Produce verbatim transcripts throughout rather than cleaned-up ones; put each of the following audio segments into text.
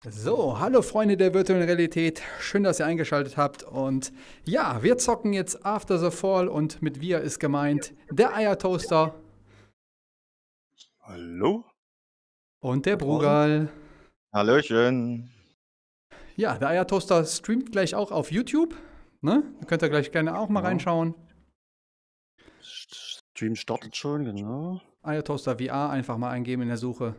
So, hallo Freunde der virtuellen Realität, schön, dass ihr eingeschaltet habt und ja, wir zocken jetzt After the Fall und mit wir ist gemeint der Eiertoaster Hallo? und der Da draußen? Brugal. Hallöchen. Ja, der Eiertoaster streamt gleich auch auf YouTube, ne? Da könnt ihr gleich gerne auch mal Ja. reinschauen. Stream startet schon, genau. Eiertoaster V R einfach mal eingeben in der Suche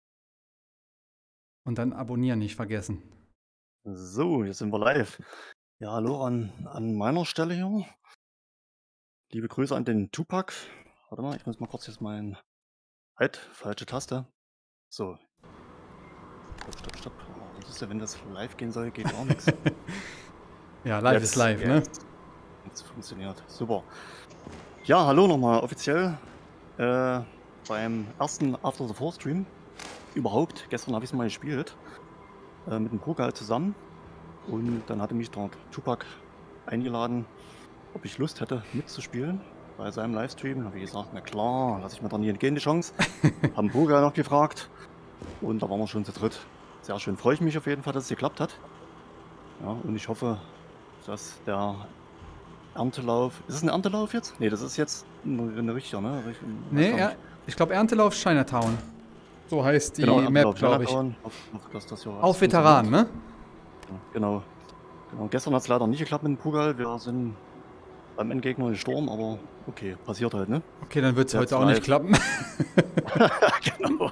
und dann abonnieren nicht vergessen. So, jetzt sind wir live. Ja, hallo an, an meiner Stelle hier. Liebe Grüße an den Tupac. Warte mal, ich muss mal kurz jetzt mein... Halt, falsche Taste. So. Stopp, stopp, stopp. Oh, das ist ja, wenn das live gehen soll, geht gar nichts. Ja, live Jetzt, ist live, jetzt. ne? Jetzt funktioniert. Super. Ja, hallo nochmal offiziell äh, beim ersten After the Fall Stream. Überhaupt. Gestern habe ich es mal gespielt. Äh, mit dem Brugal zusammen. Und dann hatte mich der Tupac eingeladen, ob ich Lust hätte mitzuspielen bei seinem Livestream. Da habe ich gesagt, na klar, lasse ich mir dann nie entgehen die Chance. Haben Brugal noch gefragt. Und da waren wir schon zu dritt. Sehr schön. Freue ich mich auf jeden Fall, dass es geklappt hat. Ja, und ich hoffe, dass der Erntelauf... Ist es ein Erntelauf jetzt? Ne, das ist jetzt eine, eine richtige, ne? Ich weiß Nee, gar ja, nicht. ich glaube Erntelauf Chinatown. So heißt die Genau, Map, Erntelauf glaube ich. Chinatown. Hoffe, hoffe, dass das ja Auf Veteranen, ne? Genau. Genau. Gestern hat es leider nicht geklappt mit dem Brugal. Wir sind beim Endgegner gestorben, aber okay, passiert halt, ne? Okay, dann wird es Jetzt heute auch nicht live. klappen. Genau.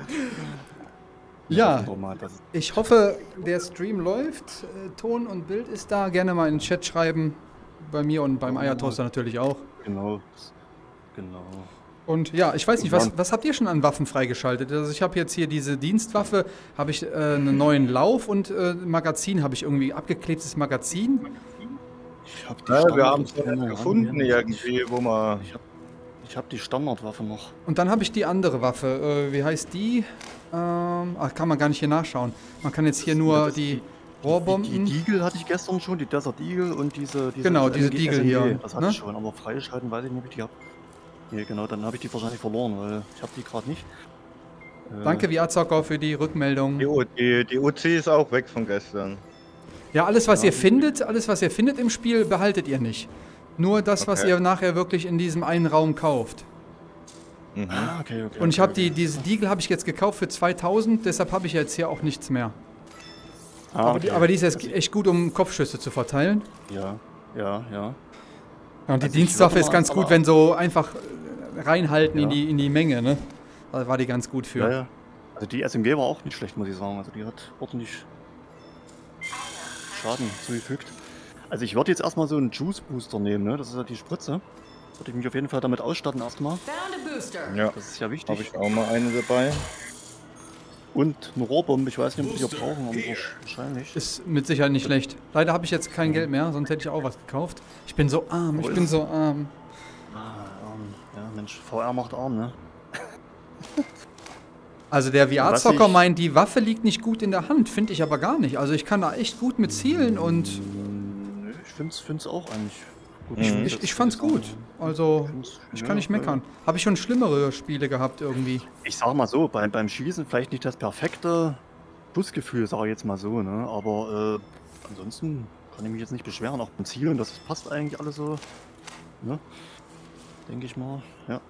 Ja, hoffen wir mal, dass- ich hoffe, der Stream läuft. Äh, Ton und Bild ist da. Gerne mal in den Chat schreiben. Bei mir und beim Ja. Eiertoaster natürlich auch. Genau. das- Genau. Und ja, ich weiß nicht, was, was habt ihr schon an Waffen freigeschaltet? Also ich habe jetzt hier diese Dienstwaffe, habe ich äh, einen neuen Lauf und äh, Magazin habe ich irgendwie abgeklebtes Magazin. Ich hab die Ja, wir Standard- haben es gefunden irgendwie, wo man... Ich hab, ich hab die Standardwaffe noch. Und dann habe ich die andere Waffe. Äh, wie heißt die? Ähm, ach, kann man gar nicht hier nachschauen. Man kann jetzt hier nur Das- die Die, Rohrbomben. die Deagle hatte ich gestern schon, die Desert Eagle und diese... diese Genau, diese S M G Deagle hier, Das hatte ne? ich schon, aber freigeschalten weiß ich nicht, ob ich die hab. Nee, genau, dann habe ich die wahrscheinlich verloren, weil ich habe die gerade nicht. Äh, Danke, V R-Zocker, für die Rückmeldung. Die, O- die, die O C ist auch weg von gestern. Ja, alles, was Ja. ihr findet, alles, was ihr findet im Spiel, behaltet ihr nicht. Nur das, was Okay. ihr nachher wirklich in diesem einen Raum kauft. Mhm. Ah, okay, okay. Und ich okay, habe okay. die, diese Deagle habe ich jetzt gekauft für zweitausend, deshalb habe ich jetzt hier auch nichts mehr. Ah, Aber, die, okay. aber die ist jetzt echt gut, um Kopfschüsse zu verteilen. Ja, ja, ja. Ja, und die Also ich Dienstwaffe würde ist mal- ganz gut, aber- wenn so einfach äh, reinhalten in, Ja. die, in die Menge, ne? Da war die ganz gut für. Ja, ja. Also die S M G war auch nicht schlecht, muss ich sagen. Also die hat ordentlich Schaden zugefügt. Also ich würde jetzt erstmal so einen Juice Booster nehmen, ne? Das ist ja die Spritze. Würde ich mich auf jeden Fall damit ausstatten erstmal. Found a booster. Ja, Das ist ja wichtig. habe ich auch mal eine dabei. Und eine Rohrbombe, ich weiß nicht, ob wir die brauchen, aber wahrscheinlich. Ist mit Sicherheit nicht schlecht. Leider habe ich jetzt kein Geld mehr, sonst hätte ich auch was gekauft. Ich bin so arm, ich Aber bin ist- so arm. Ah, arm. Ja, Mensch, V R macht arm, ne? Also der V Was R-Zocker ich- meint, die Waffe liegt nicht gut in der Hand, finde ich aber gar nicht. Also ich kann da echt gut mit zielen und Nö, ich find's, find's auch eigentlich gut. Mhm. umgesetzt, ich, ich würde fand's sagen. gut. Also find's- ich ja, kann nicht ja. meckern. Habe ich schon schlimmere Spiele gehabt irgendwie. Ich sag mal so, beim, beim Schießen vielleicht nicht das perfekte Schussgefühl, sag ich jetzt mal so, ne? Aber äh, ansonsten kann ich mich jetzt nicht beschweren. Auch beim Zielen, das passt eigentlich alles so, ne? Denke ich mal, ja.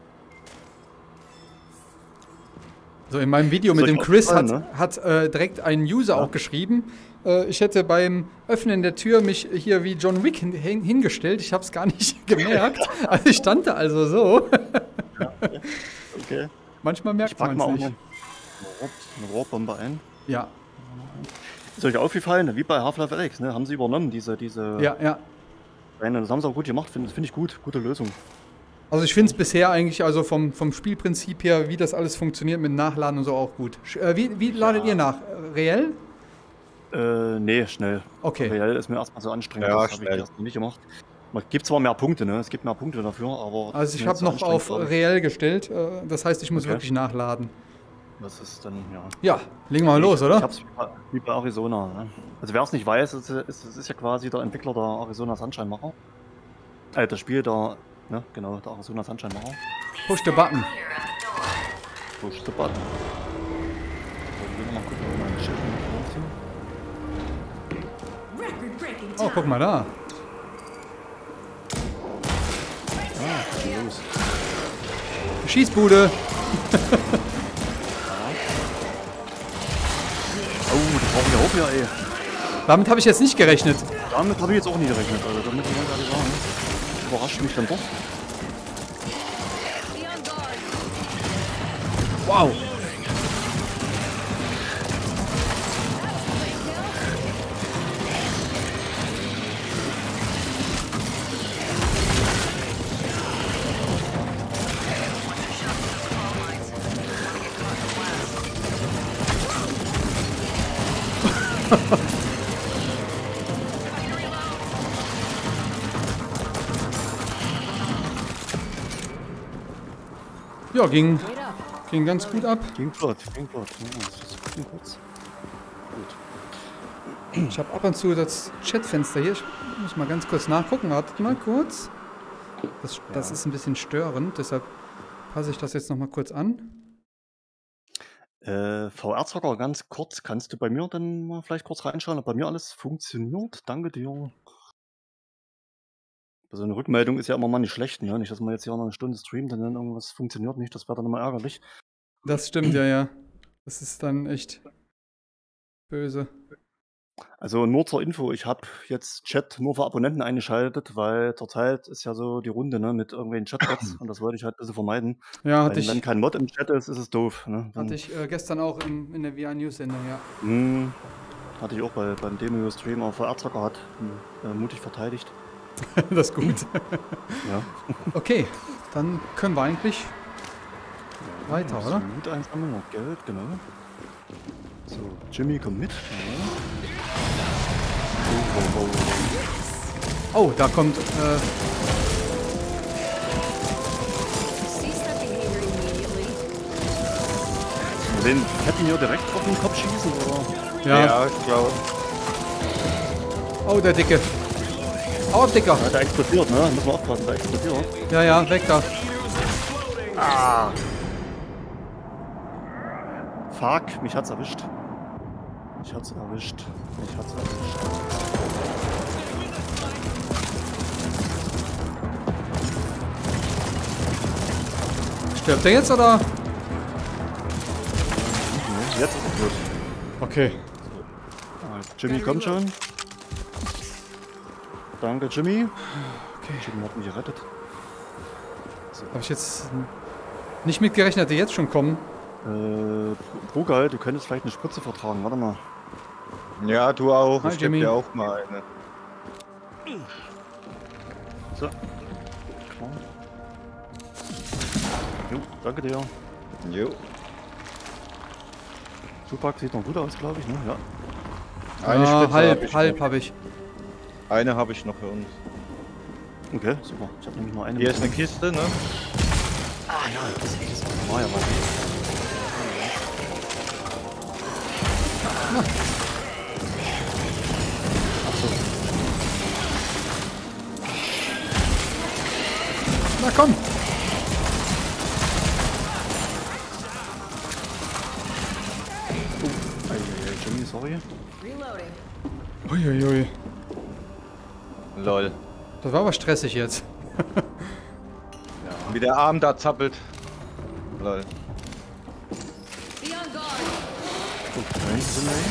So in meinem Video Ist mit euch dem Chris hat, aufgefallen, hat äh, direkt ein User Ja. auch geschrieben, äh, ich hätte beim Öffnen der Tür mich hier wie John Wick hin, hin, hingestellt. Ich habe es gar nicht gemerkt. Also ich stand da also so. Okay. Manchmal Ich merkt pack man mal es auch nicht. eine, Rohr, eine Rohrbombe ein. Ja, Ist euch aufgefallen, wie bei Half-Life Alyx, ne? Haben sie übernommen, diese, diese ja, ja. Pläne. Das haben sie auch gut gemacht, finde find ich gut. Gute Lösung. Also ich finde es bisher eigentlich, also vom, vom Spielprinzip her, wie das alles funktioniert mit Nachladen und so auch gut. Sch- Äh, wie, wie ladet ihr nach? Äh, Reell? Äh, nee, schnell. Okay. Reell ist mir erstmal so anstrengend, Ja, das habe ich schnell. erst noch nicht gemacht. Man gibt zwar mehr Punkte, ne? Es gibt mehr Punkte dafür, aber... Also ich mir habe ist so noch anstrengend, auf glaub ich. Reell gestellt. Äh, das heißt, ich muss Okay. wirklich nachladen. Das ist dann, ja... Ja, legen wir mal los, ich, oder? Ich hab's wie bei, wie bei Arizona, ne? Also wer es nicht weiß, es ist, es ist ja quasi der Entwickler der Arizona Sunshine Macher. Äh, das Spiel der... Ne, genau, der Arizona Sunshine Macher. Push the button. Clear at the door. Push the button. So, ich will noch mal gucken, ob mein Schiff noch läuft hier. Oh, guck mal da. Ah, was ist denn los? Schießbude. Oh, das brauchen wir auch ja, ey. Damit habe ich jetzt nicht gerechnet. Damit habe ich jetzt auch nie gerechnet. Also, damit muss ich ganz ehrlich sagen. Überrascht mich dann doch. Wow. Ja, ging, ging ganz gut ab. Ging flott, ging flott. Ja, das ging kurz. Gut. Ich habe ab und zu das Chatfenster hier. Ich muss mal ganz kurz nachgucken. Wartet mal kurz. Das, das Ja. ist ein bisschen störend, deshalb passe ich das jetzt noch mal kurz an. Äh, V R-Zocker, ganz kurz, kannst du bei mir dann mal vielleicht kurz reinschauen, ob bei mir alles funktioniert? Danke dir. So eine Rückmeldung ist ja immer mal nicht schlecht, ne? Nicht, dass man jetzt hier noch eine Stunde streamt und dann irgendwas funktioniert nicht, das wäre dann immer ärgerlich. Das stimmt, ja, ja. Das ist dann echt böse. Also nur zur Info, ich habe jetzt Chat nur für Abonnenten eingeschaltet, weil zurzeit ist ja so die Runde, ne, mit irgendwelchen Chatbots und das wollte ich halt ein bisschen vermeiden. Ja, Weil hatte ich, wenn kein Mod im Chat ist, ist es doof. Ne? Dann, hatte ich äh, gestern auch in, in der V R-News-Sendung, ja. Hm, hatte ich auch bei, beim Demo-Stream, aber V R-Zocker hat hm, äh, mutig verteidigt. Das ist gut. Ja. Okay, dann können wir eigentlich weiter, Das oder? Loot einsammeln, noch Geld, genau. So, Jimmy kommt mit. Ja. Oh, oh, oh, oh. Oh, da kommt, äh, Den hätten wir direkt auf den Kopf schießen, oder? ja. Ja, ich glaube. Oh, der Dicke. Oh, Dicker. Hat er explodiert, ne? Muss man aufpassen, der explodiert. Ja, ja, weg da. Ah! Fuck, mich hat's erwischt. Mich hat's erwischt. Mich hat's erwischt. Stirbt der jetzt, oder? Nee, jetzt ist er tot. Okay. Ah, Jimmy kommt schon. Danke, Jimmy. Okay. Jimmy hat mich gerettet. Habe ich jetzt nicht mitgerechnet, dass die jetzt schon kommen. Äh, Brugal, du könntest vielleicht eine Spritze vertragen. Warte mal. Ja, du auch. Hi, Ich geb Jimmy. dir auch mal eine. So. Klar. Jo, danke dir. Jo. Tupac sieht noch gut aus, glaube ich, ne? Ja. Eine ah, Spritze halb, hab ich halb noch. habe ich. Eine habe ich noch für uns. Okay, super. Ich habe nämlich nur eine. Hier ist eine Kiste, ne? Ah ja, das ist das war ja was. Na komm. Ei, ei, ei, Jimmy, sorry. Uiuiui. Lol. Das war aber stressig jetzt. Wie der Arm da zappelt. Lol. Gut, rein sind wir.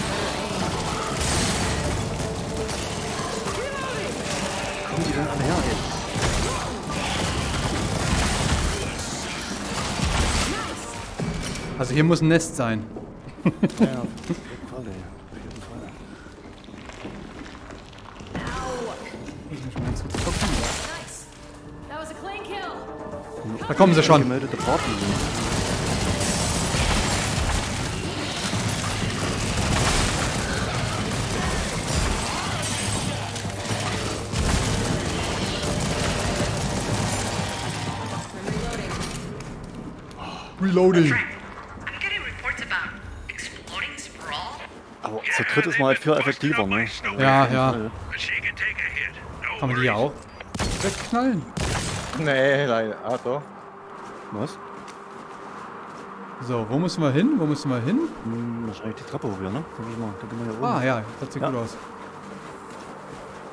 Kommen die denn alle her, ey? Also hier muss ein Nest sein. Ja, ja, auf jeden Fall, ey. Auf jeden Fall. Muss ich mal ganz kurz gucken. That was a clean kill. Da kommen sie schon. Gemeldete Party. Reloading. I'm getting reports about exploding sprawl. Aber zu dritt ist man halt viel effektiver, ne? Ja, ja. Fall. But she can take a hit. No Kann man die ja auch wegknallen? Nee, leider. Ah, doch. Was? So, wo müssen wir hin? Wo müssen wir hin? Hm, wahrscheinlich die Treppe hoch, ne? Denke ich mal. Da gehen wir hier oben. Ah ja, das sieht Ja. gut aus.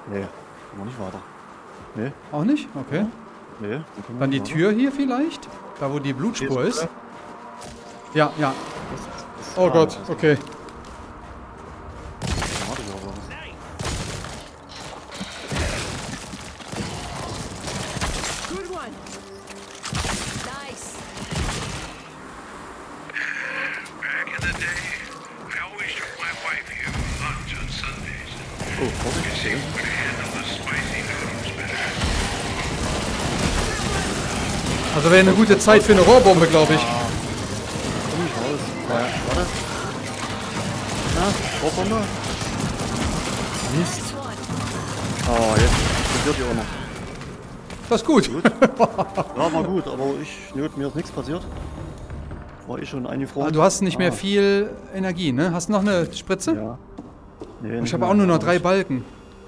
Nee, kommen wir nicht weiter. Nee, Auch nicht? Okay. nee. dann kommen wir Dann die nicht Tür hier vielleicht? Da wo die Blutspur Hier ist? ist- Ja, ja. weiter. Das, das Oh ah, Gott, das ist- okay. Warte, aber was? Good one. Nice. Back in the day, I always took my wife here for lunch on Sundays. Oh, Vorsicht. She would handle the spicy noodles better. Also wäre eine gute Zeit für eine Rohrbombe, glaube ich. Komm nicht raus. Ja, warte. Na, Rohrbombe? Mist. Oh, jetzt passiert die auch noch. Das ist gut. Ja, war gut, aber ich, nö, mir ist nichts passiert. War ich schon eingefroren. Ah, du hast nicht mehr Ah, viel Energie, ne? Hast du noch eine Spritze? Ja. Nee, Ich nicht habe mehr. auch nur noch drei Balken.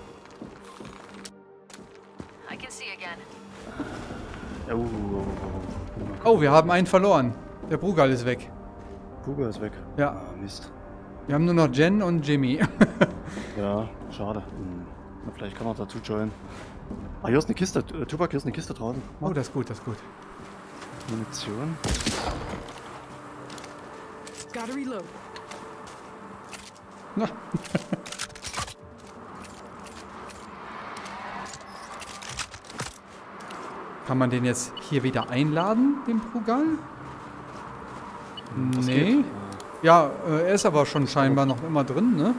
I can see again. Ja, uh, uh, uh, Oh, wir haben einen verloren. Der Brugal ist weg. Kuga ist weg. Ja. Ah, Mist. Wir haben nur noch Jen und Jimmy. Ja, schade. Hm. Na, vielleicht kann er dazu joinen. Ah, hier ist eine Kiste. Äh, Tubak, hier ist eine Kiste draußen. Oh, das ist gut, das ist gut. Munition. Gotta reload. Na. Kann man den jetzt hier wieder einladen, den Brugal? Das Nee. geht. Ja, äh, er ist aber schon scheinbar noch immer drin, ne?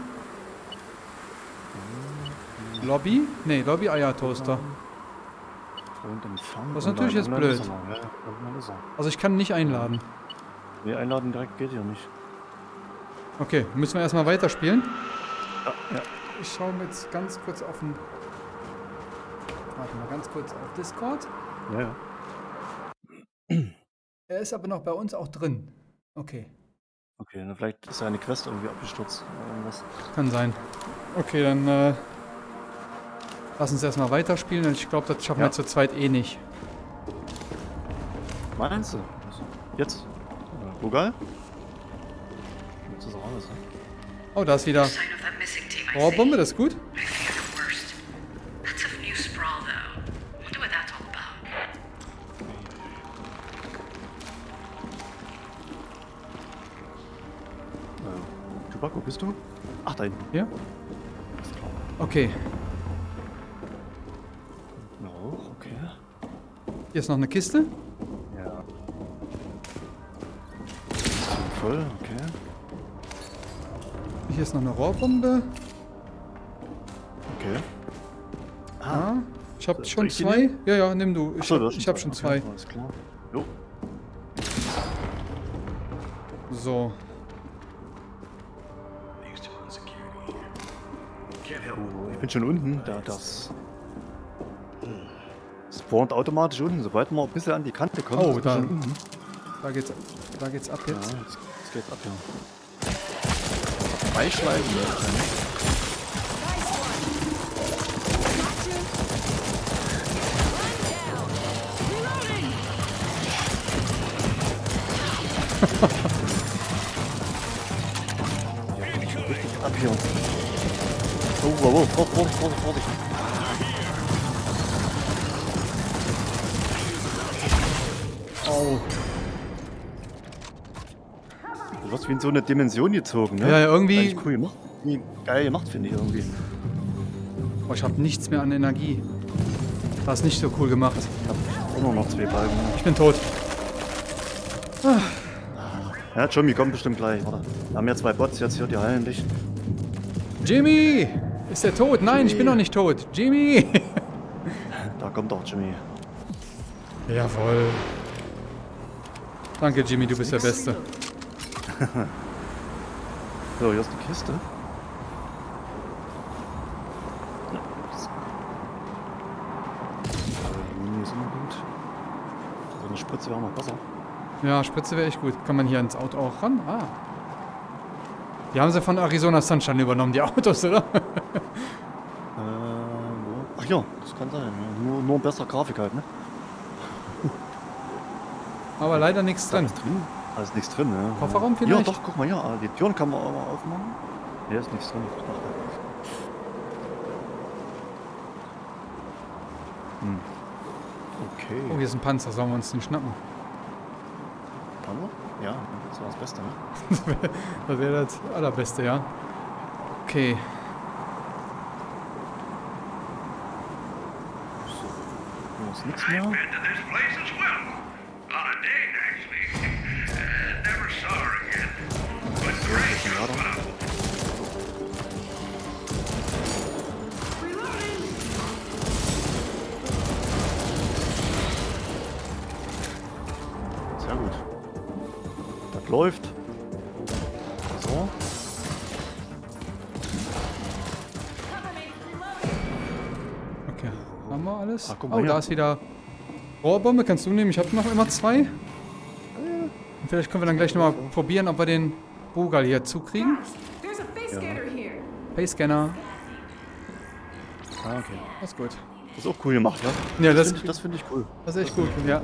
Lobby? Nee, Lobby Eiertoaster. Und Empfang. Das ist Und natürlich dann- jetzt und dann blöd. ist er noch. Ja, irgendwann ist er. Also ich kann nicht einladen. Nee, einladen direkt geht hier nicht. Okay, müssen wir erstmal weiterspielen. Ja, ja. Ich schaue mir jetzt ganz kurz auf den... Warte mal, ganz kurz auf Discord. Ja, ja. Er ist aber noch bei uns auch drin. Okay, Okay, dann vielleicht ist seine Quest irgendwie abgestürzt. Oder irgendwas. kann sein. Okay, dann äh, lass uns erstmal weiterspielen. Ich glaube, das schaffen Ja. wir zu zweit eh nicht. Meinst du? Jetzt? Google? Jetzt ist er alles. Ne? Oh, da ist wieder Sign of that missing team, I Rohrbombe, see. das ist gut. I fear the worst. That's a new sprawl, though. Wonder what that's all about. Äh, Tubak, wo bist du? Ach, da hinten. Hier? Okay, Ja, okay. hier ist noch eine Kiste. Ja. Ist voll, okay. Hier ist noch eine Rohrbombe. Okay. Ah, ich habe Soll schon ich die zwei. nehmen? Ja, ja, nimm du. Ich Achso, du habe hast ich hab schon okay, zwei. Alles klar. Jo. So, Used to run security here. Can't help Oh, ich bin schon unten. Da, das spawnt automatisch unten. Sobald man ein bisschen an die Kante kommt. Oh, ist man da- schon unten. da geht's, da geht's ab Ja, jetzt. jetzt, jetzt geht's ab hier. Zwei Schleifen. Ja. Richtig ab hier. Oh, wow, wow, Vorsicht, Vorsicht, Vorsicht, Vorsicht. Oh. Du wirst wie in so eine Dimension gezogen, ne? Ja, ja, irgendwie- Eigentlich cool gemacht. Nee, geil gemacht, finde ich irgendwie. Oh, ich habe nichts mehr an Energie. Das ist nicht so cool gemacht. Ich hab auch nur noch zwei Balken. Ich bin tot. Ja, Jimmy kommt bestimmt gleich. Warte. Wir haben ja zwei Bots jetzt hier, die heilen dich. Jimmy! Ist der tot? Nein, ich bin Jimmy. noch nicht tot. Jimmy! Da kommt auch Jimmy. Jawohl. Danke, Jimmy, du bist der Beste. So, hier ist die Kiste. Na, ups. Äh, Mini ist immer gut. So eine Spritze wäre noch besser. Ja, Spritze wäre echt gut. Kann man hier ins Auto auch ran? Ah. Die haben sie von Arizona Sunshine übernommen, die Autos, oder? Äh, wo? Ach ja, das kann sein. Ja. Nur, nur besser Grafik halt, ne? Aber leider nichts drin. Ist drin? Da ist nichts drin, ne? Kofferraum Ja, vielleicht? doch, guck mal hier. ah, Die Türen kann man auch mal aufmachen. Hier ist nichts drin. Ich dachte. Hm. Okay. Oh, hier ist ein Panzer. Sollen wir uns den schnappen? Haben wir? Ja, das war das Beste, ne? Das wäre das Allerbeste, ja. Okay. So. Hier ist nichts mehr. I've been to this place as well. On a date, actually. Uh, never saw her again. But great Ja, doch. wow. Sehr gut. Das läuft. So. Okay. Haben wir alles? Ah, guck mal Oh, hier. da ist wieder Rohrbombe. Kannst du nehmen? Ich habe noch immer zwei. Und vielleicht können wir dann gleich nochmal probieren, ob wir den Brugal hier zukriegen. There's a face scanner here. Payscanner. Ah, okay. Das ist gut. Das ist auch cool gemacht, ja? Ja, das, Find ich- Das finde ich cool. das ist echt gut. Ja.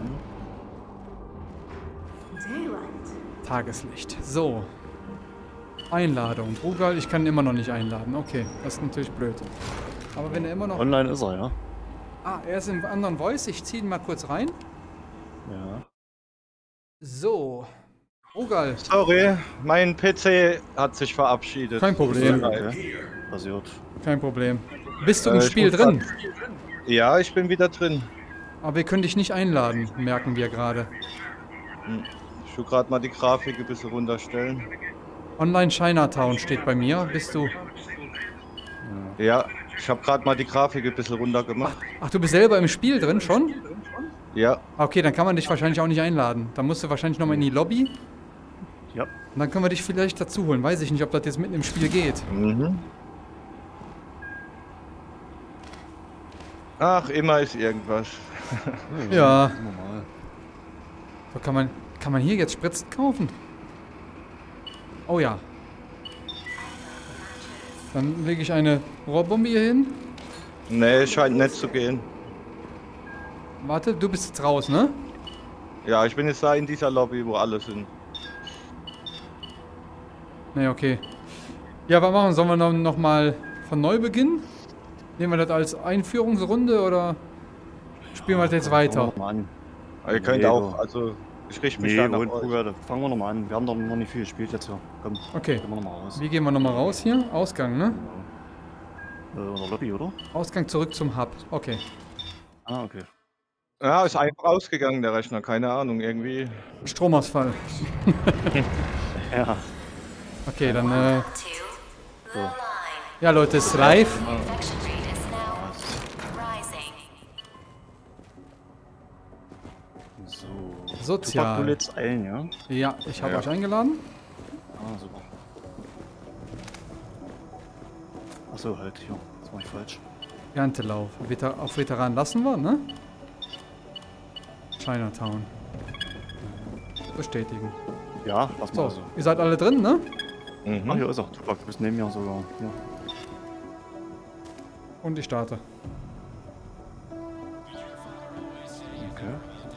Daylight. Tageslicht. So. Einladung. Brugal, ich kann ihn immer noch nicht einladen. Okay, das ist natürlich blöd. Aber wenn er immer noch... Online ist er, ja? Ah, er ist im anderen Voice. Ich ziehe ihn mal kurz rein. Ja. So. Brugal. Sorry, mein P C hat sich verabschiedet. Kein Problem. Okay. Passiert. Kein Problem. Bist du Äh, im ich Spiel muss drin? Ja, ich bin wieder drin. Aber wir können dich nicht einladen, merken wir gerade. Ich will gerade mal die Grafik ein bisschen runterstellen. Online Chinatown steht bei mir. Bist du... Ja, ich habe gerade mal die Grafik ein bisschen runter gemacht. Ach, du bist selber im Spiel drin schon? Ja, Ah, okay, dann kann man dich wahrscheinlich auch nicht einladen. Dann musst du wahrscheinlich nochmal in die Lobby. Ja. Und dann können wir dich vielleicht dazu holen. Weiß ich nicht, ob das jetzt mitten im Spiel geht. mhm. Ach, immer ist irgendwas. Ja. Das ist normal. So, kann man, kann man hier jetzt Spritzen kaufen? Oh ja. Dann lege ich eine Rohrbombe hier hin. Nee, scheint nicht zu gehen. Warte, du bist jetzt raus, ne? Ja, ich bin jetzt da in dieser Lobby, wo alle sind. Ne, okay. Ja, was machen? Sollen wir noch, noch mal von neu beginnen? Nehmen wir das als Einführungsrunde oder spielen wir das jetzt Fangen wir weiter? noch mal an. Aber ihr könnt Nee, auch, du. also ich richte mich Nee, da nach und euch. Bruder, fangen wir nochmal an. Wir haben doch noch nicht viel gespielt jetzt hier. Komm, Okay. gehen wir nochmal raus. Wie gehen wir nochmal raus hier? Ausgang, ne? Äh, in der Lobby, oder? Ausgang zurück zum Hub. Okay. Ah, okay. Ja, ist einfach ausgegangen, der Rechner, keine Ahnung, irgendwie. Stromausfall. Ja. Okay, dann, äh, To the line. ja Leute, ist live. Infection rate is now rising. So. Sozial. Tupac Bullets eilen, ja? Ja, ich habe Ja. euch eingeladen. Ah, super. Achso, halt, hier. Das war ich falsch. Erntelauf. Veter auf Veteran lassen wir, ne? Chinatown. Bestätigen. Ja, lass mal So, so. ihr seid alle drin, ne? Ach, Mhm. hier ist er. Tupac, du bist neben mir sogar. Ja. Und ich starte. Okay.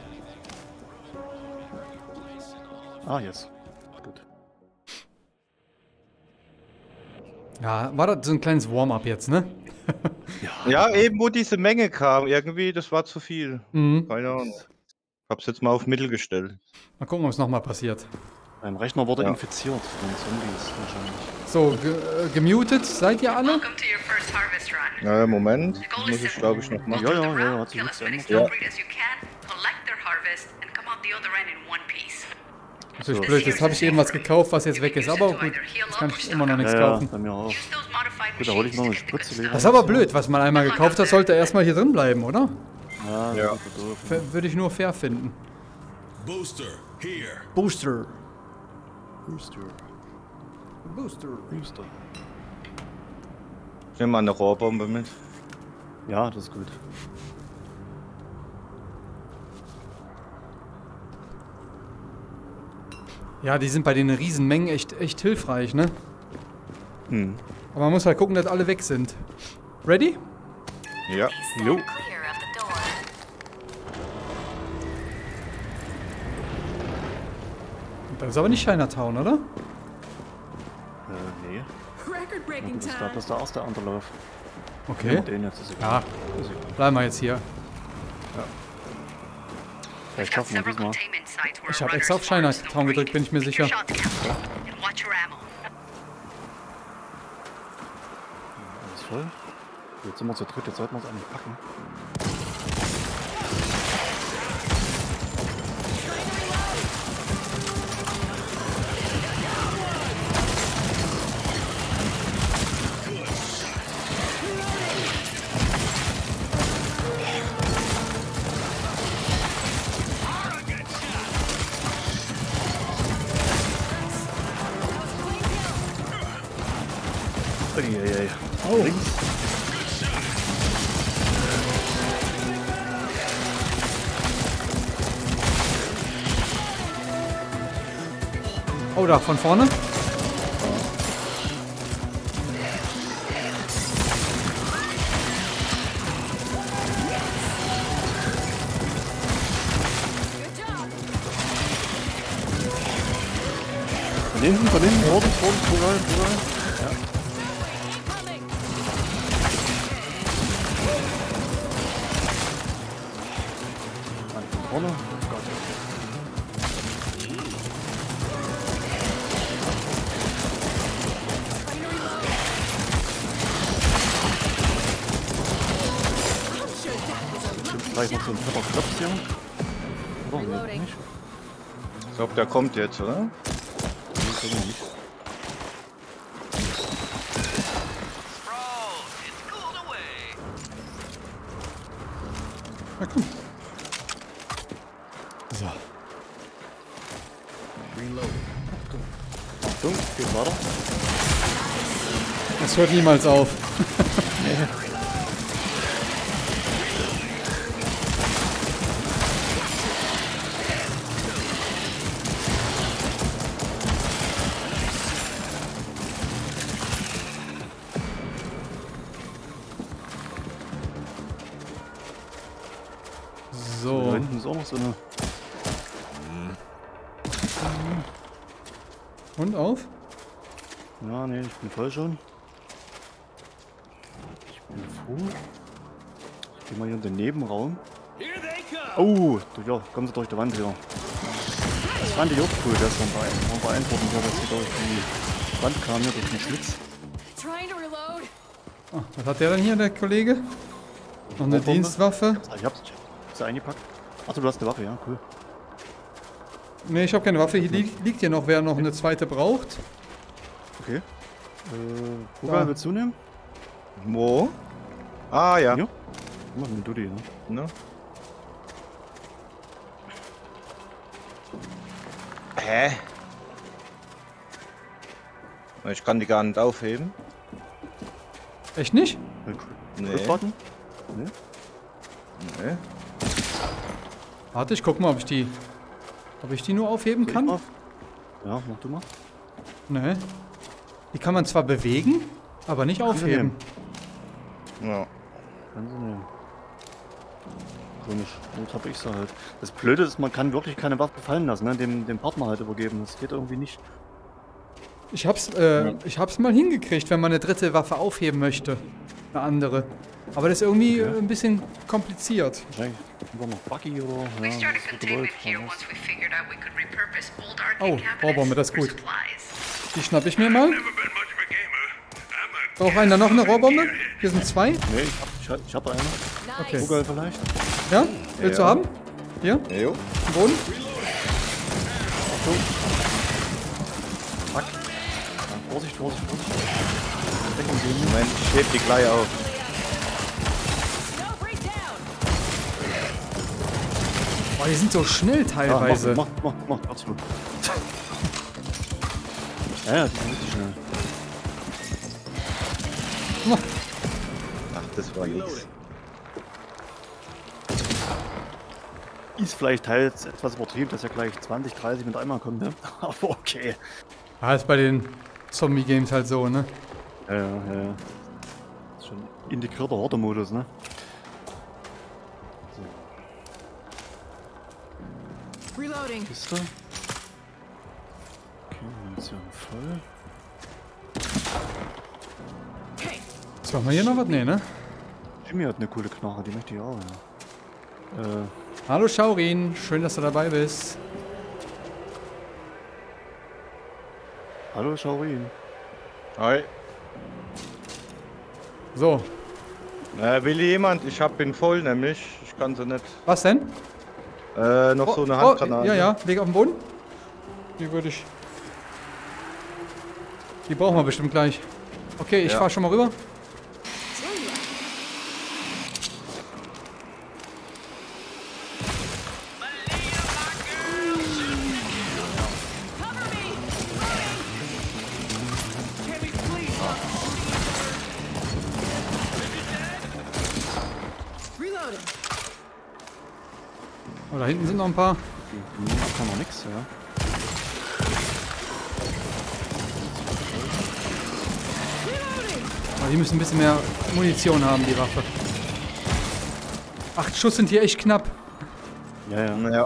Ah, jetzt. Gut. Ja, war das so ein kleines Warm-up jetzt, ne? Ja, eben wo diese Menge kam, irgendwie, das war zu viel. Mhm. Keine Ahnung. Ich hab's jetzt mal auf Mittel gestellt. Mal gucken, ob es nochmal passiert. Mein Rechner wurde Ja. infiziert von Zombies wahrscheinlich. So, ge äh, gemutet seid ihr alle? Welcome to your first harvest run. Na, Moment. The goal Muss is ich, simple. glaube ich, noch machen. Ja, ja, Walk ja, around, hat sich kill nichts as many geändert. Stonebreed as you can, collect their harvest, and come out the other end in one piece. Natürlich So. blöd, jetzt habe ich eben was gekauft, was jetzt weg ist. Aber gut, jetzt kann ich immer noch nichts Ja, ja, kaufen. bei mir auch. Use those modified Gut, da hol ich machines noch to eine get the Spritze good lieber. Das ist aber blöd, was man einmal gekauft hat, sollte erstmal hier drin bleiben, oder? Ja, Ja. ja. Doof. F Würde ich nur fair finden. Booster, here. Booster. Booster. Booster. Booster. Ich nehme mal eine Rohrbombe mit. Ja, das ist gut. Ja, die sind bei den Riesenmengen echt, echt hilfreich, ne? Hm. Aber man muss halt gucken, dass alle weg sind. Ready? Ja. Stand Jo. clear of the door. Das ist aber nicht Chinatown, oder? Äh, nee. Record-breaking Das ist, der, time. das ist der erste Unterlauf. Okay. Den jetzt ist egal. Ja, Ist egal. bleiben wir jetzt hier. Vielleicht schaffen wir diesmal. Ich habe extra auf Chinatown gedrückt, bin ich mir sicher. Alles voll. Jetzt sind wir zu dritt, jetzt sollten wir es eigentlich packen. Eieiei. Oh. Links. Oh, da, von vorne. Von hinten, von hinten, Vorsicht, Vorsicht, vorbei, vorbei. Ja. Mann, von vorne. Oh Gott. Vielleicht noch so ein fetter Klops hier. Oder? Nee, nicht. Ich glaube, der kommt jetzt, oder? Nee, so nicht. Na komm. So. Achtung, geht weiter. Das hört niemals auf. Da So. hinten ist auch noch so eine. Und auf? Ja, nee, ich bin voll schon. Ich bin froh. Ich geh mal hier in den Nebenraum. Oh, durch, ja, kommen sie durch die Wand hier. Das fand ich auch cool, dass man beeindruckend, beeindruckend hier, dass sie durch die Wand kam, hier durch den Schlitz. Trying to reload. Oh, was hat der denn hier, der Kollege? Noch eine Rohrbombe. Dienstwaffe? Ich hab's, ich hab's eingepackt. Achso, du hast eine Waffe, ja, cool. Ne, ich habe keine Waffe. Hier liegt, liegt hier noch, wer noch eine zweite braucht. Okay. Äh, Kuba, Da. willst du nehmen? Wo? Ah, ja. Ja. Mach den Dudi, ne? Ne? Hä? Ich kann die gar nicht aufheben. Echt nicht? Nee. Rückwarten? Nee. Nee. Warte, ich guck mal, ob ich die, ob ich die nur aufheben Soll ich kann. mal? Ja, mach du mal. Ne. Die kann man zwar bewegen, aber nicht sie aufheben. Ja. Kann sie nehmen. Komisch. Not hab ich sie halt. Das Blöde ist, man kann wirklich keine Waffe fallen lassen, ne? Dem, dem Partner halt übergeben. Das geht irgendwie nicht. Ich hab's, äh, ich hab's mal hingekriegt, wenn man eine dritte Waffe aufheben möchte. Eine andere. Aber das ist irgendwie äh, ein bisschen kompliziert. Wahrscheinlich war noch Buggy oder. We Ja, started das wird containment gewollt. here Ja, once we figured out we could repurpose old Oh, arcade cabinets Rohrbombe, das ist for gut. supplies. Die schnapp ich mir mal. Never been much of a gamer. I'm a Braucht einer noch eine Rohrbombe? Hier sind zwei. Nee, ich hab, ich hab, ich hab eine. Okay. Kuba vielleicht. Ja? Willst du Ja. haben? Hier, Jo. am Boden. Fuck. Ja, Vorsicht, Vorsicht, Vorsicht. Deckung gegen. Moment, ich heb die gleich auf. No, break down. Oh, die sind so schnell Ja, teilweise. mach, mach, mach, mach, absolut. Ja, ja, die sind richtig schnell. Ach, das war nix. Ist vielleicht teils etwas übertrieben, dass ja gleich zwanzig, dreißig mit einmal kommt, ne? Aber okay. Ja, ist bei den Zombie-Games halt so, ne? Ja, ja, ja. ja. Ist schon integrierter Horde-Modus, ne? Reloading. Kiste. Okay, Munition voll. Okay. So, haben wir hier noch was? Nee, ne? Jimmy hat eine coole Knarre, die möchte ich auch, ja. Äh, Hallo Schaurin, schön, dass du dabei bist. Hallo Schaurin. Hi. So, Äh, will jemand? Ich hab bin voll nämlich. Ich kann sie nicht. was denn? Äh, noch so eine Handgranate. ja, ja, leg auf den Boden. Die würde ich... Die brauchen wir bestimmt gleich. Okay, ich Ja. fahr schon mal rüber. Oh, da hinten sind noch ein paar. Hm, kann noch nix, ja. Aber die müssen ein bisschen mehr Munition haben, die Waffe. Acht Schuss sind hier echt knapp. Ja, ja. Ja.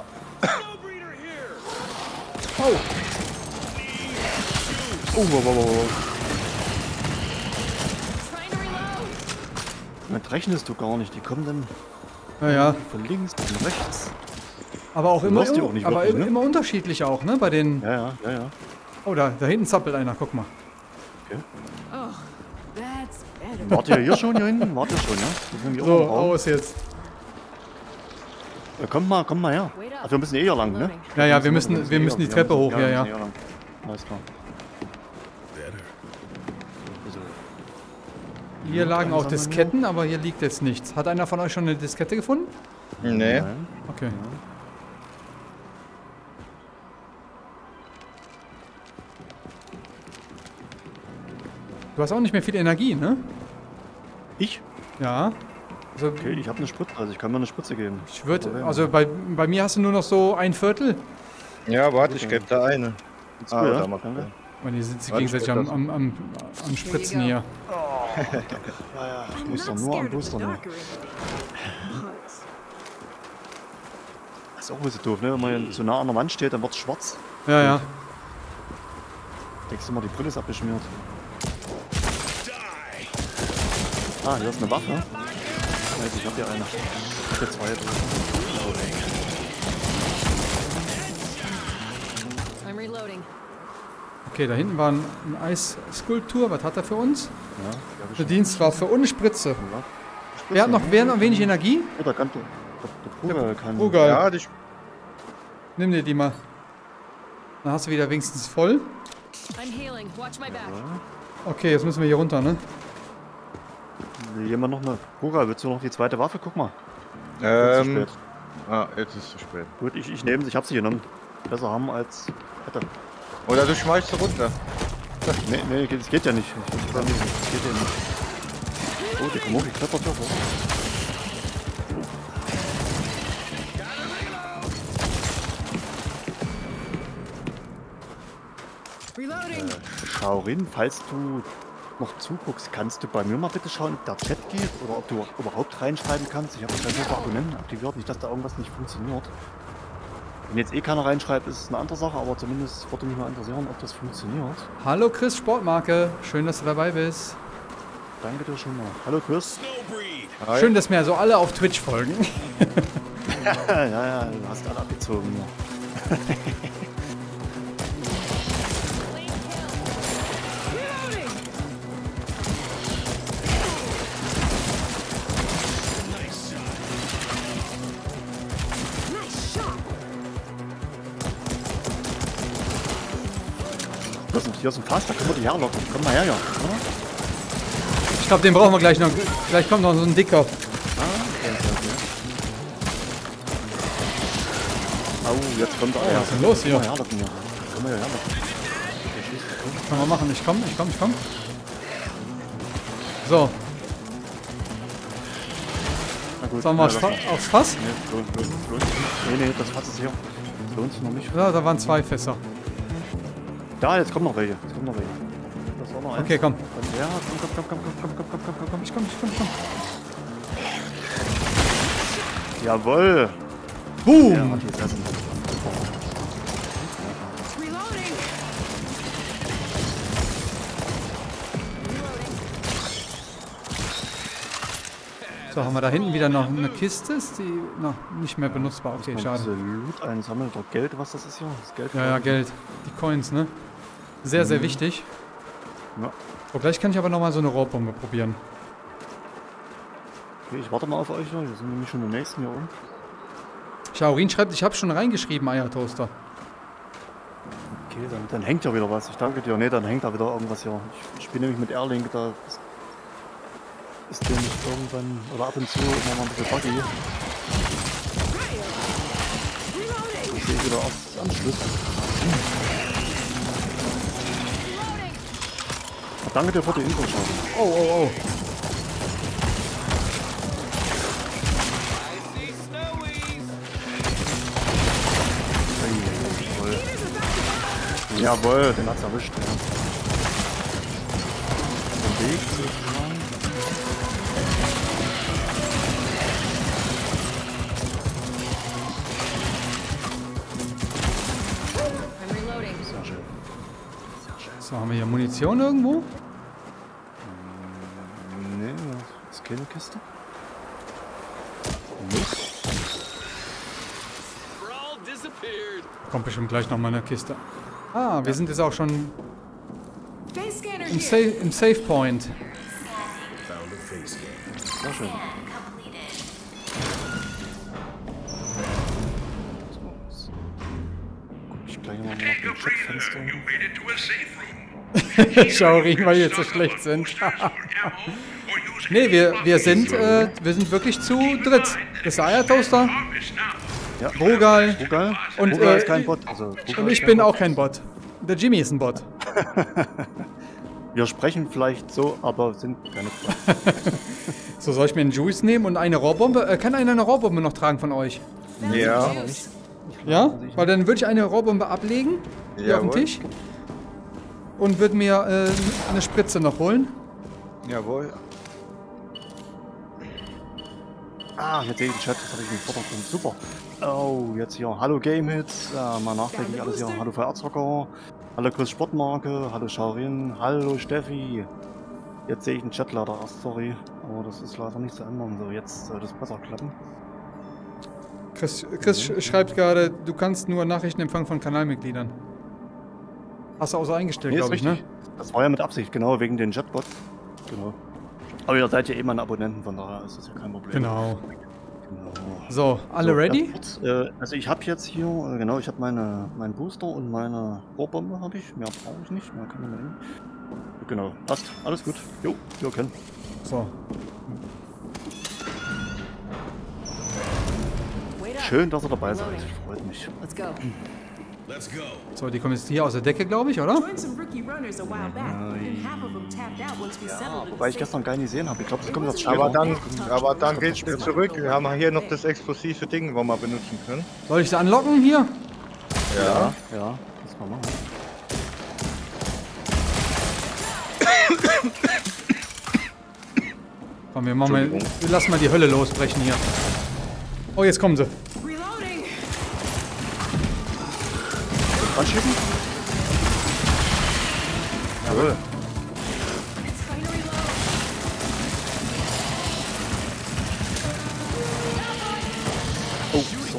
Oh, Oh, wow, wow, wow. Trying to reload. Damit rechnest du gar nicht. Die kommen dann ja, ja. von links, von rechts. Aber auch Du immer, hörst die auch nicht aber wirklich, im- ne? immer unterschiedlich auch, ne? Bei den. Ja, ja, ja, ja. Oh, da, da hinten zappelt einer, guck mal. Oh, that's better. Wart ihr hier schon, hier hinten? Wart ihr schon, ja? Das sind wir So, auch im Raum. aus jetzt. Ja, kommt mal, kommt mal her. Also wir müssen eh hier lang, ne? Loading. Ja, ja, wir müssen, wir müssen die Treppe hoch, ja, wir ja. müssen eh hier lang. Alles klar. Hier lagen auch langsam Disketten, aber hier liegt jetzt nichts. Hat einer von euch schon eine Diskette gefunden? Nee. Nein. Okay. Du hast auch nicht mehr viel Energie, ne? Ich? Ja. Also, Okay, ich habe eine Spritze, also ich kann mir eine Spritze geben. ich würde, also bei, bei mir hast du nur noch so ein Viertel. Ja, warte, ich gebe da eine. Jetzt Ah, cool, da ja? mal Danke. Und die sind sich Warte, gegenseitig ich am, das- am, am, am Spritzen hier. Ja, ja, ich I'm muss doch not nur am scared of the Booster nehmen. darker end. Das ist auch ein bisschen doof, ne? Wenn man so nah an der Wand steht, dann wird es schwarz. Ja, ja. Denkst du mal, die Brille ist abgeschmiert. Ah, hier ist eine Waffe. Weiß ich, hab hier eine. Ich hab hier zwei. I'm reloading. Okay, da hinten war ein, eine Eisskulptur. Was hat er für uns? Ja, die hab ich Eine Dienstwaffe und eine Spritze. schon. Wer hat noch, wer hat noch wenig Energie? Oh, da kann der, der, der Bruder kann. Oh, geil. Ja, die Nimm dir die mal. Dann hast du wieder wenigstens voll. I'm healing. Watch my back. Okay, jetzt müssen wir hier runter, ne? Will jemand noch eine. Bruder, willst du noch die zweite Waffe? Guck mal. Jetzt zu Ähm. spät. Ah, jetzt ist es zu spät. Gut, ich, ich nehme sie, ich hab sie genommen. Besser haben als hätte. Oder du schmeißt sie runter. Nee, nee, das geht ja nicht. Ich kann nicht. Das geht ja nicht. Oh, die kommen hochgeklettert hier hoch. Reloading. Schaurin, falls du noch zuguckst, kannst du bei mir mal bitte schauen, ob der Chat geht oder ob du überhaupt reinschreiben kannst. Ich habe das ja nur Abonnenten aktiviert, nicht, dass da irgendwas nicht funktioniert. Wenn jetzt eh keiner reinschreibt, ist es eine andere Sache, aber zumindest würde mich mal interessieren, ob das funktioniert. Hallo Chris Sportmarke. Schön, dass du dabei bist. Danke dir schon mal. Hallo Chris. Hi. Schön, dass mir also alle auf Twitch folgen. Ja, ja, ja, du hast alle abgezogen. Ja. Clean kill. Reloading. Nice shot. Hier ist ein- Hier ist ein Fass, da können wir die herlocken. Komm mal her, ja. Oder? Ich glaube, den brauchen wir gleich noch. Gleich kommt noch so ein dicker. Ah, okay, okay, okay. Au, jetzt kommt er. Oh, was ist denn los hier? Komm mal herlocken, ja. Komm mal herlocken. Können wir machen. Ich komm, ich komm, ich komm. So, Na gut. sollen wir ja, aufs, das- Fa aufs Fass? Nee, lohnt, lohnt, lohnt. Nee, nee, das Fass ist hier. Das lohnt sich noch nicht. Ja, da waren zwei Fässer. Da, jetzt kommen noch welche. Jetzt kommen noch welche. Das war noch eins. Okay, komm. Ja, komm, komm, komm, komm, komm, komm, komm, komm, komm, komm. Ich komm, ich komm, ich komm. Jawohl. Boom! Ja, hat die jetzt essen. Reloading. So, haben wir da hinten wieder noch eine Kiste, ist die noch nicht mehr benutzbar. Okay, Diese schade. Loot einsammeln oder Geld, was das ist hier? Das Geld. Ja, ja, Geld. Die Coins, ne? Sehr, sehr wichtig. Ja. So, gleich kann ich aber nochmal so eine Rohrbombe probieren. Okay, ich warte mal auf euch. Wir sind nämlich schon im nächsten hier oben. Schaurin schreibt, ich habe schon reingeschrieben, Eiertoaster. Okay, dann, dann hängt ja wieder was. Ich danke dir. Ne, dann hängt da wieder irgendwas hier. Ich, ich spiele nämlich mit Erling. Da ist, ist der nicht irgendwann oder ab und zu immer mal ein bisschen buggy. Ich sehe wieder erst am Schluss. Danke dir für die Info, Schaurin. Oh, oh, oh. Jawohl, den hat's erwischt. Ja. Der Weg zu fahren. I'm reloading. Sehr schön. So, haben wir hier Munition irgendwo? Nee, das ist keine Kiste. Kommt bestimmt gleich nochmal eine Kiste. Ah, wir sind jetzt auch schon Face scanner im, here. Sa im Save Point. Sehr schön. So, guck ich gleich mal nach Can't go dem breather. Chatfenster. You made it to a safe room. Schaurin, weil wir jetzt so schlecht sind. Nee, wir, wir sind äh, wir sind wirklich zu dritt. Das ist der Eiertoaster, Ja, Rogal Rogal. und, Rogal äh, ist kein Bot. Also, Rogal und ist ich kein bin Bot. auch kein Bot. Der Jimmy ist ein Bot. Wir sprechen vielleicht so, aber sind keine Bots. So, soll ich mir einen Juice nehmen und eine Rohrbombe? Äh, kann einer eine Rohrbombe noch tragen von euch? Ja. Ja? Weil dann würde ich eine Rohrbombe ablegen, hier auf dem Jawohl. Tisch. Und würde mir äh, eine Spritze noch holen. Jawohl. Ah, jetzt sehe ich den Chat, das habe ich im Vordergrund. Super. Oh, jetzt hier. Hallo Gamehits. Äh, mal nachträglich alles hier. Hallo V R-Zocker. Hallo Chris Sportmarke. Hallo Schaurin. Hallo Steffi. Jetzt sehe ich den Chat leider erst, sorry. Aber das ist leider nicht zu ändern. So, jetzt soll das besser klappen. Chris, Chris sch schreibt gerade, du kannst nur Nachrichten empfangen von Kanalmitgliedern. Hast du auch so eingestellt, Nee, ist glaube ich, ne? richtig. Das war ja mit Absicht, genau, wegen den Chatbots. Genau. Aber ihr seid ja eh meine Abonnenten, von daher ist das ja kein Problem. Genau. Genau. So, alle So, ready? ganz kurz, äh, also ich habe jetzt hier, äh, genau, ich habe meine meinen Booster und meine Rohrbombe habe ich. Mehr brauche ich nicht, mehr kann man hin. Genau, passt, alles gut. Jo, wir können. So. Wait up. Schön, dass ihr dabei seid. Freut mich. Let's go. So, die kommen jetzt hier aus der Decke, glaube ich, oder? Joined some rookie runners a while back, and half of them tapped out once we settled it. Wobei ich gestern gar nicht gesehen habe. Ich glaube, das kommt jetzt später. Aber dann, aber dann geht's wieder zurück. Wir haben hier noch das explosive Ding, was wir benutzen können. Soll ich sie anlocken hier? Ja, ja, das mal machen. Komm, wir, machen mal, wir lassen mal die Hölle losbrechen hier. Oh, jetzt kommen sie. Reloading! Dran schieben? Jawohl. Oh, sorry.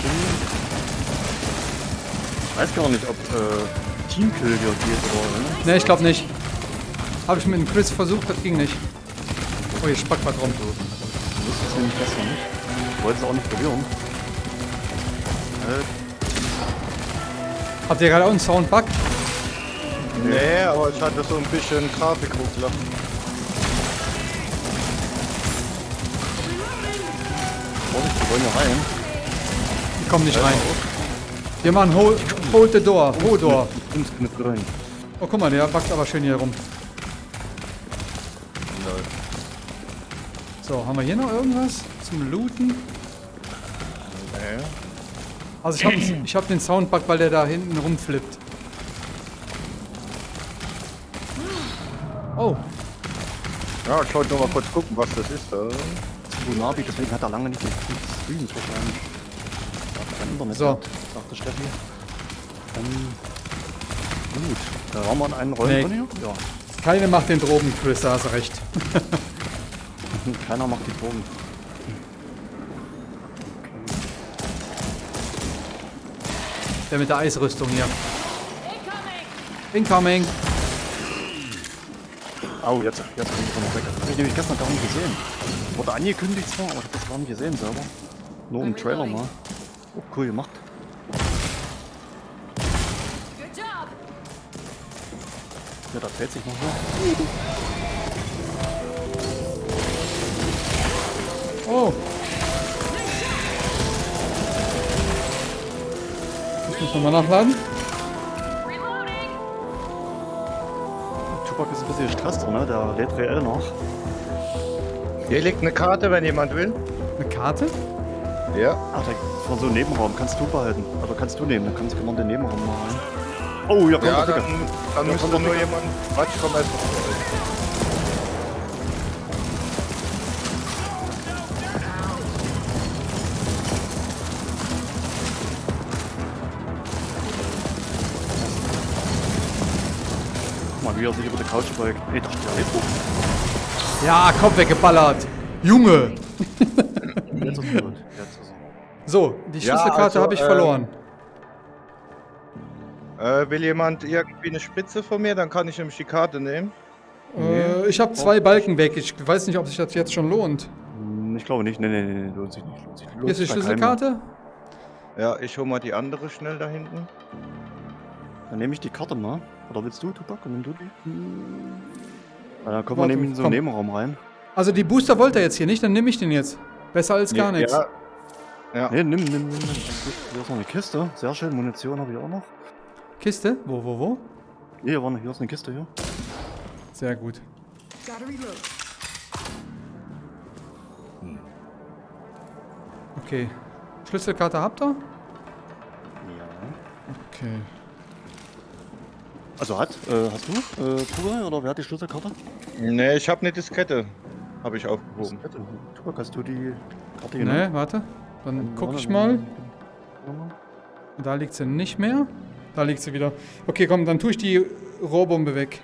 Ich weiß gar nicht, ob äh, Teamkill hier geht oder. Ne? Ne, ich glaube nicht. Habe ich mit dem Chris versucht, das ging nicht. Oh, hier spackt was rum. Du wusstest es nämlich gestern nicht. Ich wollte es auch nicht probieren. Äh, Habt ihr gerade auch einen Soundbug? Nee, aber ich hatte so ein bisschen Grafikruckler. Vorsicht, wir wollen ja rein. Die kommen nicht rein. Wir machen hold, hold the door. Hold door. Und mit rein. Oh, guck mal, der backt aber schön hier rum. So, haben wir hier noch irgendwas zum Looten? Nee. Also ich habe ich hab den Soundbug, weil der da hinten rumflippt. Oh, Ja, ich wollte nur mal kurz gucken, was das ist. Da. Navi, deswegen hat er lange nicht gespielt. Streams wahrscheinlich. Ja, kein Internet So. hat, sagte Steffi. Ähm, gut. Da haben wir einen Rollen Nee. drin hier. Ja. keine macht den Drogen, Chris, da hast du recht. Keiner macht die Drogen. Der mit der Eisrüstung hier. Incoming! Incoming! Au, jetzt, jetzt bin ich von weg. Das habe ich nämlich gestern gar nicht gesehen. Wurde angekündigt zwar, aber ich habe das gar nicht gesehen selber. Nur im Trailer mal. Oh, cool gemacht. Good job! Ja, da dreht sich noch so. Oh! Ich muss nochmal nachladen. Reloading! Tupac ist ein bisschen gestresst, ne? Der lädt reell noch. Hier liegt eine Karte, wenn jemand will. Eine Karte? Ja. Ach, der war so ein Nebenraum. Kannst du behalten. Oder kannst du nehmen. Dann kannst du immer in den Nebenraum mal rein. Oh, ja, komm, Ja, da, dann, Digga. dann müsste nur jemand... Warte, ich komm erst mal. Guck mal, wie er sich über die Couch beugt. Ey, dachte der lebt doch. Ja, Kopf weggeballert! Junge! Jetzt ist er tot. Jetzt ist er. So, die Ja, Schlüsselkarte also, habe ich ähm, verloren. Äh, will jemand irgendwie eine Spritze von mir? Dann kann ich nämlich die Karte nehmen. Äh, ich habe zwei Balken weg. Ich weiß nicht, ob sich das jetzt schon lohnt. Hm, Ich glaube nicht. Nee, nee, nee, lohnt sich nicht. Lohnt sich. Lohnt Hier ist die sich bei Schlüsselkarte. Ja, ich hol mal die andere schnell da hinten. keinem. Dann nehme ich die Karte mal. Oder willst du, Tupac? Und nimm du die? Ja, dann kommen wir Warte, nämlich in so komm. einen Nebenraum rein. Also die Booster wollte er jetzt hier nicht, dann nehme ich den jetzt. Besser als gar nichts. Ja. Ja. Nee, nimm, nimm, nimm, nimm. Hier ist noch eine Kiste. Sehr schön. Munition habe ich auch noch. Kiste? Wo, wo, wo? Hier, war eine, hier ist eine Kiste hier. Sehr gut. Gotta reload. Okay. Schlüsselkarte habt ihr? Ja. Okay. Also hat, äh, hast du, äh, Tuba, oder wer hat die Schlüsselkarte? Nee, ich habe eine Diskette. Habe ich aufgehoben. Tuba, hast du die Karte Ne, warte. Dann guck ich mal. Da liegt sie nicht mehr. Da liegt sie wieder. Okay, komm, dann tue ich die Rohrbombe weg.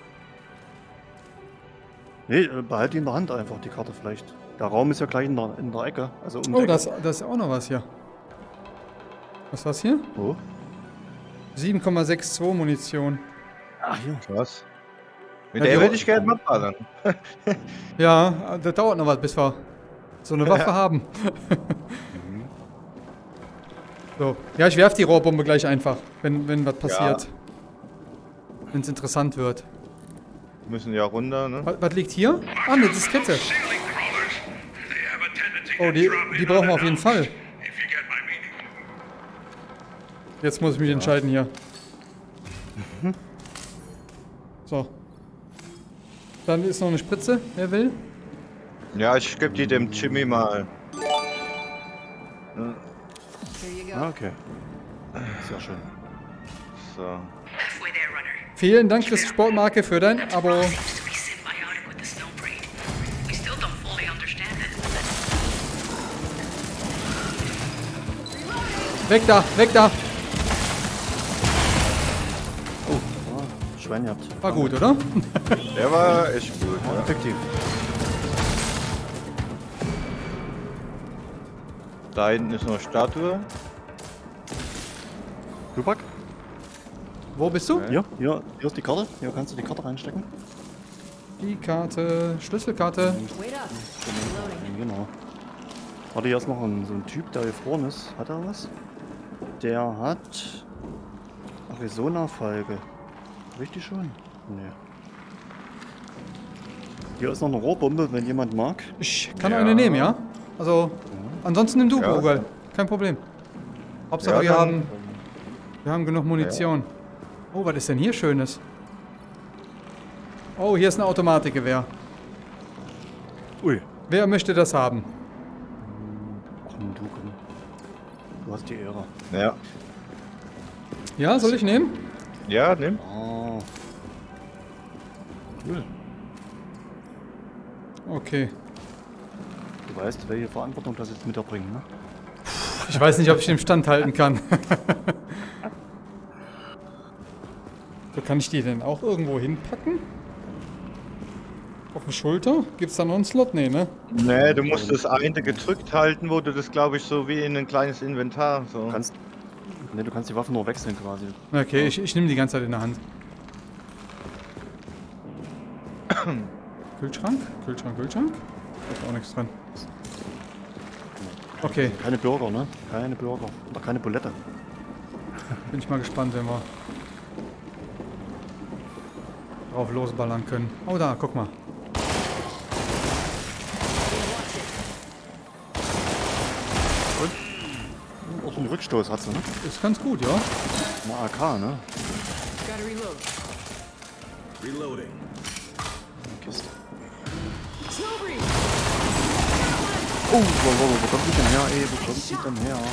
Nee, äh, behalt die in der Hand einfach, die Karte vielleicht. Der Raum ist ja gleich in der, in der Ecke. Also um die Oh, Ecke. das, das ist auch noch was hier. Was war's hier? Wo? sieben Komma zweiundsechzig Munition. Ach, hier. Was? Mit Ja, der die- würde ich gerne mal ballern. Ja, das dauert noch was, bis wir so eine Waffe haben. So. Ja, ich werf die Rohrbombe gleich einfach, wenn, wenn was passiert. Wenn es interessant wird. Müssen ja runter, ne? Was, was liegt hier? Ah, eine Diskette. Ceiling crawlers. They have a tendency Oh, to die, drop die in brauchen wir on auf jeden the Fall. nose, if you get my meaning. Jetzt muss ich mich entscheiden hier. So. Dann ist noch eine Spritze, wer will? Ja, ich gebe die dem Jimmy mal. Here you go. Ah, okay. Sehr schön. So. Halfway there, runner. Vielen Dank, Chris Sportmarke, für dein Abo. Seems to be symbiotic with the snow braid. We still don't fully understand it. Weg da, weg da. Oh, ah, Schwein gehabt. War gut, oder? Der war echt gut. Ja, Ja. effektiv. Da hinten ist noch eine Statue. Tupac? Wo bist du? Hier, hier, hier ist die Karte. Hier kannst du die Karte reinstecken. Die Karte, Schlüsselkarte. Wait up. Reloading. Genau. Warte, hier ist noch ein, so ein Typ, der gefroren ist. Hat er was? Der hat Arizona-Falke. Richtig schon? Nee. Hier ist noch eine Rohrbombe, wenn jemand mag. Ich kann Ja. eine nehmen, ja? Also, ansonsten nimm du, Ja. Brugal. Kein Problem. Hauptsache, Ja, wir, dann- haben, wir haben genug Munition. Oh, was ist denn hier Schönes? Oh, hier ist ein Automatikgewehr. Ui. Wer möchte das haben? Ach, nimm du, komm. Du hast die Ehre. Ja. Ja, soll ich nehmen? Ja, nimm. Ah. Cool. Okay. Du weißt, welche Verantwortung das jetzt mit dir bringt, ne? Ich weiß nicht, ob ich den Stand halten kann. So, kann ich die denn auch irgendwo hinpacken? Auf die Schulter? Gibt's da noch einen Slot? Nee, ne? Nee, du musst das eine gedrückt halten, wo du das, glaube ich, so wie in ein kleines Inventar so. Du kannst, Ne, du kannst die Waffe nur wechseln quasi. Okay, ich, ich nehme die ganze Zeit in der Hand. Kühlschrank? Kühlschrank, Kühlschrank? Da ist auch nichts dran. Okay, Keine Bürger, ne? Keine Bürger. Oder keine Bulette. bin ich mal gespannt, wenn wir drauf losballern können. Oh, da, guck mal. Auch einen Rückstoß hat sie, ne? Ist ganz gut, ja. Eine A K, ne? Gotta reload. Reloading. Kiste. Snowbreed! Oh, wo, wo, wo kommt die denn her, ey? Wo kommt die denn her?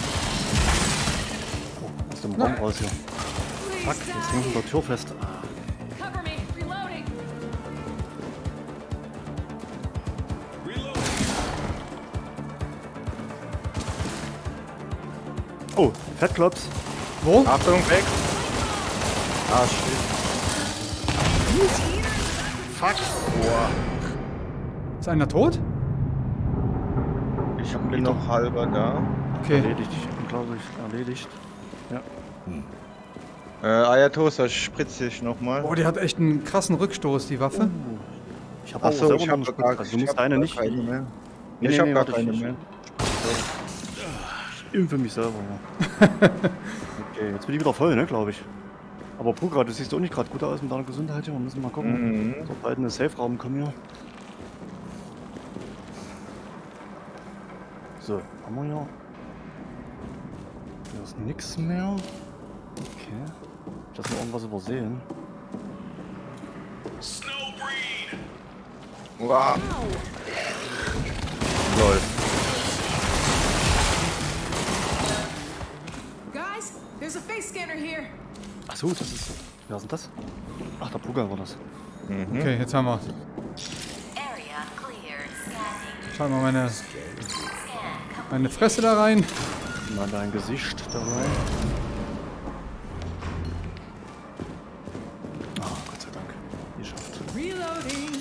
Oh, aus dem Raum raus hier. Fuck, jetzt hängt der Tür fest. Cover me. Reloading. Oh, Fettklops. Wo? Achtung, weg! Ah, shit. Fuck. Boah. Ist einer tot? Ich bin noch halber da. Okay. Erledigt, glaube ich, erledigt. Ja. Äh, Ayatosa spritze ich nochmal. Oh, die hat echt einen krassen Rückstoß, die Waffe. Ich habe auch Achso, selber ich noch habe eine gar, Spritze. Also du ich musst hab deine gar nicht. keine mehr. Nee, ich nee, habe nee, gar warte, keine ich- mehr. Ich impfe mich selber, ja. Okay, jetzt bin ich wieder voll, ne, glaube ich. Aber Pugra, du siehst auch nicht gerade gut aus mit deiner Gesundheit hier. Wir müssen mal gucken. Mhm. So bald in den Safe-Raum kommen hier. So, haben wir hier. Hier ist nichts mehr. Okay. Ich habe noch irgendwas übersehen. Snowbreed! Wow. Lol. Guys, there's a face scanner here. Achso, das ist. Wer ist denn das? Ach, der Puga war das. Okay, jetzt haben wir. Area clear. Scanning. Schau mal meine, Scan. meine Fresse da rein. Mal dein Gesicht da rein. Ah, Gott sei Dank. Geschafft. Reloading.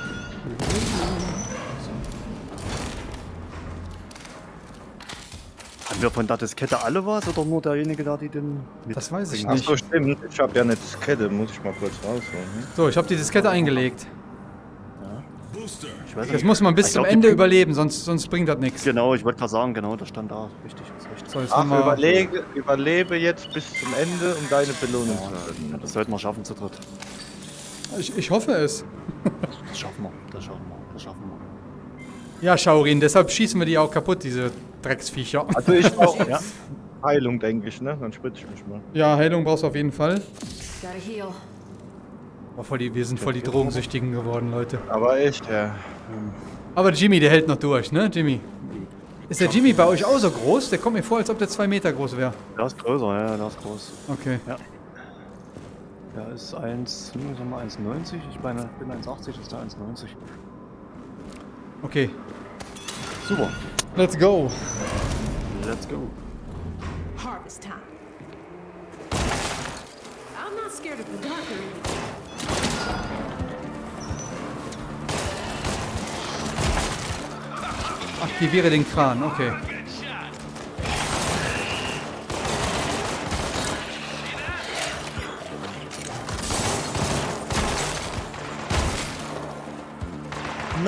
Haben wir von der Diskette alle was oder nur derjenige da, die den mit? Das weiß ich Ach nicht. so, stimmt. Ich habe ja eine Diskette, muss ich mal kurz rausholen. ne? So, ich habe die Diskette eingelegt. Booster. Ich weiß Jetzt nicht. muss man bis Ich zum glaub, die Ende bringen- überleben, sonst, sonst bringt das nichts. Genau, ich wollte gerade sagen, genau, das stand da. Richtig, ist richtig. So, jetzt Ach, haben wir, überlege, überlebe jetzt bis zum Ende, um deine Belohnung zu Ja, halten. das sollten wir schaffen zu dritt. ich, ich hoffe es. Das schaffen wir, das schaffen wir, das schaffen wir. Ja, Schaurin, deshalb schießen wir die auch kaputt, diese Drecksviecher. Also ich brauche Ja. Heilung, denke ich, ne? Dann spritze ich mich mal. Ja, Heilung brauchst du auf jeden Fall. Gotta heal. Oh, voll die, wir sind voll die Drogensüchtigen geworden, Leute. Aber echt, ja. Aber Jimmy, der hält noch durch, ne, Jimmy? Ist der Jimmy bei euch auch so groß? Der kommt mir vor, als ob der zwei Meter groß wäre. Der ist größer, ja, der ist groß. Okay. Der ist eins, hm, sagen wir eins neunzig, ich meine, bin eins achtzig, ist der eins neunzig. Okay. Super, Let's go. let's go. Harvest time. I'm not scared of the dark or anything. Aktiviere den Kran, okay. Na,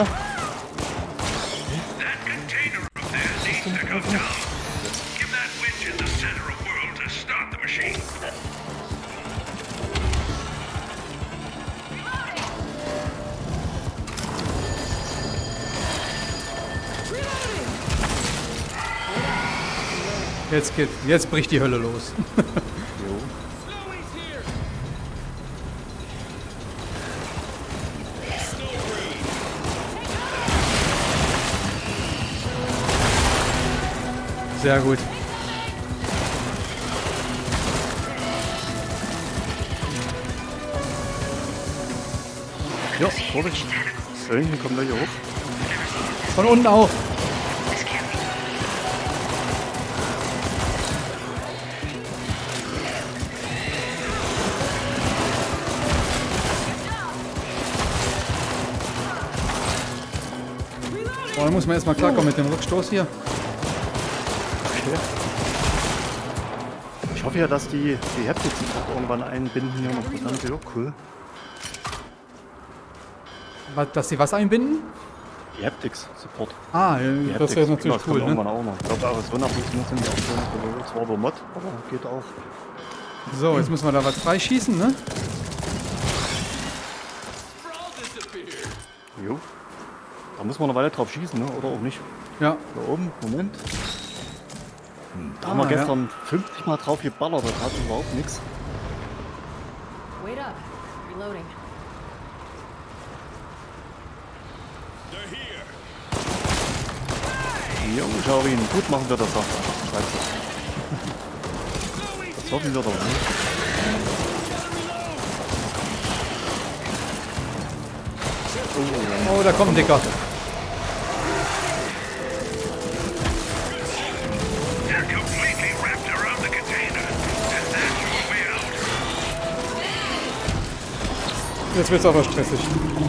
That container up there needs to come down. Give that witch in the center of world to start the machine. Jetzt geht, jetzt bricht die Hölle los. Sehr gut. ja, Vorsicht. Irgendwie kommen wir hier hoch. Von unten auch. Oh, da muss man erstmal klarkommen mit dem Rückstoß hier. Ich hoffe ja, dass die, die Haptics auch irgendwann einbinden hier noch. Das wäre natürlich auch cool. Was, dass sie was einbinden? Die Haptics Support. Ah, Die das wäre natürlich das cool, kommt irgendwann ne? auch noch. Ich glaube, Arizona funktioniert sind die auch schon. Zwar über Mod, aber geht auch. So, jetzt müssen wir da was freischießen, ne? Jo. Da muss man eine Weile drauf schießen, ne? Oder auch nicht. Ja. Da oben, Moment. Da Ah, haben wir ja. gestern fünfzig Mal drauf geballert, das hat überhaupt nichts. Wait up. Reloading. Jo, Schaurin, gut machen wir das doch. Scheiße. Das hoffen wir doch nicht. Oh, da kommt ein Dicker. They're completely wrapped around the container. And that's your way out. Jetzt wird's aber stressig.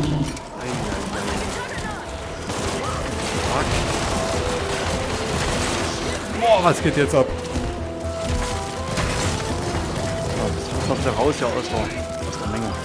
Boah, was geht jetzt ab? Ja, das kommt ja raus ja aus der, aus der Menge.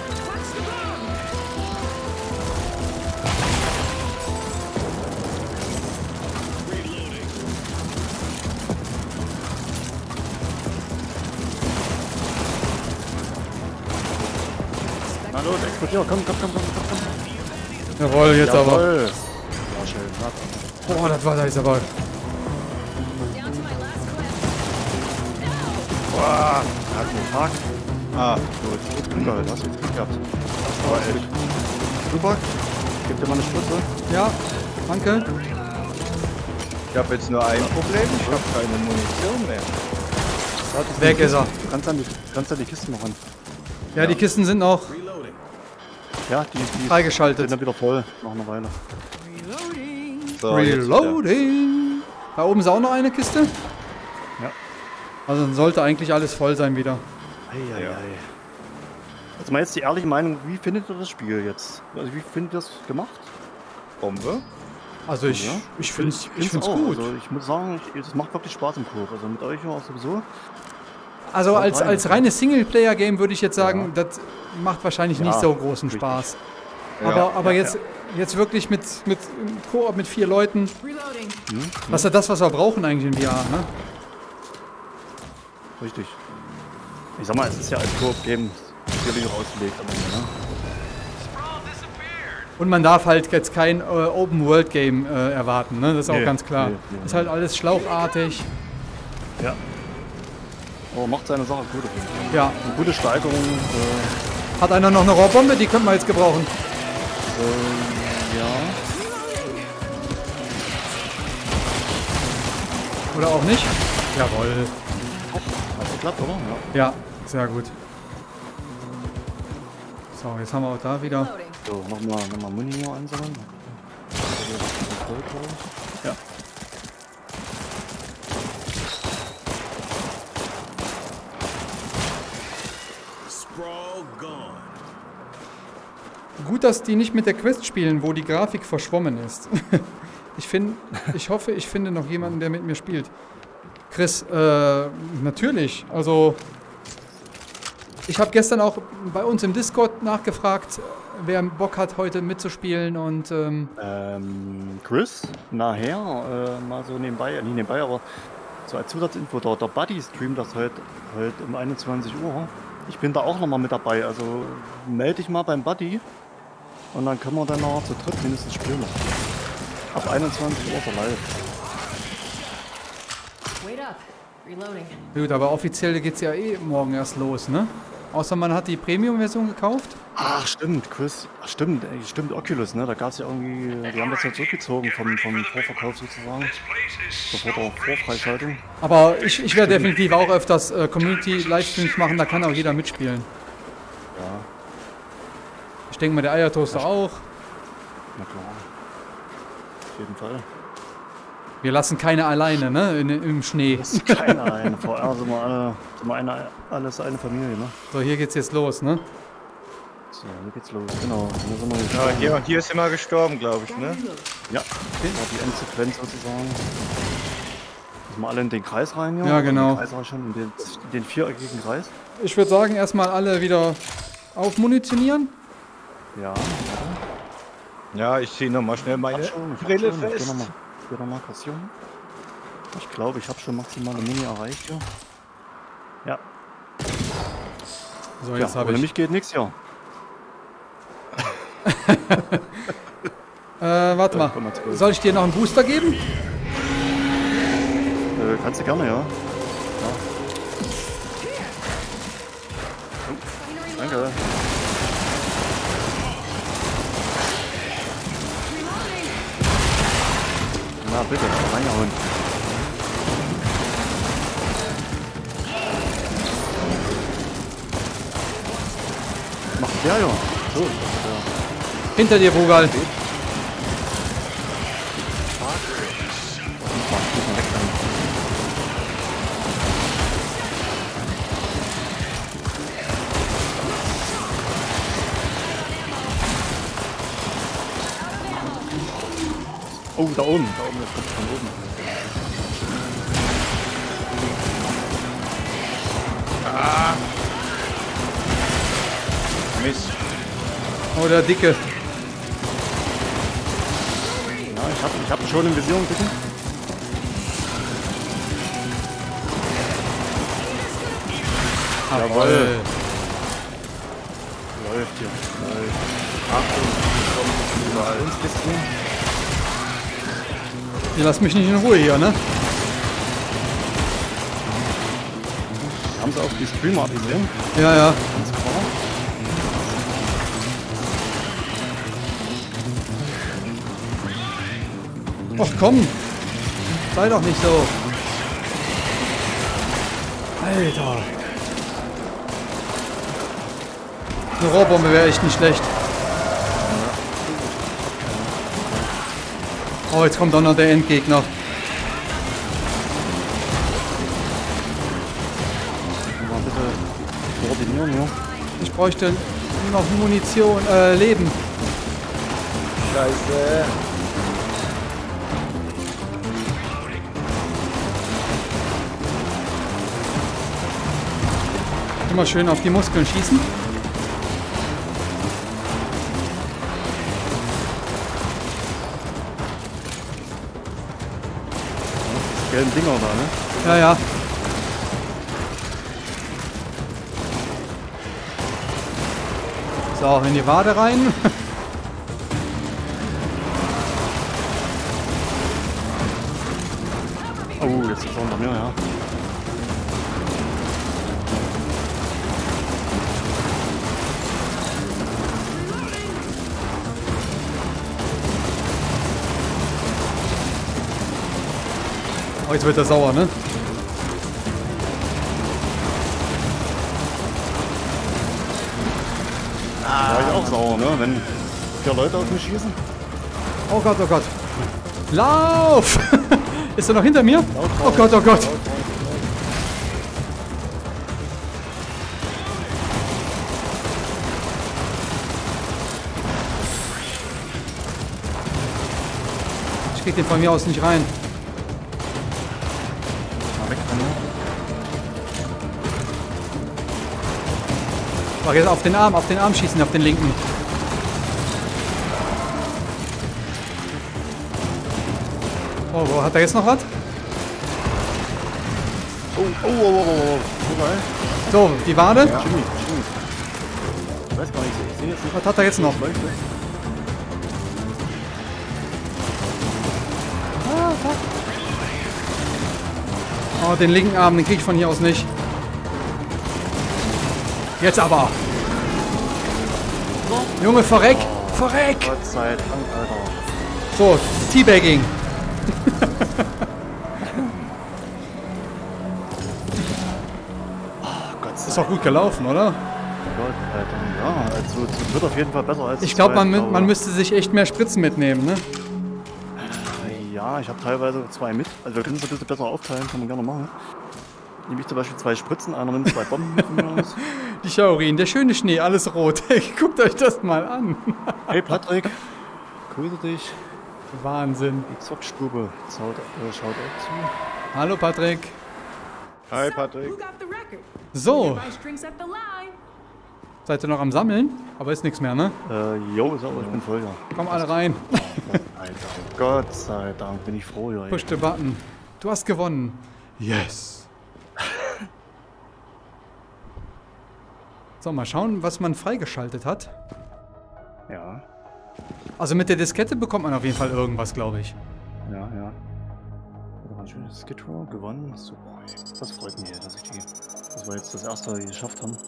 Na los, explodier, komm, komm, komm, komm, komm, komm. Jawohl, jetzt aber. Jawohl. Ja, schön, na, Boah, das war da ist aber. Down to my last clip. boah, hat einen Tag. Ah, Gut, Glück gehabt, hast du Glück gehabt. Das war echt. Super, gib dir mal eine Spritze. Ja, danke. ich habe jetzt nur ein Problem. Ich habe keine Munition mehr. Da hat es Weg die ist er. Kisten. Du kannst an die, du kannst an die Kisten noch ran. Ja, die Kisten sind noch Ja, die, die freigeschaltet. sind dann wieder voll, nach einer Weile. So, jetzt wieder. Reloading. Da oben ist auch noch eine Kiste. Ja. Also dann sollte eigentlich alles voll sein wieder. Eieiei. Also mal jetzt die ehrliche Meinung, wie findet ihr das Spiel jetzt? Also wie findet ihr das gemacht? Bombe. Also ich, Ja. ich finde es ich find's find's gut. Also ich muss sagen, es macht wirklich Spaß im Koop. Also mit euch auch sowieso. Also als, rein. als reines Singleplayer-Game würde ich jetzt sagen, das macht wahrscheinlich nicht Ja, so großen richtig. Spaß. Ja, aber aber ja, jetzt, jetzt wirklich mit, mit Koop mit vier Leuten, Reloading. das ist ja das, was wir brauchen eigentlich in V R. Ne? Richtig. Ich sag mal, es ist ja als Koop-Game sicherlich auch ausgelegt am Ende, ne? Und man darf halt jetzt kein äh, Open-World-Game äh, erwarten, ne? Das ist auch Nee, ganz klar. nee, nee, Ist halt alles schlauchartig. Ja. Aber macht seine Sache gut. Ja. Eine gute Steigerung. Äh, Hat einer noch eine Rohrbombe? Die könnten wir jetzt gebrauchen. äh, ja. Oder auch nicht? Jawohl. Hat geklappt, oder? Ja. Ja, sehr gut. So, jetzt haben wir auch da wieder. Reloading. So, nochmal noch mal Muni hier einsammeln. Ja. Sprawl gone. Gut, dass die nicht mit der Quest spielen, wo die Grafik verschwommen ist. ich finde, ich hoffe, ich finde noch jemanden, der mit mir spielt. Chris, äh, natürlich. Also, ich habe gestern auch bei uns im Discord nachgefragt, wer Bock hat, heute mitzuspielen und ähm, Ähm, Chris, nachher, äh, mal so nebenbei, äh, nicht nebenbei, aber so als Zusatzinfo, der, der Buddy streamt das heute halt um einundzwanzig Uhr. Ich bin da auch nochmal mit dabei, also melde dich mal beim Buddy und dann können wir dann noch zu dritt mindestens spielen. Ab einundzwanzig Uhr ist er live. Wait up. Reloading. gut, aber offiziell geht's ja eh morgen erst los, ne? Außer man hat die Premium-Version gekauft. Ach stimmt, Chris, ach, stimmt, ey, stimmt, Oculus, ne? Da gab es ja irgendwie, die haben das ja zurückgezogen vom, vom Vorverkauf sozusagen, bevor der Vorfreischaltung. Aber ich, ich werde definitiv auch öfters äh, Community-Livestreams machen, da kann auch jeder mitspielen. Ja, Ich denke mal, der Eiertoaster auch. na klar. Auf jeden Fall. Wir lassen keine alleine, ne? In, Im Schnee. Das ist keiner ein. V R sind wir alle, sind wir eine, alles eine Familie, ne? So, hier geht's jetzt los, ne? So, hier geht's los, genau. Hier sind wir jetzt Ja, hier, hier ist immer gestorben, glaube ich, ne? Ja, das war die Endsequenz sozusagen. Müssen wir alle in den Kreis rein, ja? Ja, genau. Den Kreis auch schon, in den, in den viereckigen Kreis. Ich würde sagen, erstmal alle wieder aufmunitionieren. Ja. Ja, ich ziehe nochmal schnell meine schon, ich Brille hab schon. Ich fest. geh nochmal, geh nochmal kassieren. Ich glaube, ich habe schon maximale Muni erreicht, ja. Ja, So, ja jetzt habe ohne ich. mich geht nichts, ja. Äh, warte Ja, mal. komm mal zurück. Soll ich dir noch einen Booster geben? Äh, kannst du gerne, ja. ja. Oh, danke. Na bitte, reingehauen. Macht der ja. So, ja. Hinter dir, Bogal. Oh, da oben, da oben, das kommt von oben. Mist. Oh, der Dicke. Ja, ich hab, ich hab ihn schon in Vision, bitte. Jawohl. Läuft hier. Läuft. Achtung, überall. Uns bisschen. Ihr lasst mich nicht in Ruhe hier, ne? Haben sie auch die Streamer gesehen? Ja, ja. Ganz klar. Ach komm. Sei doch nicht so. Alter. Eine Rohrbombe wäre echt nicht schlecht. Oh, jetzt kommt auch noch der Endgegner. Mal bitte koordinieren, ja. Ich bräuchte noch Munition, äh, Leben. Scheiße. Immer schön auf die Muskeln schießen. Die gelben Dinger da, ne? Ja, ja. So, in die Wade rein. Oh, jetzt ist auch noch mehr, ja. Oh, jetzt wird er sauer, ne? Da war ich auch sauer, ne? Wenn vier Leute auf mich schießen. Oh Gott, oh Gott. Lauf! Ist er noch hinter mir? Oh Gott, oh Gott. Ich krieg den von mir aus nicht rein. Mal weg von mir. Mach jetzt auf den Arm, auf den Arm schießen, auf den linken. Oh, wo hat er jetzt noch was? Oh, oh, oh, oh, oh, oh. So geil. So, die Wade. Jimmy, Jimmy. Ich weiß gar nicht, ich sehe jetzt nicht. Was hat er jetzt noch? Läuft das? Oh, den linken Arm, den krieg ich von hier aus nicht. Jetzt aber. Junge, verreck! Verreck! Gott sei Dank, Alter. So, Teabagging. Gott sei Ist doch gut gelaufen, oder? Gott, Alter. Ja, also es wird auf jeden Fall besser als Ich glaube, man, zwei, mü- man aber- müsste sich echt mehr Spritzen mitnehmen, ne? Ja, ich habe teilweise zwei mit. Also wir können es ein bisschen besser aufteilen, kann man gerne machen. Nehme ich zum Beispiel zwei Spritzen, einer nimmt zwei Bomben von mir aus. Die Schaurin, der schöne Schnee, alles rot. Guckt euch das mal an. Hey Patrick, grüße dich. Wahnsinn. Die Zockstube schaut, äh, schaut auch zu. Hallo Patrick. Hi So, Patrick. who got the record? So, Everybody drinks up the line. seid ihr noch am Sammeln? Aber ist nichts mehr, ne? Äh, jo, ist aber, ich bin voll, ja. Komm alle rein. Alter, Gott sei Dank, bin ich froh, ja. Push the button. Du hast gewonnen. Yes. So, mal schauen, was man freigeschaltet hat. Ja, Also mit der Diskette bekommt man auf jeden Fall irgendwas, glaube ich. ja, ja. Da war ein schönes Skid Row, gewonnen. Super. Das freut mich, dass ich die, dass wir jetzt das erste geschafft haben.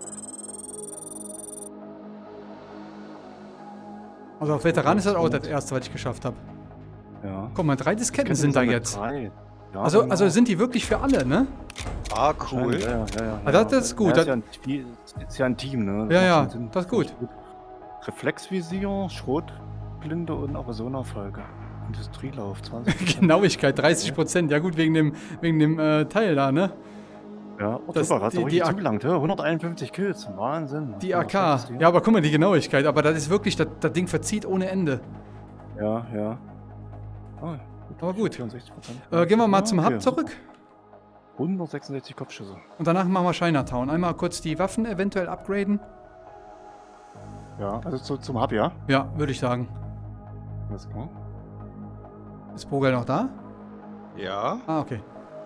Also auf Veteran ist das auch das erste, was ich geschafft habe. Ja. Guck mal, drei Disketten sind da mit jetzt. drei. Ja, Also, genau. also sind die wirklich für alle, ne? Ah, cool. Ja, ja, ja, ja. Ah, das- das ist gut. Ja, Das- ist, ja ein, Team- ist ja ein Team, ne? Ja, macht ja, schon Sinn. das ist gut. Reflexvisier, Schrotblinde und Arizona-Folge. Industrielauf, zwanzig Prozent. Genauigkeit, dreißig Prozent. Ja gut, wegen dem, wegen dem äh, Teil da, ne? Ja, oh, Das- super, hast die- du die richtig A- zugelangt, ja? hunderteinundfünfzig Kills, Wahnsinn. Die Ja, A K. schlechteste, Ja, aber guck mal, die Genauigkeit. Aber das ist wirklich, das, das Ding verzieht ohne Ende. Ja, ja. Ah, Aber gut. vierundsechzig Prozent. Äh, gehen wir mal Ja, zum okay, Hub zurück. hundertsechsundsechzig Kopfschüsse. Und danach machen wir Chinatown. Einmal kurz die Waffen eventuell upgraden. Ja, also zu, zum Hub, ja? Ja, würde ich sagen. Alles klar. Ist Bogal noch da? Ja. Ah, okay.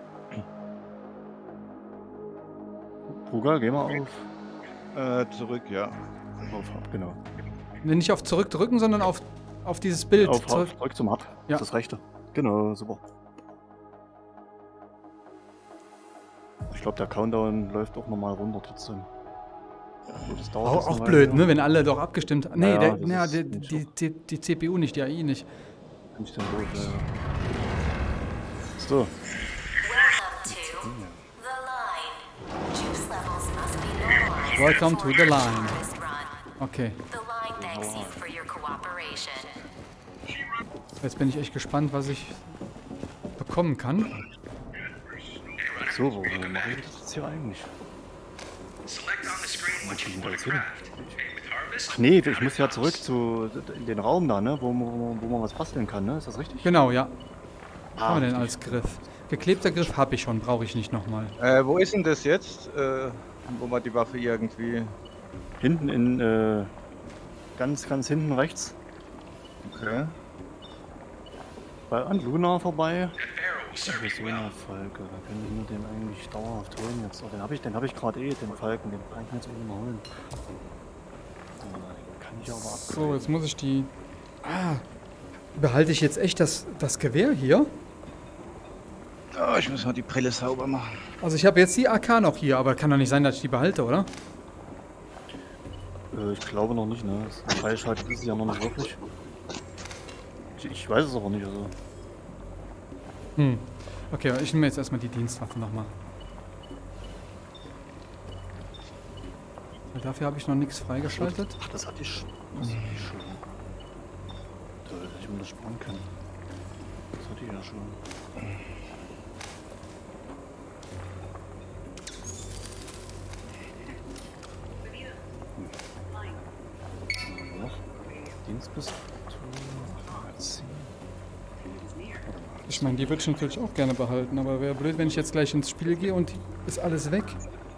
Brugal, geh mal auf, Äh, zurück, ja. auf Hub, genau. Nee, nicht auf zurückdrücken, sondern auf, auf dieses Bild. Auf zurück. Hub, zurück zum Hub. Ja. Das ist das rechte. Genau, super. Ich glaube, der Countdown läuft auch nochmal runter trotzdem. Gut, das dauert Auch, jetzt auch eine blöd, Weile. ne? Wenn alle doch abgestimmt haben. Nee, Ja, der, das na, ist die, nicht die, die, die C P U nicht, die A I nicht. Bin ich denn los, ja, ja. So, Welcome to the line. Juice levels must be normalized. Welcome to the line. for this run. Okay. The line thanks you for your cooperation. Jetzt bin ich echt gespannt, was ich bekommen kann. so, wo mache ich das jetzt hier eigentlich? Select on the screen what you want to craft. Aim with harvest. Ach nee, ich muss ja zurück zu in den Raum da, ne? Wo, wo, wo man was basteln kann, ne? Ist das richtig? Genau, ja. Was haben wir denn richtig. als Griff? Geklebter Griff habe ich schon, brauche ich nicht nochmal. Äh, wo ist denn das jetzt? Äh, wo man die Waffe irgendwie... Hinten in, äh, ganz, ganz hinten rechts. Okay. Bei, an Luna vorbei. That barrel will serve you well. Arizona-Falke, da können wir nur den eigentlich dauerhaft holen jetzt. Oh, den habe ich, den habe ich gerade eh, den Falken, den kann ich mir jetzt irgendwie mal holen. Oh, den kann ich aber So, upgraden. jetzt muss ich die... Ah, behalte ich jetzt echt das, das Gewehr hier? Oh, ich muss mal die Brille sauber machen. Also ich habe jetzt die A K noch hier, aber kann doch nicht sein, dass ich die behalte, oder? Äh, ich glaube noch nicht, ne? Das Freischalten ist es ja noch nicht wirklich. Ich, ich weiß es aber nicht, also. Hm. Okay, ich nehme jetzt erstmal die Dienstwaffe nochmal. Weil dafür habe ich noch nichts freigeschaltet. Ach, das hatte ich schon. Das hatte ich schon. Da hätte ich mir das sparen können. Das hatte ich ja schon. Hm. Noch? Dienstpistole. Magazin. Ich meine, die würde ich natürlich auch gerne behalten, aber wäre blöd, wenn ich jetzt gleich ins Spiel gehe und ist alles weg.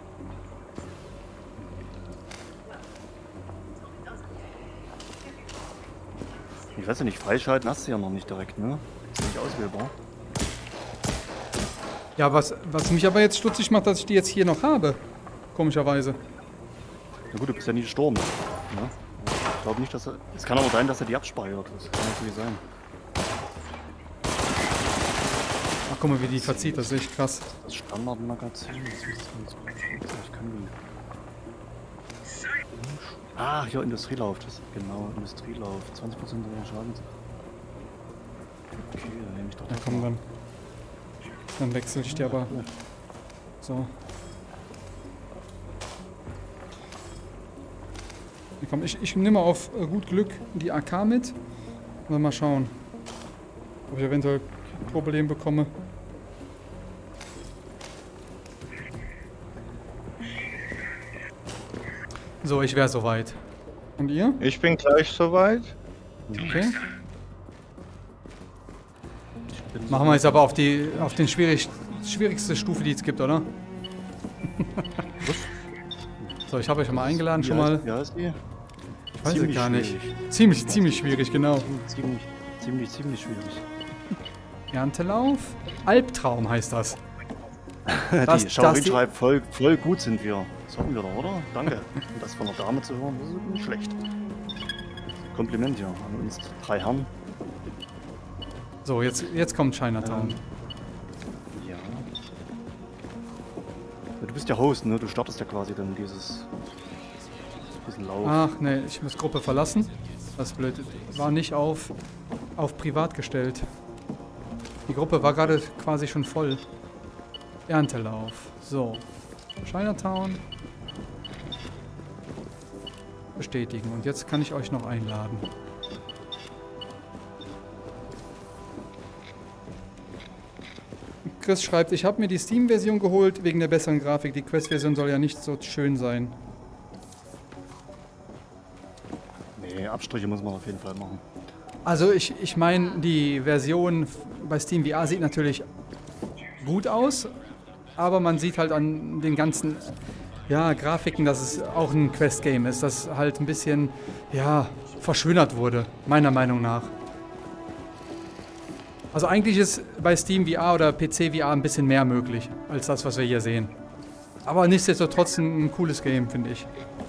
Ich weiß ja nicht, freischalten hast du ja noch nicht direkt, ne? Ist nicht auswählbar. Ja, was, was mich aber jetzt stutzig macht, dass ich die jetzt hier noch habe. Komischerweise. Na gut, du bist ja nie gestorben. Ne? Ich glaube nicht, dass er. Es kann aber sein, dass er die abspeichert. Das kann natürlich sein. Ach, guck mal, wie die verzieht, das ist echt krass. Das Standardmagazin, das ist ganz gut. Ich kann die. Ah, hier Industrielauf, das genau, Industrielauf. zwanzig Prozent der Schadens. Okay, dann nehme ich doch Ja, das komm, mal. dann. Dann wechsle ich die aber. So. Ja, komm, ich, ich nehme auf äh, gut Glück die A K mit. Und dann mal schauen, ob ich eventuell ein Problem bekomme. So, ich wäre soweit. Und ihr? Ich bin gleich soweit. Okay. Ich bin Machen wir jetzt aber auf die auf den schwierig, schwierigste Stufe, die es gibt, oder? So, ich habe euch schon mal eingeladen, schon mal. Ja, ist die? Ich weiß es gar nicht. Schwierig. Ziemlich, ziemlich schwierig, genau. Ziemlich, ziemlich, ziemlich schwierig. Erntelauf? Albtraum heißt das. Das- die Schaurin das die- schreibt, voll, voll gut sind wir. Das hatten wir doch, oder? Danke. Und das von der Dame zu hören, das ist nicht schlecht. Kompliment ja an uns drei Herren. So, jetzt, jetzt kommt Chinatown. Ja. Du bist ja Host, ne? Du startest ja quasi dann dieses... diesen Lauf. Ach ne, ich muss Gruppe verlassen. Das ist blöd. War nicht auf, auf privat gestellt. Die Gruppe war gerade quasi schon voll. Erntelauf. So. Chinatown. Bestätigen. Und jetzt kann ich euch noch einladen. Chris schreibt, ich habe mir die Steam-Version geholt wegen der besseren Grafik. Die Quest-Version soll ja nicht so schön sein. Nee, Abstriche muss man auf jeden Fall machen. Also ich, ich meine, die Version bei Steam V R sieht natürlich gut aus, aber man sieht halt an den ganzen ja, Grafiken, dass es auch ein Quest-Game ist, das halt ein bisschen ja, verschönert wurde, meiner Meinung nach. Also eigentlich ist bei Steam V R oder P C V R ein bisschen mehr möglich, als das, was wir hier sehen. Aber nichtsdestotrotz ein cooles Game, finde ich.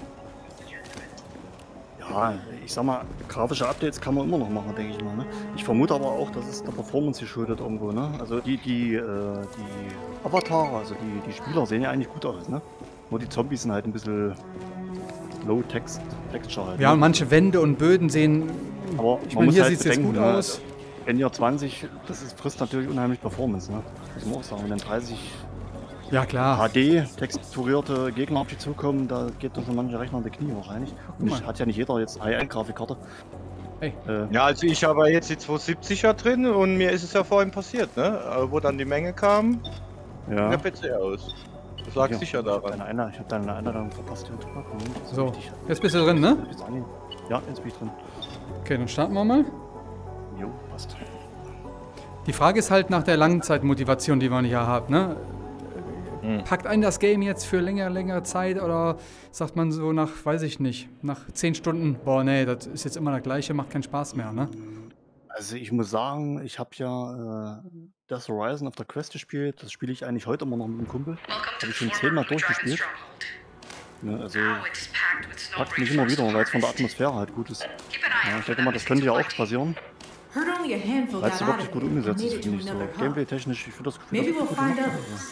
Ja, ich sag mal, grafische Updates kann man immer noch machen, denke ich mal. Ne? Ich vermute aber auch, dass es der Performance geschuldet irgendwo. Ne? Also die, die, äh, die Avatare, also die, die Spieler sehen ja eigentlich gut aus. Ne? Nur die Zombies sind halt ein bisschen Low-Text, Texture halt. Ja, und Ne? manche Wände und Böden sehen, Aber ich man meine, muss hier halt sieht es jetzt bedenken, gut ne? aus. N R zwanzig, das ist, frisst natürlich unheimlich Performance. Ne? Muss man auch sagen. Wenn dann dreißig Ja klar. H D texturierte Gegner auf die zukommen, da geht durch so manche Rechner in die Knie wahrscheinlich. Und mal. ich, hat ja nicht jeder jetzt High-End-Grafikkarte. Hey. Äh, Ja, also ich habe jetzt die zweihundertsiebziger drin und mir ist es ja vorhin passiert, ne? Aber wo dann die Menge kam, ja. der P C aus. Das lag Ja, sicher Ich habe daran. deine, Einer- ich hab deine Einladung verpasst. hier. Mal gucken, das ist So, richtig. jetzt bist du drin, ne? Jetzt an- Ja, jetzt bin ich drin. Okay, dann starten wir mal. Jo, passt. Die Frage ist halt nach der Langzeitmotivation, die man hier hat, ne? Packt einen das Game jetzt für länger, längere Zeit oder sagt man so nach, weiß ich nicht, nach zehn Stunden, boah, nee, das ist jetzt immer das Gleiche, macht keinen Spaß mehr, ne? Also ich muss sagen, ich habe ja äh, das Horizon auf der Quest gespielt. Das spiele ich eigentlich heute immer noch mit einem Kumpel. Habe ich schon zehnmal durchgespielt. Ne, also packt mich immer wieder, weil es von der Atmosphäre halt gut ist. Ja, ich denke mal, das könnte ja auch passieren. Heard only a handful Weil got es out wirklich of gut it and umgesetzt made ist, it to finde ich so. another hub. Gameplay-technisch, ich finde das Gefühl, Maybe das we'll gut find gemacht. others.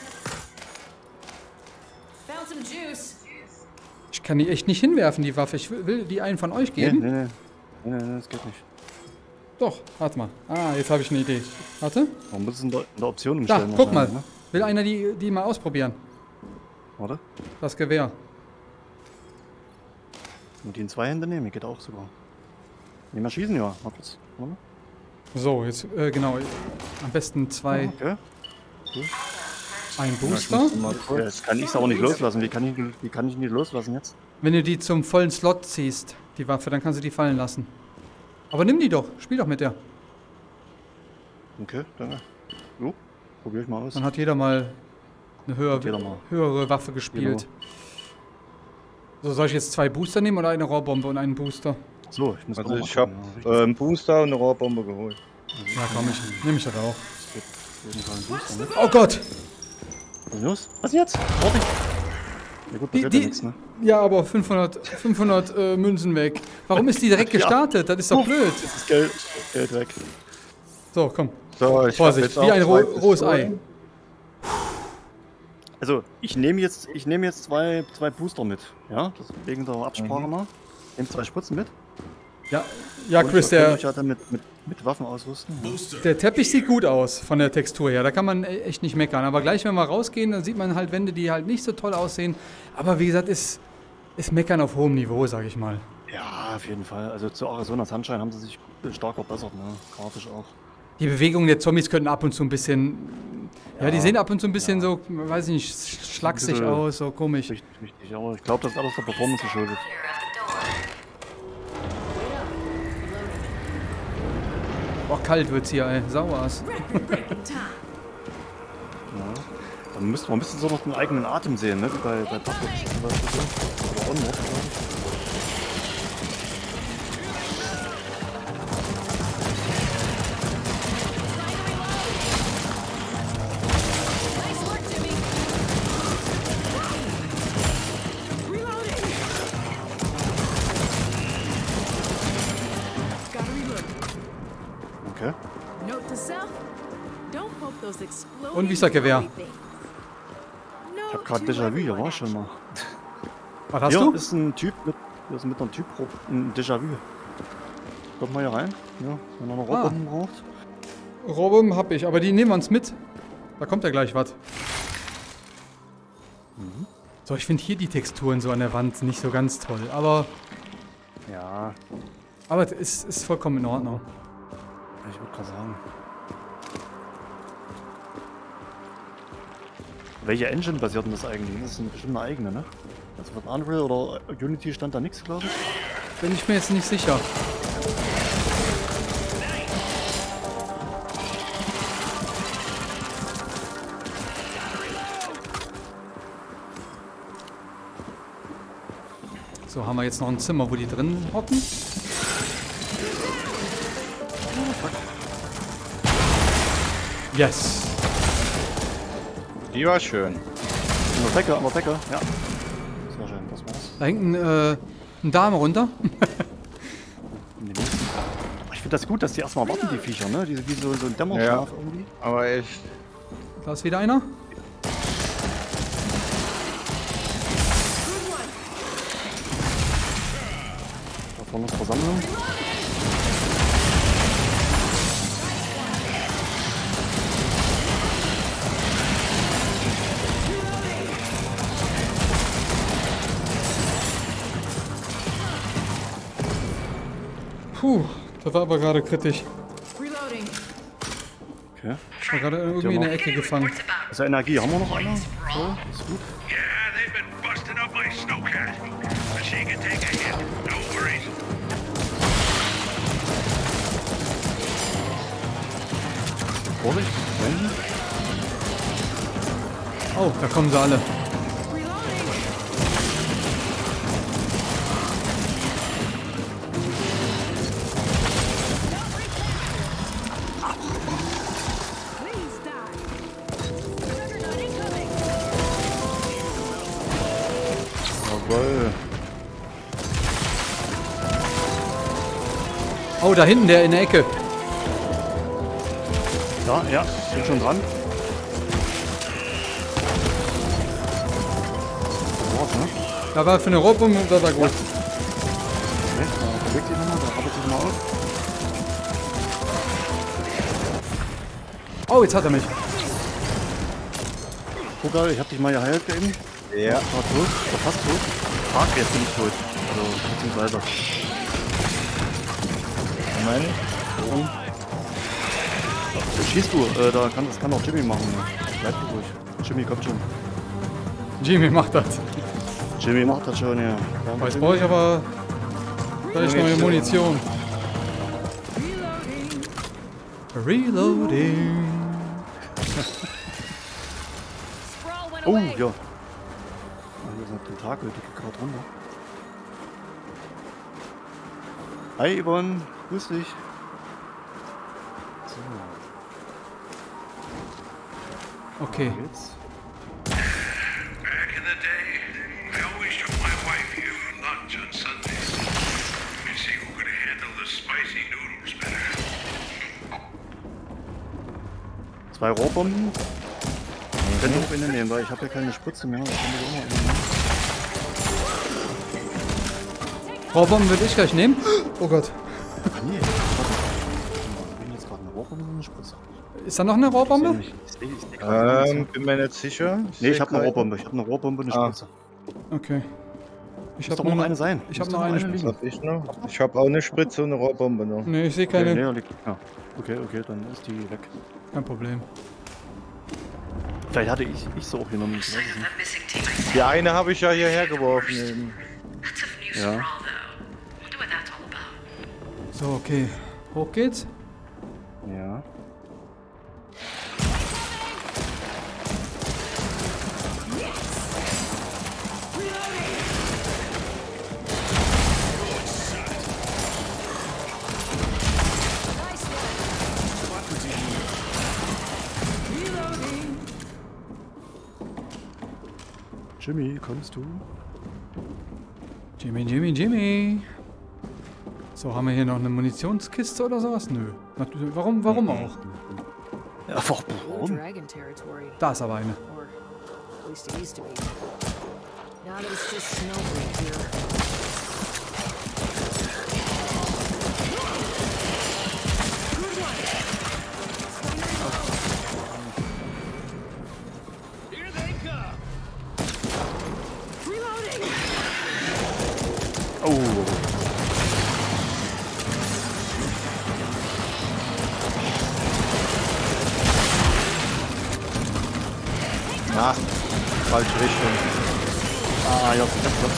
Found some juice. Ich kann die echt nicht hinwerfen, die Waffe. Ich will, will die einen von euch Nee, geben. nee, nee, nee, nee, das geht nicht. Doch, warte mal. Ah, jetzt habe ich eine Idee. Warte. Man muss es in der, in der Option Da, umstellen. guck mal. wahrscheinlich, Will einer die, die mal ausprobieren? Ne? Warte, Das Gewehr. und die in zwei Hände nehmen, geht auch sogar. Nicht mehr schießen, ja. Mal kurz. Warte. So, jetzt, äh, genau. Am besten zwei. Okay. Ein Booster. Ja, jetzt kann ich es aber nicht loslassen. Wie kann ich, wie kann ich ihn nicht loslassen jetzt? Wenn du die zum vollen Slot ziehst, die Waffe, dann kannst du die fallen lassen. Aber nimm die doch. Spiel doch mit der. Okay, danke. Jo, probier ich mal aus. Dann hat jeder mal eine höher, Hat jeder mal. höhere Waffe gespielt. So, soll ich jetzt zwei Booster nehmen oder eine Rohrbombe und einen Booster? So, ich muss Also auch mal ich habe gucken, ja. äh, einen Booster und eine Rohrbombe geholt. Ja, komm, ich nehme ich das auch. Auf jeden Fall ein Booster, ne? Oh Gott! Was ist los? Was jetzt? Warte. Ja gut, Die, passiert ja die, nichts, ne? ja, aber fünfhundert, fünfhundert äh, Münzen weg. Warum ist die direkt Ja. gestartet? Das ist doch blöd. Das Geld, Geld weg. So, komm. So, ich hab Vorsicht, jetzt wie auch ein zwei roh, rohes Ei. Pistolen. Also, ich nehme jetzt, ich nehme jetzt zwei, zwei Booster mit. Ja, das wegen der Absprache mal. Nehmt zwei Spritzen mit. Ja, ja Und Chris, ihr könnt der, euch ja dann mit, mit, mit Waffen ausrüsten. Ja. der Teppich sieht gut aus von der Textur her. Da kann man e- echt nicht meckern. Aber gleich, wenn wir rausgehen, dann sieht man halt Wände, die halt nicht so toll aussehen. Aber wie gesagt, ist, ist Meckern auf hohem Niveau, sag ich mal. Ja, auf jeden Fall. Also zu Arizona Sunshine haben sie sich stark verbessert, ne? Grafisch auch. Die Bewegungen der Zombies könnten ab und zu ein bisschen. Ja, die sehen ab und zu ein bisschen so, weiß ich nicht, schlaksig bisschen- aus, so komisch. Richtig, richtig. Aber ich glaube, das ist alles der Performance geschuldet. Clear of the door. Boah, kalt wird's hier, ey. Sauers. Record-breaking time. Ja. Dann müsste man müsste so noch den eigenen Atem sehen, ne? Wie bei, bei Puppet zum Beispiel so. Oder Onward, glaube ich. Nice work, Jimmy. Reloading. Gotta reload. Okay. Note to self. Don't poke those exploding Und wie ist das Gewehr? things. Ich hab grad Déjà-vu, hier war ich schon mal. Was hast Hier du? ist ein Typ mit, hier ist mit einem Typ ro- ein Déjà-vu. Kommt mal hier rein. Ja, wenn er noch Ah. Roboter braucht. Robben hab ich, aber die nehmen wir uns mit. Da kommt ja gleich was. So, ich finde hier die Texturen so an der Wand nicht so ganz toll, aber, Ja, aber es ist, ist vollkommen in Ordnung. ich würde gerade sagen. Welche Engine basiert denn das eigentlich? Das ist eine bestimmt eine eigene, ne? Also von Unreal oder Unity stand da nichts, glaube ich. Bin ich mir jetzt nicht sicher. So, haben wir jetzt noch ein Zimmer, wo die drin hocken? Yes. Die war schön. An der Decke, an der Decke, ja. Sehr schön, das war's. Da hängt ein, äh, eine Dame runter. In den nächsten. Ich finde das gut, dass die erstmal warten, die Viecher, ne? Die, wie so, so ein Dämmerschlaf Ja. irgendwie. Aber echt. Da ist wieder einer. Da vorne ist Versammlung. Puh, das war aber gerade kritisch. Reloading. Okay. Ich war gerade irgendwie in der Ecke gefangen. Also Energie, haben wir noch einer? So, ist gut. Yeah, they've been busting up my snowcat. But she can take a hit. No worries. Vorsicht, Wenden. Oh, da kommen sie alle. Please die. Juggernaut incoming. Jawohl. Oh, da hinten, der in der Ecke. Ja, ja, bin schon dran. Das war's, ne? Da war für eine Robbe und da war gut. Okay, da bewegt sich nochmal, da arbeitet sich mal auf. Oh, jetzt hat er mich. Guck mal, ich hab dich mal geheilt eben. Ja. War tot, war fast tot. Fuck, jetzt bin ich tot. Also, beziehungsweise. Moment. Warum? Schießt du, äh, da kann, das kann auch Jimmy machen. Ne? Bleib du ruhig. Jimmy, kommt schon. Jimmy macht das. Jimmy macht das schon, ja. Oh, jetzt brauche ich aber gleich neue Munition. Reloading. Sprawl went Oh, away. ja. Ah, hier ist ein Tentakel, die geht gerade runter. Hi, Yvonne. Grüß dich. So, Okay. jetzt. Back in the day, I always took my wife here for lunch on Sundays. You see who could handle the spicy noodles better. Zwei Rohrbomben. Ich könnte auch eine nehmen, weil ich habe ja keine Spritze mehr. Ich kann die auch mal eine nehmen. Rohrbomben würde ich gleich nehmen. Oh Gott. Ah, nee. Warte. Ich bin jetzt gerade eine Rohrbombe und eine Spritze. Ist da noch eine Ich seh Rohrbombe? nicht. Ich seh- ich seh grad Ähm, nichts. bin mir nicht sicher. Nee, seh ich habe eine keine. Rohrbombe. Ich habe eine Rohrbombe und eine Ah. Spritze. Okay. Ich Muss habe doch noch noch eine. eine sein. Ich Muss hab doch noch eine liegen. Was hab ich noch? Ich habe auch eine Spritze und eine Rohrbombe noch. Nee, ich sehe Okay, nee, keine. da liegt. Ja. Okay, okay, dann ist die weg. Kein Problem. Vielleicht hatte ich, ich so auch genommen. Ich weiß es nicht. Missing team. Die eine habe ich ja hierher geworfen. eben. That's a new Ja. sprawl, though. Wonder what that's all about. So, okay. Hoch geht's. Ja. Jimmy, kommst du? Jimmy, Jimmy, Jimmy. So, haben wir hier noch eine Munitionskiste oder sowas? Nö. Natürlich- Warum, warum auch? Ja, einfach Blue warum? Dragon territory. Da ist aber eine. Or at least it used to be. Now that it's just Snowbreak here. Oh. Ah, falsche Richtung. Ah, ja, das klappt.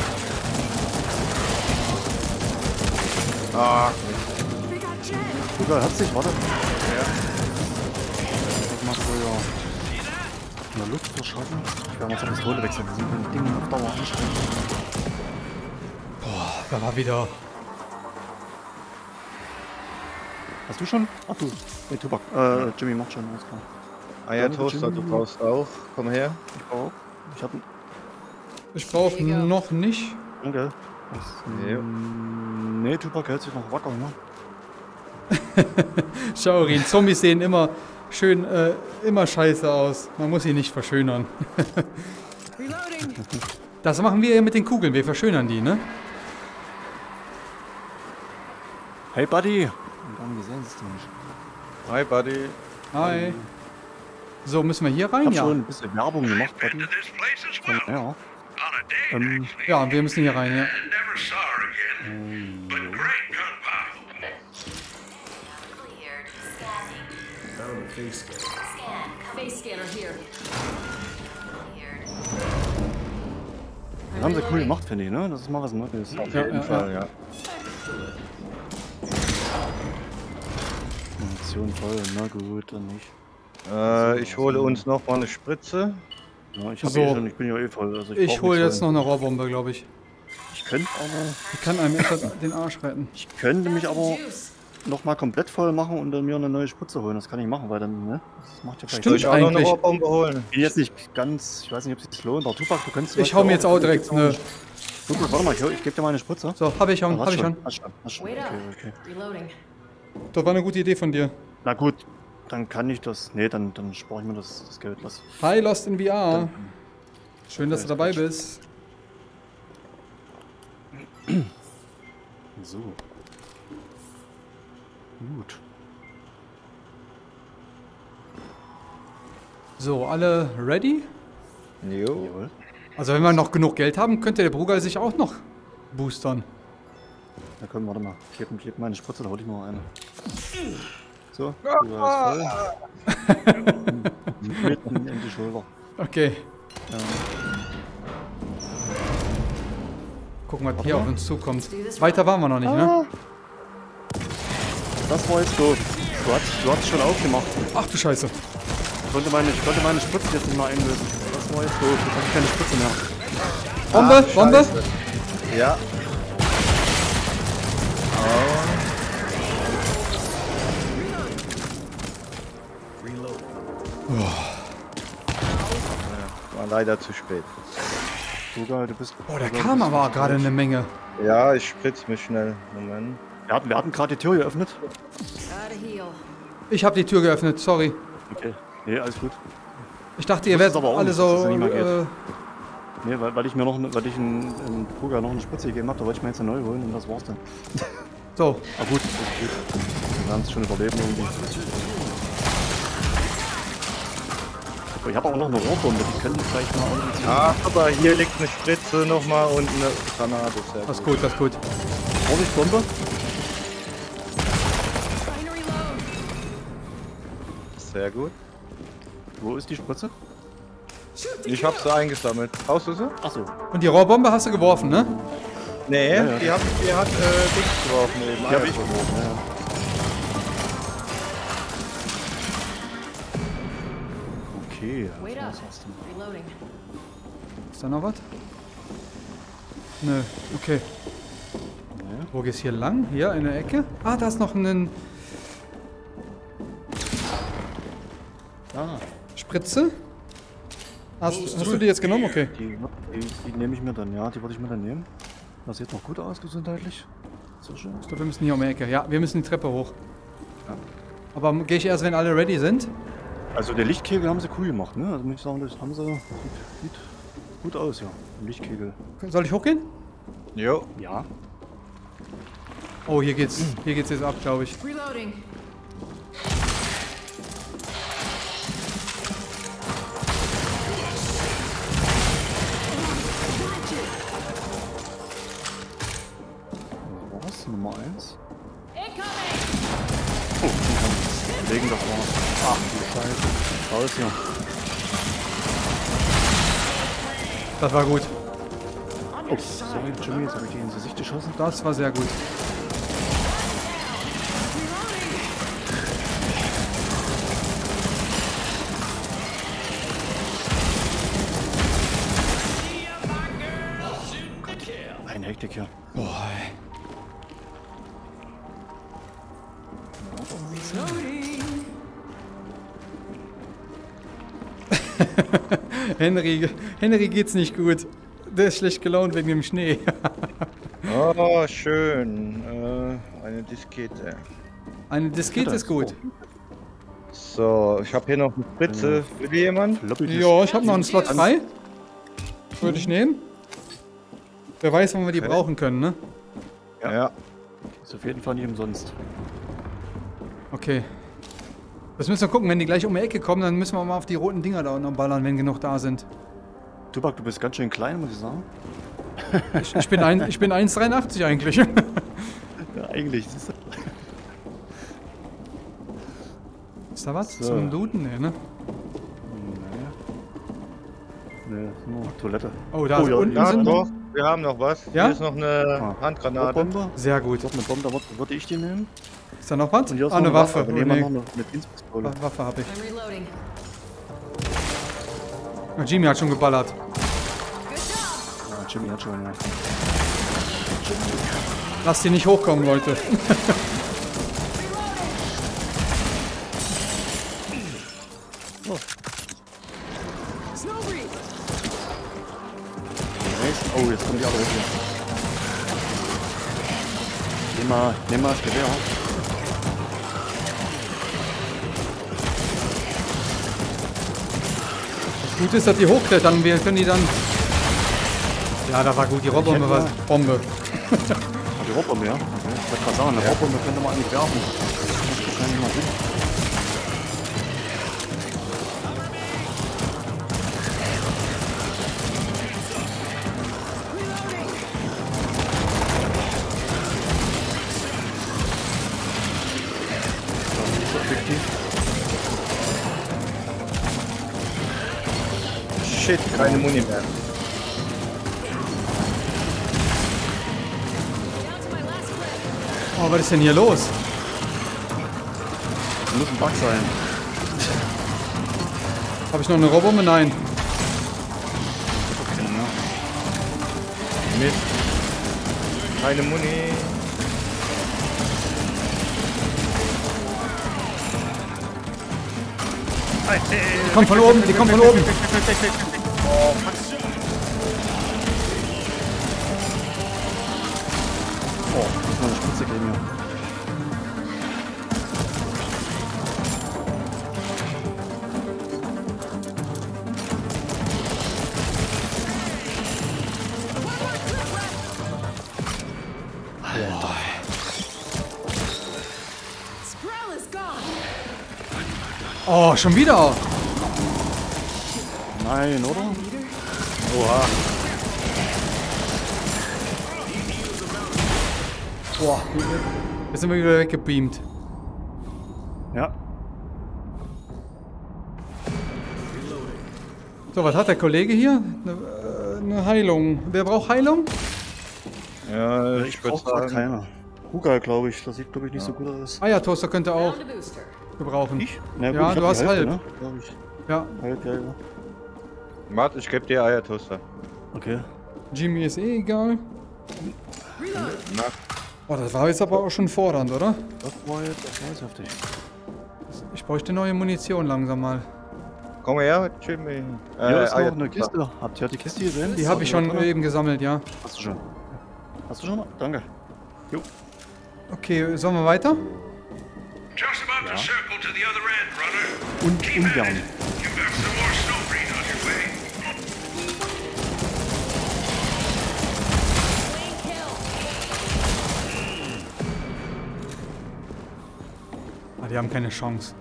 Ah, Sogar hat sich, warte. Ja. Das macht so ja. In der Luft verschaffen. Ich werde mal zur Pistole wechseln. Wir sind mit dem Ding auf Dauer anstrengend. Da war wieder. Hast du schon? Ach du. Nee, Tubak. Äh, Jimmy macht schon, alles klar. Eiertoaster, du brauchst auch. Komm her. Ich brauch. Ich hab. Ich brauche noch nicht. Danke. Ja. Nee, Tupac hält sich noch wacker, ne? Schaurin, Zombies sehen immer schön, äh, immer scheiße aus. Man muss sie nicht verschönern. Reloading! Das machen wir ja mit den Kugeln. Wir verschönern die, ne? Hey, Buddy! Gar nicht gesehen, siehst du nicht. Hi, Buddy. Hi. So, müssen wir hier Ich rein? hab Ja. schon ein bisschen Werbung gemacht, Been Buddy. to this place as well. Ja. On a date, Ähm, actually. Ja, wir müssen hier rein, ja. I never saw her again. But great gunpowder. Cleared. Scanning. Scan. Face scanner here. Cleared. das haben sie cool gemacht, finde ich, ne? Das ist mal was Neues. Auf Ja, jeden ja, Fall, ja. Munition voll, na gut, dann nicht. Äh, ich hole uns noch mal eine Spritze. Ja, ich hab So. eh schon, ich bin ja eh voll. Also ich Ich brauch hole nichts jetzt noch holen. eine Rohrbombe, glaube ich. Ich könnte aber. Die kann einem etwas den Arsch retten. Ich könnte mich aber Juice. noch mal komplett voll machen und dann mir eine neue Spritze holen. Das kann ich machen, weil dann, ne? Das macht ja vielleicht Stimmt Soll ich auch noch eine eigentlich. Rohrbombe holen? Ich bin jetzt nicht ganz, ich weiß nicht, ob es sich lohnt. Aber Tupac, du kannst. Ich hau mir jetzt auch direkt eine. Tupac, warte mal, ich, ich gebe dir mal eine Spritze. So, hab ich schon, Ah, hab ich schon. Hast schon, hast schon. Wait Okay, up. okay. Reloading. Das war eine gute Idee von dir. Na gut, dann kann ich das. Nee, dann, dann spare ich mir das, das Geld. Lass. Hi, Lost in V R. Dann, Schön, dass du dabei bist. so. Gut. So, alle ready? Jo. Jawohl. Also wenn wir noch genug Geld haben, könnte der Brugal sich auch noch boostern. Na komm, warte mal. Ich heb, ich heb meine Spritze, da hol ich noch eine. So, du warst voll. Mitten in die Schulter. Okay. Ja. Gucken, was hier mal. auf uns zukommt. Weiter waren wir noch nicht, ne? Das war jetzt doof. Du hast, du hast schon aufgemacht. Ach du Scheiße. Ich konnte meine, ich konnte meine Spritze jetzt nicht mal einlösen. Das war jetzt doof. Jetzt habe ich keine Spritze mehr. Bombe, Bombe. Ja. Oh. War leider zu spät. Sogar, du bist. Oh, da sogar kam bist du aber nicht gerade durch. eine Menge. Ja, ich spritze mich schnell. Moment. Wir hatten, wir hatten gerade die Tür geöffnet. Gotta heal. Ich habe die Tür geöffnet, sorry. Okay. Nee, alles gut. Ich dachte, ihr Ich werdet wusste aber auch alle nicht, dass so. das nicht mehr geht. Äh, Nee, weil, weil ich mir noch, ne- weil ich einen, einen Bruger noch eine Spritze gegeben habe, da wollte ich mir jetzt eine neue holen und das war's dann. so, Aber gut, das ist gut. Wir werden es schon überleben irgendwie. So, ich habe auch noch eine Rohrbombe, die können vielleicht mal irgendwie. Ah, aber hier liegt eine Spritze nochmal und eine Granate. Sehr das ist gut. gut, das ist gut. Vorsicht, Bombe! Trying to reload. Sehr gut. Wo ist die Spritze? Ich hab sie eingesammelt. Brauchst du sie? Achso. Und die Rohrbombe hast du geworfen, ne? Nee, Ja, ja. die hat, die hat äh, Dings geworfen eben. Die habe ich Eiertoaster. geworfen, ja. Okay, Wait ja, up. was hast du? Reloading. Ist da noch was? Nö, okay. Nee. Wo geht's hier lang? Hier in der Ecke? Ah, da ist noch ein Ah, Spritze. Hast, hast du die jetzt genommen? Okay. die, die, die nehme ich mir dann, ja, die würde ich mir dann nehmen. Das sieht noch gut aus, gesundheitlich. So schön. Ich glaube, wir müssen hier um die Ecke. Ja, wir müssen die Treppe hoch. Ja. Aber gehe ich erst, wenn alle ready sind? Also der Lichtkegel haben sie cool gemacht, ne? Also muss ich sagen, das haben sie, sieht, sieht gut aus, ja. Ein Lichtkegel. Soll ich hochgehen? Jo. Ja. Oh, hier geht's, hier geht's jetzt ab, glaube ich. Reloading. Was? Nummer eins? Incoming! Oh, den legen das war. Ach, du Scheiße. Raus hier. Das war gut. Oh, sorry, Jimmy, jetzt habe ich dir ins Gesicht geschossen. Das war sehr gut. Ein Hektik hier. Boah, ey. Henry, Henry geht's nicht gut. Der ist schlecht gelaunt wegen dem Schnee. Oh, schön. Äh, eine Diskette. Eine Diskette ist gut. So, ich habe hier noch eine Spritze. Will die jemand? Ja, ich habe noch einen Slot frei. Würde ich nehmen. Wer weiß, wann wir die brauchen können, ne? Ja. ja. Ist auf jeden Fall nicht umsonst. Okay. Das müssen wir gucken, wenn die gleich um die Ecke kommen, dann müssen wir mal auf die roten Dinger da unten ballern, wenn genug da sind. Tubak, du bist ganz schön klein, muss ich sagen. Ich, ich bin ein, ich bin eins Komma dreiundachtzig eigentlich. Ja, eigentlich. Das ist Ist da was? So. Zum Looten? Nee, ne? Nee, nur Toilette. Oh, da Oh, ist ja, unten Ja, sind doch. Wir haben noch was. Ja? Hier ist noch eine Ah. Handgranate. Bombe. Sehr gut. Dort eine Bombe, da würde- würde ich die nehmen. Ist da noch was? Und hier ist Ah, noch eine Waffe. Wir Oh, nehmen wir nee. noch eine, eine Dienstpistole. Wa- Waffe habe ich. I'm reloading. Oh, Jimmy hat schon geballert. Good job! Ja, Jimmy hat schon, ja. Lasst die nicht hochkommen, Leute. Snowbreeze! Oh, jetzt kommen die alle hoch hier. Nimm mal, nimm mal das Gewehr. Gut ist, dass die hochklettern. Wir können die dann... Ja, da war gut. Die Rohrbombe war Bombe. Ah, die Rohrbombe, ja? Okay. Ich wollte gerade sagen, eine Rohrbombe könnte man eigentlich werfen. Das ist wahrscheinlich mal gut. Das ist nicht so effektiv. Shit, keine Muni mehr. Down to my last clip. Oh, was ist denn hier los? Das muss ein Bug sein. Habe ich noch eine Rohrbombe? Nein. Okay, ne? Mist. Keine Muni. Die kommt von oben. Die kommt von oben. Oh, das ist mal eine Spitze gegen hier. Sproul is gone! Oh, schon wieder. Nein, oder? Oha. Boah. Jetzt sind wir wieder weggebeamt. Ja. So, was hat der Kollege hier? Eine, äh, eine Heilung. Wer braucht Heilung? Ja, Ich ich würde brauche sagen. keiner. Huga, glaube ich. Das sieht, glaube ich, nicht so gut aus. Eiertoaster könnte auch Found a booster. gebrauchen. Ich? Na Ja, ich du hab hast die Hälfte, halb. Ne? Glaub ich. Ja, Halt, ja, ja. Warte, ich geb dir Eiertoaster. Okay. Jimmy ist eh egal. Na, Oh, das war jetzt aber auch schon fordernd, oder? Das war jetzt, das war jetzt heftig. Ich bräuchte neue Munition langsam mal. komm her, Jimmy. Hier Äh, ist noch eine Eiertoaster. Kiste. Habt ihr die Kiste gesehen? Die habe ich schon Oder? eben gesammelt, ja. Hast du schon? Hast du schon? Danke. Jo. Okay, sollen wir weiter? Just about to circle to the other end, runner. Und Keep at ungern. it. You've got some more snow breed on your way. Clean kill. Ah, die haben keine Chance.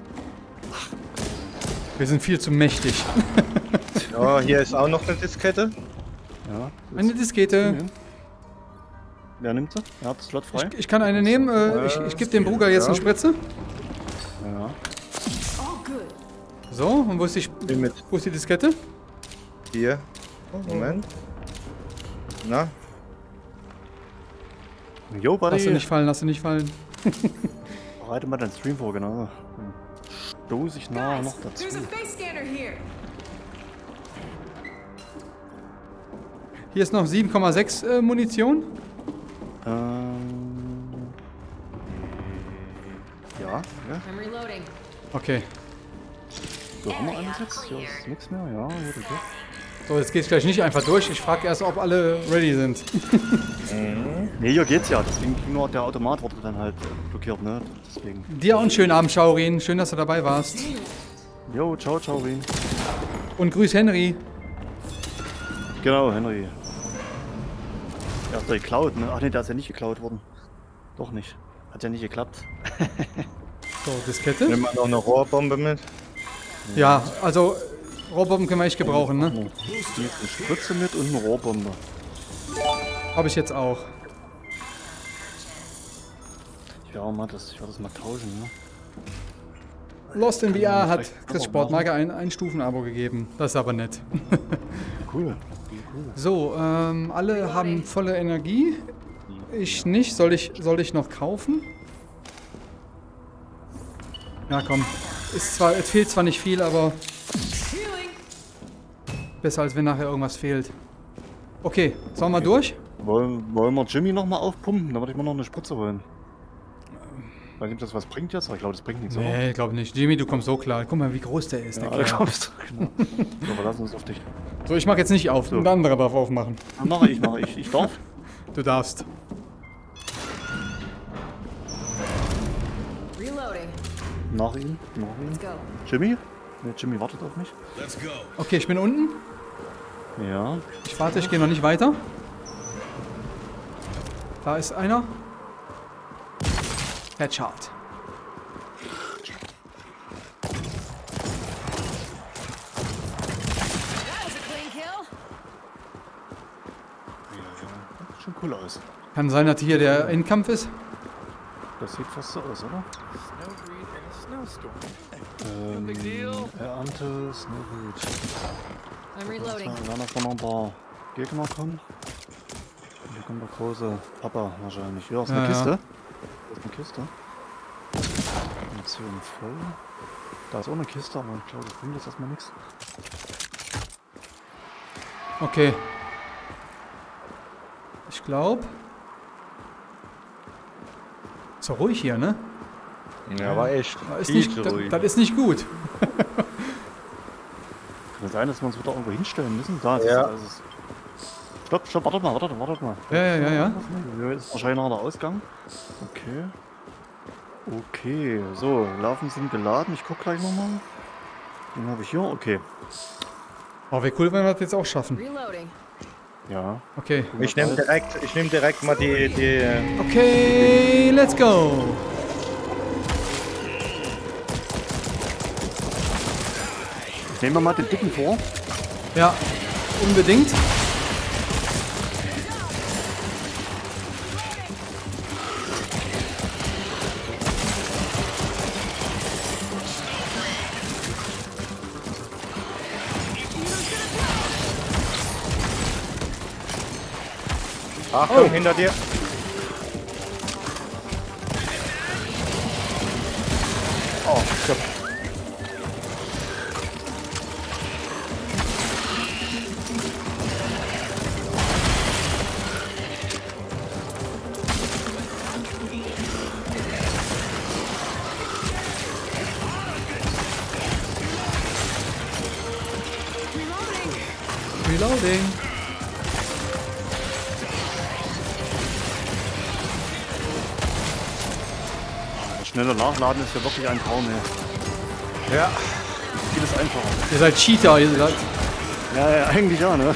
Wir sind viel zu mächtig. Ja, hier ist auch noch eine Diskette. Ja. Eine Diskete. Wer nimmt sie? Er hat das Slot frei. Ich, ich kann eine nehmen. Äh, ich ich gebe dem Bruder jetzt eine Spritze. Ja. All good. So, und wo ist die, Sp- Bin mit. wo ist die Diskette? Hier. Moment. Na, Jo, Lass sie Buddy. nicht fallen, lass sie nicht fallen. Bereite mal deinen Stream vor, genau. Dann stoße ich nachher noch dazu. There's a face scanner here. Hier ist noch sieben Komma sechs äh, Munition. Ähm. Ja, ja. I'm reloading. Okay. So, haben wir alles jetzt? Hier ist nichts mehr, ja, gut, okay. So, jetzt geht's gleich nicht einfach durch. Ich frage erst, ob alle ready sind. Ne, hier geht's ja, deswegen ging nur der Automat wurde dann halt äh, blockiert, ne? Deswegen. Dir auch einen schönen Abend, Schaurin. Schön, dass du dabei warst. Jo, ciao, ciao, Wien. Und grüß Henry. Genau, Henry. Er hat ja geklaut, ne? Ach ne, der ist ja nicht geklaut worden. Doch nicht. Hat ja nicht geklappt. So, Diskette. nehmen wir noch eine Rohrbombe mit. Ja, also Rohrbomben können wir echt gebrauchen, ne? Eine Spritze mit und eine Rohrbombe. Habe ich jetzt auch. Ja, mal das, ich werde das mal tauschen, ne? Lost in V R hat Chris Sportmarke ein, ein Stufenabo gegeben. Das ist aber nett. Cool. So, ähm, alle haben volle Energie. Ich nicht. Soll ich, soll ich noch kaufen? Ja, komm. Ist zwar, es fehlt zwar nicht viel, aber Healing. besser als wenn nachher irgendwas fehlt. Okay, sollen wir durch? Wollen, wollen wir Jimmy nochmal aufpumpen? Da würde ich mal noch eine Spritze holen. Weiß nicht, ob das was bringt jetzt, aber ich glaube, das bringt nichts, oder? Nee, ich glaube nicht. Jimmy, du kommst so klar. Guck mal, wie groß der ist, der Ja, da Kerl. kommst du. Genau. So, verlassen uns auf dich. So, ich mach jetzt nicht auf. Ein anderer darf aufmachen. Dann mache ich, mache ich. Ich darf. Du darfst. Reloading. Nach ihm, nach ihm. Let's go. Jimmy? Ne, Jimmy wartet auf mich. Okay, ich bin unten. Ja. Ich warte, ich gehe noch nicht weiter. Da ist einer. Headshot. That was a clean kill. Sieht schon cool aus. Kann sein, dass hier der Endkampf ist. Das sieht fast so aus, oder? Ähm, Ernte, Snowboot. I'm reloading. Da werden noch ein paar Gegner kommen. Hier kommt der große Papa wahrscheinlich. Ja, ist eine Ja, Kiste. ja. Da ist eine Kiste. Munition voll. Da ist auch eine Kiste, aber ich glaube, das bringt jetzt erstmal nichts. Okay. Ich glaube. Ist doch ruhig hier, ne? Ja, war echt. Das ist nicht, das, das ist nicht gut. Kann es sein, dass wir uns wieder irgendwo hinstellen müssen? Da, das Ja. ist, das ist Stopp, stopp, wartet mal, wartet, wartet mal. Ja, ja, ja, ja. Hier ist wahrscheinlich noch der Ausgang. Okay. Okay, so, Larven sind geladen. Ich guck gleich nochmal. Den habe ich hier, okay. Oh, wäre cool, wenn wir das jetzt auch schaffen. Reloading. Ja. Okay. Ich nehme direkt, ich nehm direkt mal die, die. Okay, let's go. Ich nehme mal den dicken vor. Ja, unbedingt. Achtung, Oh. hinter dir. Oh, ich hab. Reloading. Das schnelle Nachladen ist ja wirklich ein Traum, ey. Ja. Vieles einfacher. Ihr seid Cheater, ihr seid... Ja, ja, eigentlich ja, ne?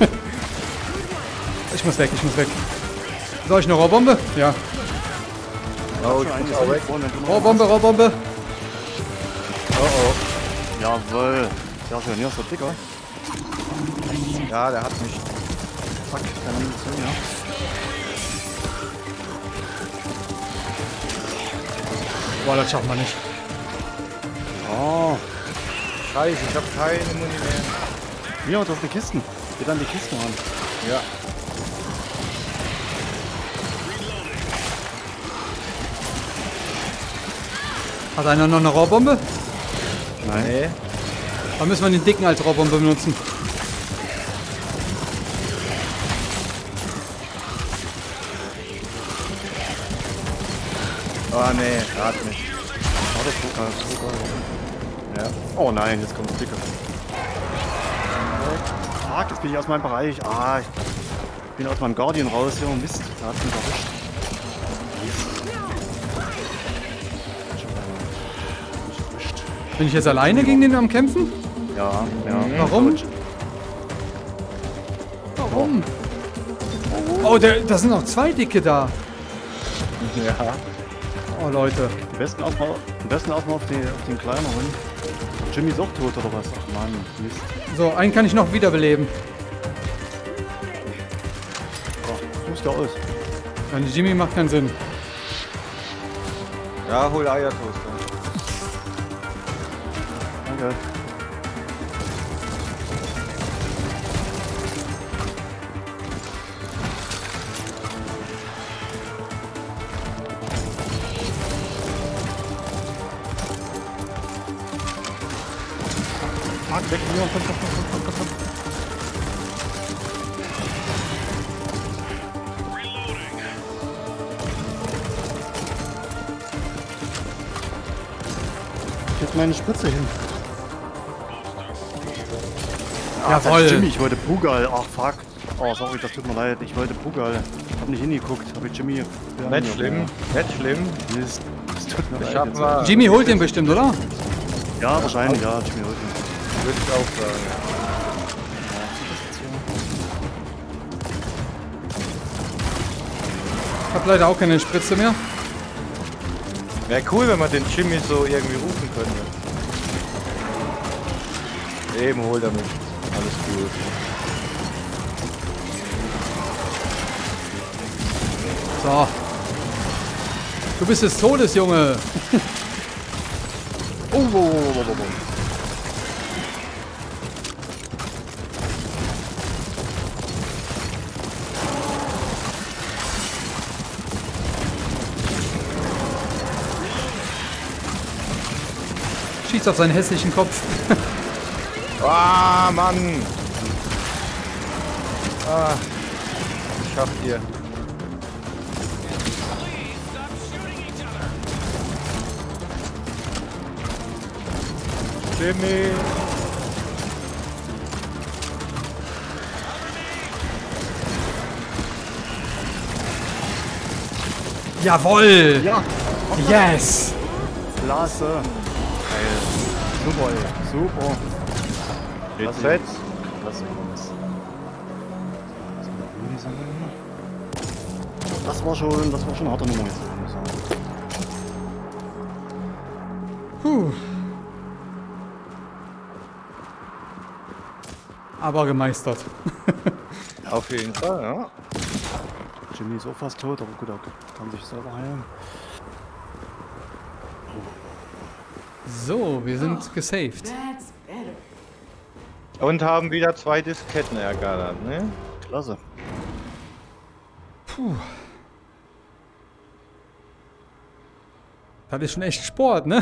Ich muss weg, ich muss weg. Soll ich eine Rohrbombe? Ja. Oh, ich muss auch weg. Rohrbombe, Rohrbombe. Oh, oh. Jawohl. Sehr schön, hier ist der Dicker. Ja, der hat mich. Zack, keine Munition, ja. Boah, das schafft man nicht. Oh, Scheiße, ich hab keine Muni mehr. hier, du hast die Kisten. Geh dann die Kisten an. Ja. Hat einer noch eine Rohrbombe? Nein. Nee. Dann müssen wir den dicken als Rohrbombe benutzen. Oh nee, er hat mich. Oh, das ist gut. Ja. Oh nein, jetzt kommt der Dicker. Fuck, jetzt bin ich aus meinem Bereich. Ah, ich bin aus meinem Guardian raus. Hier, Mist, da hat mich erwischt. Bin ich jetzt alleine gegen den am Kämpfen? Ja, ja. Warum? Warum? Oh, der, da sind noch zwei Dicke da. Ja. Oh, Leute. Am besten erstmal am besten erstmal auf, die, auf den kleineren. Jimmy ist auch tot oder was? Ach Mann, Mist. So, einen kann ich noch wiederbeleben. Oh, suchst du aus. Ja, die Jimmy macht keinen Sinn. Ja, hol Eiertoaster. Danke. Fuck, weg hier. Komm, komm, komm, komm, komm, komm. Jetzt meine Spritze hin. Ah, Jawohl. das ist Jimmy, ich wollte Pugal. Ach fuck. Oh, sorry, das tut mir leid. Ich wollte Pugal. Hab nicht hingeguckt. Hab ich Jimmy. Nicht schlimm, nicht schlimm. Mist. Das tut mir Ich leid. hab jetzt. mal. Jimmy holt den bestimmt, oder? Ja, wahrscheinlich, ja. Jimmy holt ihn. Würde ich auch sagen. Ich hab leider auch keine Spritze mehr. Wäre cool, wenn man den Jimmy so irgendwie rufen könnte. Eben holt er mich. Alles gut. So. Du bist des Todes, Junge. Oh, oh, oh, oh, oh, oh. Schießt auf seinen hässlichen Kopf. Ah, Mann! Ah, schafft ihr. Jimmy! Jawohl! Ja, Yes! klasse. Geil. Super, ey. Super. Jetzt Klasse, jetzt. Klasse, Jungs. Das war schon, das war schon eine harte Nummer jetzt, muss ich sagen. Puh. Aber gemeistert. Auf jeden Fall, ja. Jimmy ist auch fast tot, aber gut, er kann sich selber heilen. So, wir sind gesaved. That's better. Und haben wieder zwei Disketten ergattert, ne? Klasse. Puh. Das ist schon echt Sport, ne?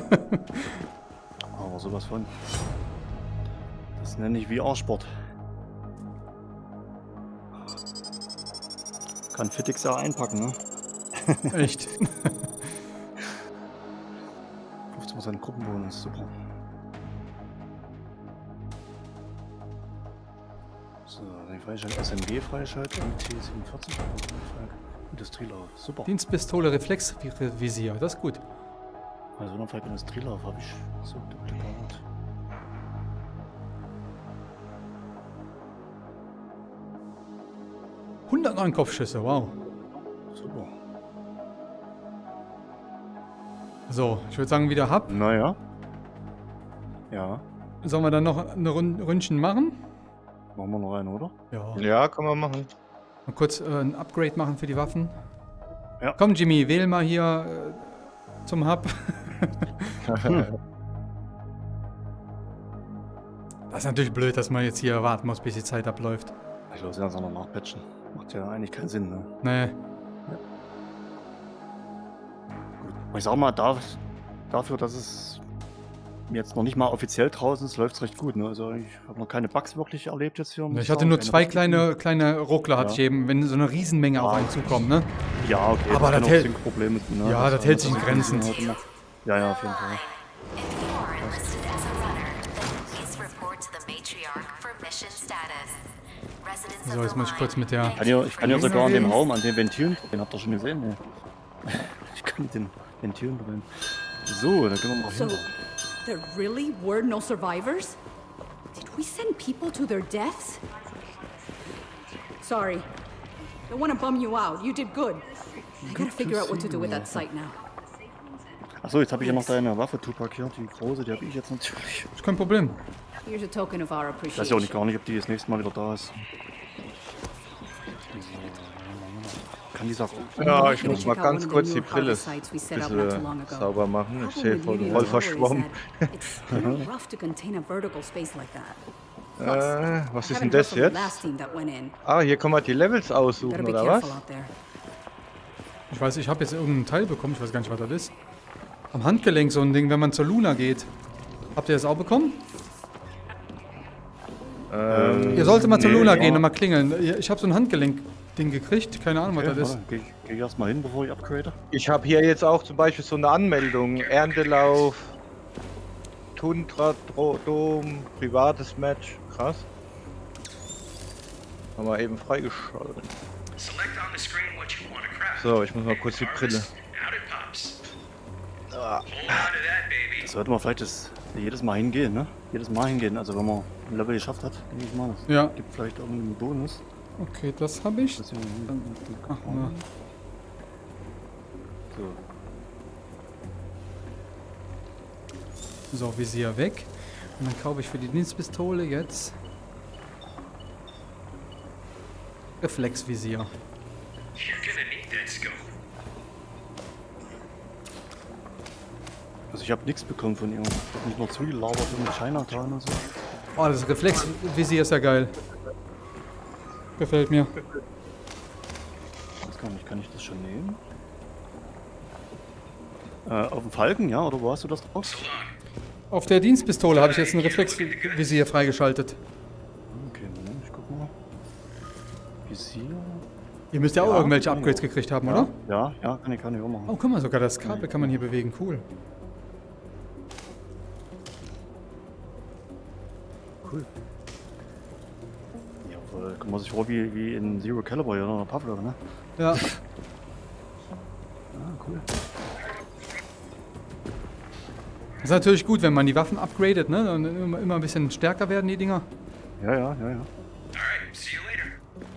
Aber sowas von. Das nenne ich V R-Sport. Kann Fitix ja einpacken, ne? Echt. fünfzehn Prozent Gruppenbonus, super. So, den Freischalt S M G Freischalt, M T siebenundvierzig, Industrielauf, super. Dienstpistole, Reflexvisier, das ist gut. Also noch vielleicht Industrielauf habe ich so Duplikat. hundertneun Kopfschüsse, wow. Super. So, ich würde sagen, wieder Hub. Naja. Ja. Sollen wir dann noch eine Rund Ründchen machen? Machen wir noch einen, oder? Ja. Ja, kann man machen. Mal kurz äh, ein Upgrade machen für die Waffen. Ja. Komm, Jimmy, wähl mal hier äh, zum Hub. Das ist natürlich blöd, dass man jetzt hier warten muss, bis die Zeit abläuft. Ich glaube, sie werden es auch noch nachpatchen. Macht ja eigentlich keinen Sinn, ne? Nee. Gut. Aber ich sag mal, da, dafür, dass es jetzt noch nicht mal offiziell draußen ist, läuft es recht gut, ne? Also ich habe noch keine Bugs wirklich erlebt jetzt hier. muss Ich hatte sagen. nur Keine zwei richtigen. kleine, kleine Ruckler, hatte Ja. ich eben, wenn so eine Riesenmenge auf einen zukommt, ne? Ja, okay. Aber das kann auch hält- ein Problem mit, ne? Ja, das hält sich in das- Grenzen. Ja, ja, auf jeden Fall. If you are enlisted as a runner, then please report to the matriarch for mission status. Residents So, of jetzt the muss ich kurz line, mit der- Ich kann ja, ich kann ja sogar an dem Raum, an den Ventilen, den habt ihr schon gesehen, ne? Ich kann mit den Ventilen drin. So, da können wir mal So, hin. there really were no survivors? Did we send people to their deaths? Sorry. Don't want to bum you out. You did good. I gotta figure out what to do with that site now. Achso, jetzt habe ich ja noch deine Waffe, Tupac hier, die große, die habe ich jetzt natürlich. Ist kein Problem. Here's a token of our Ich weiß ja auch nicht appreciation. gar nicht, ob die das nächste Mal wieder da ist. Kann die Sache. Ja, ich Check muss mal out ganz one of kurz the die new Brille harvest sites we set up not too long bisschen ago. sauber machen. Ich sehe voll, Problem voll with Tower is verschwommen. that It's pretty rough to contain a vertical space like that. Äh, was ist denn Haven't heard das from the jetzt? last team that went in. Ah, hier kann man die Levels Gotta aussuchen, be oder careful was? out there. Ich weiß, ich habe jetzt irgendeinen Teil bekommen, ich weiß gar nicht, was das ist. Am Handgelenk so ein Ding, wenn man zur Luna geht. Habt ihr das auch bekommen? Ähm, Ihr solltet mal zur nee, Luna ja. gehen und mal klingeln. Ich habe so ein Handgelenk-Ding gekriegt, keine Ahnung, was Okay, das ist. warte, geh, geh ich erst mal hin, bevor ich upgrade. ich habe hier jetzt auch zum Beispiel so eine Anmeldung. Erndelauf, Tundra, Dro- Dom, privates Match. Krass. Haben wir eben freigeschaltet. Select on the screen what you want to craft. So, ich muss mal kurz die Brille. Out it pops. Hold on to that, baby. Das sollte man vielleicht das jedes Mal hingehen, ne? Jedes Mal hingehen, also wenn man ein Level geschafft hat, denke ich mal. Das Ja. gibt vielleicht irgendeinen Bonus. Okay, das habe ich. Das hier Ach, na. so. So, Visier weg. Und dann kaufe ich für die Dienstpistole jetzt Reflexvisier. You're gonna need that scope. Also ich habe nichts bekommen von ihr. Ich habe nicht nur zugelabert mit Chinatown und so. Oh, das Reflexvisier ist ja geil. Gefällt mir. Ich weiß gar nicht, kann ich das schon nehmen? Äh, auf dem Falken, ja? Oder wo hast du das drauf? Auf der Dienstpistole habe ich jetzt ein Reflexvisier freigeschaltet. Okay, Moment, ich guck mal. Visier. Ihr müsst ja auch Ja, irgendwelche genau. Upgrades gekriegt haben, Ja, oder? ja, ja, kann ich, kann ich auch machen. Oh, guck mal, sogar das Kabel kann man hier bewegen. Cool. Cool. Jawohl, kommt man sich vor wie, wie in Zero Caliber oder in Pavlov, ne? Ja. Ah, cool. Das ist natürlich gut, wenn man die Waffen upgradet, ne? Dann immer, immer ein bisschen stärker werden die Dinger. Ja, ja, ja, ja. Alright, see you later.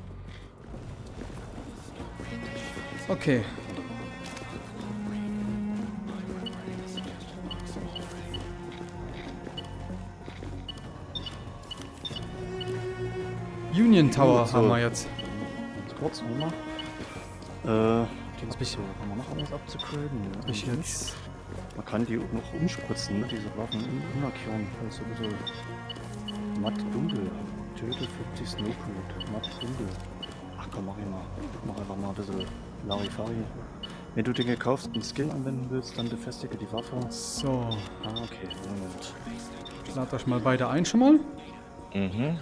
Okay. Union Tower So. haben wir jetzt. Ganz kurz, nochmal. Äh, die hab ich so. Kann man noch alles abzugraden? Ja, Ich jetzt. Man kann die auch noch umspritzen, ne? Diese Waffen um- umlackieren. Das ist sowieso matt dunkel. Töte fünfzig Snowcode. Matt dunkel. Ach komm, mach ich mal. Mach einfach mal ein bisschen Larifari. Wenn du den gekauften Skill anwenden willst, dann befestige die Waffe. So. Ah, okay. Moment. Ich lade euch mal beide ein schon mal. Mhm.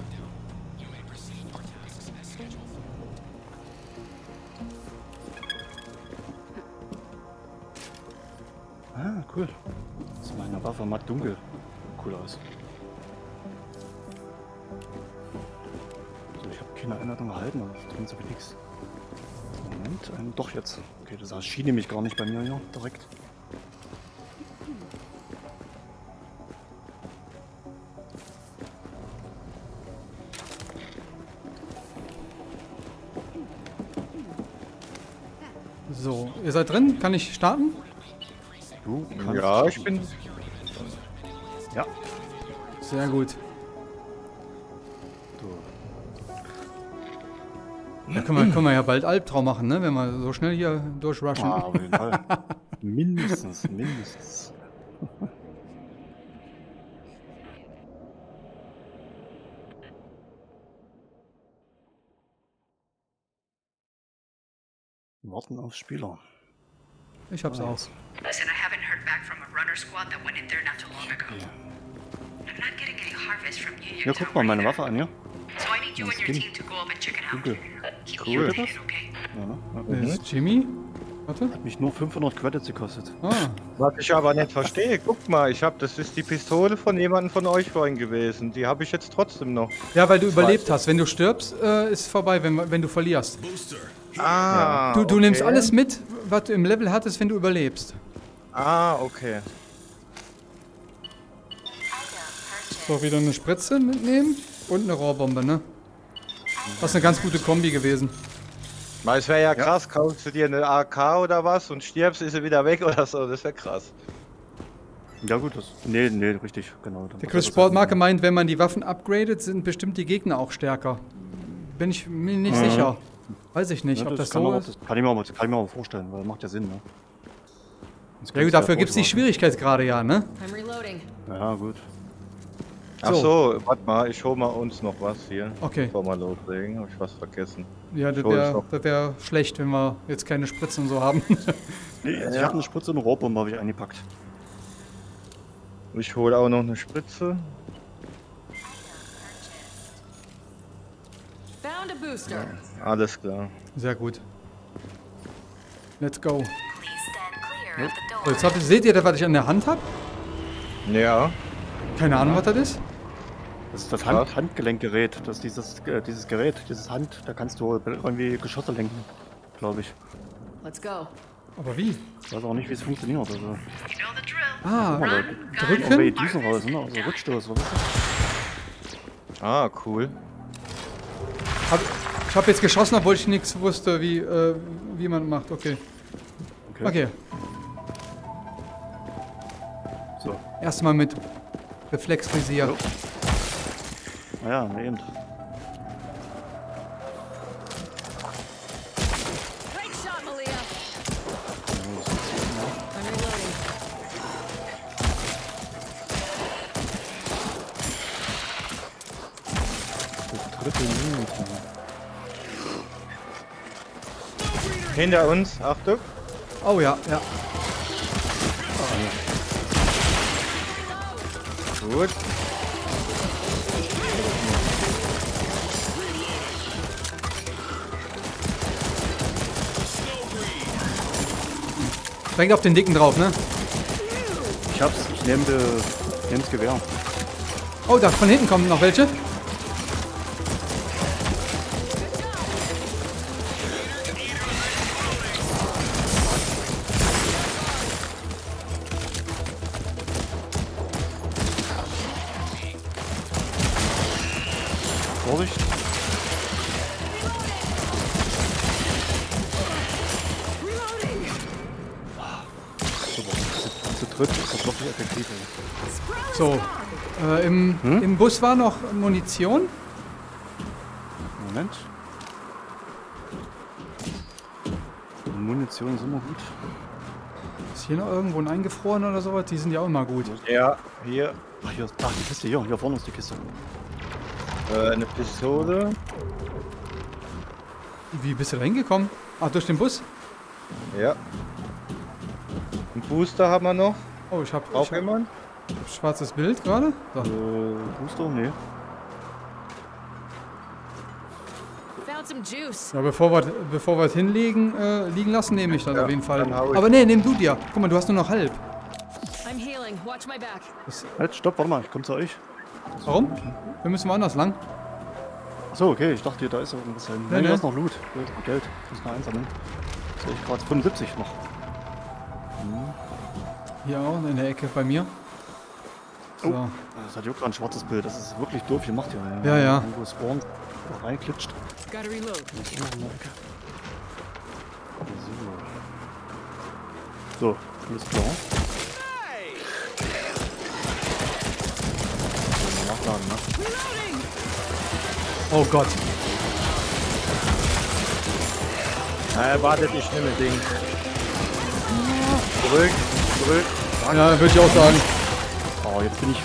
Ah, cool. Das ist meine Waffe matt dunkel. Cool aus. keine Einladung erhalten, aber das bringt so viel nichts. Moment, ähm, doch jetzt. Okay, das erschien nämlich gar nicht bei mir hier direkt. So, ihr seid drin? Kann ich starten? Du kannst Ja, ich bin. Ja. Sehr gut. So. Da können wir, können wir ja bald Albtraum machen, ne? Wenn wir so schnell hier durchrushen. Ah, auf jeden Fall. Mindestens, mindestens. Warten auf Spieler. Ich hab's auch. Listen, I haven't heard back from a runner squad that went in there not too long ago. I'm not getting any harvest from Union Ja, guck mal meine Waffe an, ja? So I need you and your Skin. team to go up and check it out. Dunkel. Keep Cool. me updated, okay? Ja, ne? Ja. Wer ist Jimmy? Warte. Hat mich nur fünfhundert Credits gekostet. Ah, Was ich aber nicht verstehe, guck mal, ich hab, das ist die Pistole von jemandem von euch vorhin gewesen. Die habe ich jetzt trotzdem noch. ja, weil du überlebt hast. Wenn du stirbst, äh, ist vorbei, wenn, wenn du verlierst. Ah, Du, du okay. nimmst alles mit, was du im Level hattest, wenn du überlebst. Ah, okay. So, wieder eine Spritze mitnehmen und eine Rohrbombe, ne? Das ist eine ganz gute Kombi gewesen. Weil es wäre ja krass, kaufst du dir eine A K oder was und stirbst, ist sie wieder weg oder so, das wäre krass. Ja gut, das. Nee, nee, richtig, genau. Der Chris Sportmarke meint, wenn man die Waffen upgradet, sind bestimmt die Gegner auch stärker. Bin ich mir nicht Mhm. sicher. Weiß ich nicht, Ja, ob das, das kann so man, ist. das kann ich mir auch, das kann ich mir auch vorstellen, weil das macht ja Sinn, ne? Sonst Ja kannst gut, du dafür gibt es die durchwarten. Schwierigkeitsgrade ja, ne? I'm reloading. Ja, gut. Ach so, warte mal, ich hol mal uns noch was hier. Okay. Bevor wir loslegen, habe ich was vergessen. Ja, das Hol ich wäre noch. das wär schlecht, wenn wir jetzt keine Spritzen und so haben. Nee, also ich habe eine Spritze und eine Rohrbombe habe ich eingepackt. Ich hole auch noch eine Spritze. Found a booster. Alles klar. Sehr gut. Let's go. Please stand clear of the So, door. jetzt habt, seht ihr, was ich an der Hand habe? Ja, Keine Ahnung, was das ist. Das ist das Hand Handgelenkgerät. Das ist dieses, äh, dieses Gerät, dieses Hand, da kannst du irgendwie Geschosse lenken, glaube ich. Let's go. Aber wie? Ich weiß auch nicht, wie es funktioniert. Also, You know the drill. Ah, Run, irgendwie drücken. Düsen raus, ne? Also Rückstoß, oder? ah, cool. Hab, ich habe jetzt geschossen, obwohl ich nichts wusste, wie, äh, wie man macht. Okay. Okay. Okay. So. Erstmal mit Reflexvisier. Jo. Naja, ne, eben. Great shot, Malia. Ja, das ist- I'm reloading. das dritte Minute. Hinter uns, Achtung. Oh ja, ja. Gut. Direkt auf den Dicken drauf, ne? Ich hab's, ich nehme das Gewehr. Oh, da von hinten kommen noch welche. Vorsicht. Super. Zu, zu dritt ist das wirklich effektiv. ey. So. Äh, im, Im Bus war noch Munition. Moment. Munition ist immer gut. Ist hier noch irgendwo ein eingefroren oder sowas? Die sind ja auch immer gut. Ja, hier Ach, hier ist ach, die Kiste, hier, hier vorne ist die Kiste. äh, eine Pistole. Wie bist du da hingekommen? Ah, durch den Bus? Ja. Ein Booster haben wir noch. Oh, ich hab, Auch ich hab jemand? schwarzes Bild gerade. So. Äh, Booster? Nee. Found some juice. Ja, bevor wir, bevor wir es hinlegen, äh, liegen lassen, nehme ich das Ja, auf jeden Fall. dann hau ich. Aber nee, nimm du dir. Guck mal, du hast nur noch halb. I'm healing. Watch my back. Halt, stopp, warte mal, ich komm zu euch. Warum? Wir müssen woanders lang. So, okay, ich dachte, da ist irgendwas hin. Nee, Nein, nee. da ist noch Loot. Geld, Geld. Muss noch einsammeln. Sehe ich gerade fünfundsiebzig noch. Hier auch in der Ecke bei mir. So. Oh. Das hat Juckt ein schwarzes Bild. Das ist wirklich doof gemacht hier. Ja, ja. Irgendwo spawnt, da reinklitscht. Gotta reload. Das ist noch in der Ecke. So. So, alles klar. Nachladen, ne? Oh Gott. Äh, wartet, ich nehme Ding. Zurück, zurück. Ja, würde ich auch sagen. Oh, jetzt bin ich.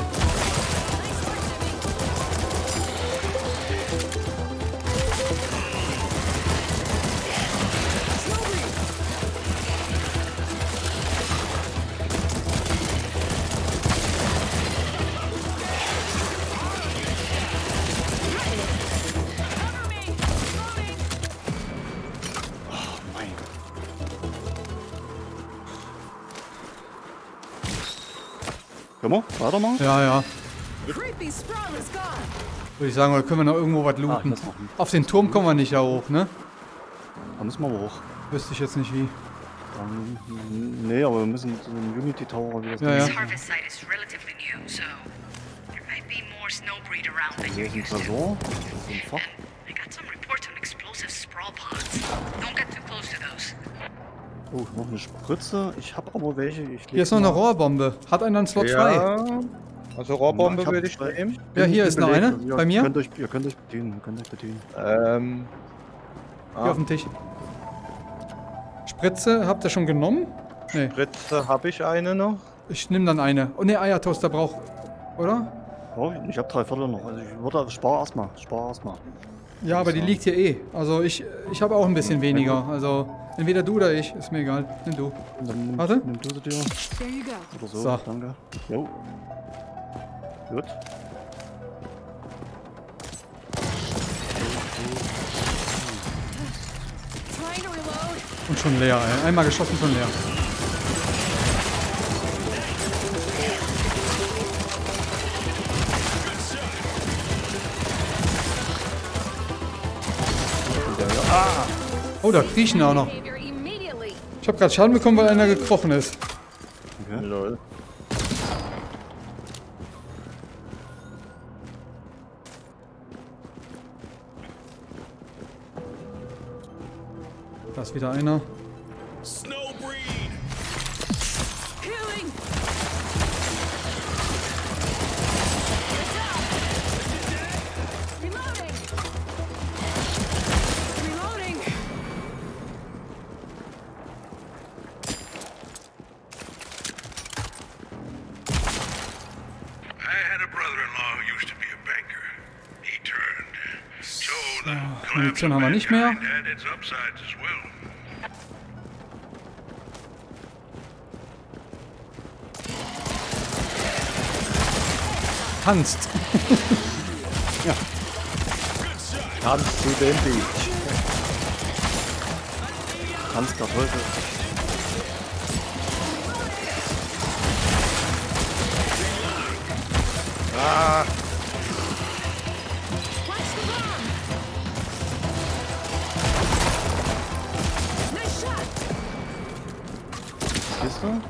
Können wir? Weitermachen? Ja, ja. Creepy sprawl is gone. Würde ich sagen, oder können wir noch irgendwo was looten? das noch nicht. Auf den Turm kommen wir nicht da hoch, ne? Da müssen wir aber hoch. Wüsste ich jetzt nicht wie. Dann, nee, aber wir müssen zu dem Unity Tower wieder. Ja, ja. This harvest site is relatively new, so there might be more snowbreed around than Hier you're ist ein used to. Tresor. Das ist ein Fach. I got some reports on explosive sprawl pods. Don't get too close to those. Oh, noch eine Spritze. Ich habe aber welche. Ich Hier ist noch eine Rohrbombe. Hat einer einen Slot frei? Ja. Also Rohrbombe würde ich nehmen. Ja, hier ist noch eine. Bei mir? Ihr könnt euch, ihr könnt euch bedienen. Ihr könnt euch bedienen. Ähm. Hier Ah, auf dem Tisch. Spritze, habt ihr schon genommen? Nee, Spritze habe ich eine noch. ich nehme dann eine. Oh ne, Eiertoaster braucht. Oder? Oh, ich habe drei Viertel noch. Also ich würde spar erstmal. Spar erstmal. Ja, aber die liegt hier eh. Also ich, ich habe auch ein bisschen weniger. Also entweder du oder ich, ist mir egal. Nimm du. Dann nimm, Warte. nimm du sie dir. There you go. Oder so. So. Danke. Jo. Gut. Trying to reload. Und schon leer, ey. Einmal geschossen, schon leer. Oh, da kriechen auch noch. Behavior immediately. Ich habe gerade Schaden bekommen, weil einer gekrochen ist. Okay. Lol. Da ist wieder einer. Healing. Reloading. Reloading. I had a brother-in-law who used to be a banker. He turned. So the collapse Munition of haben wir nicht mehr. mankind had its upsides as well. Tanzt. Tanz zu dem Beach. Tanz der Teufel. Ah, Watch the bomb. Nice shot. Kiste.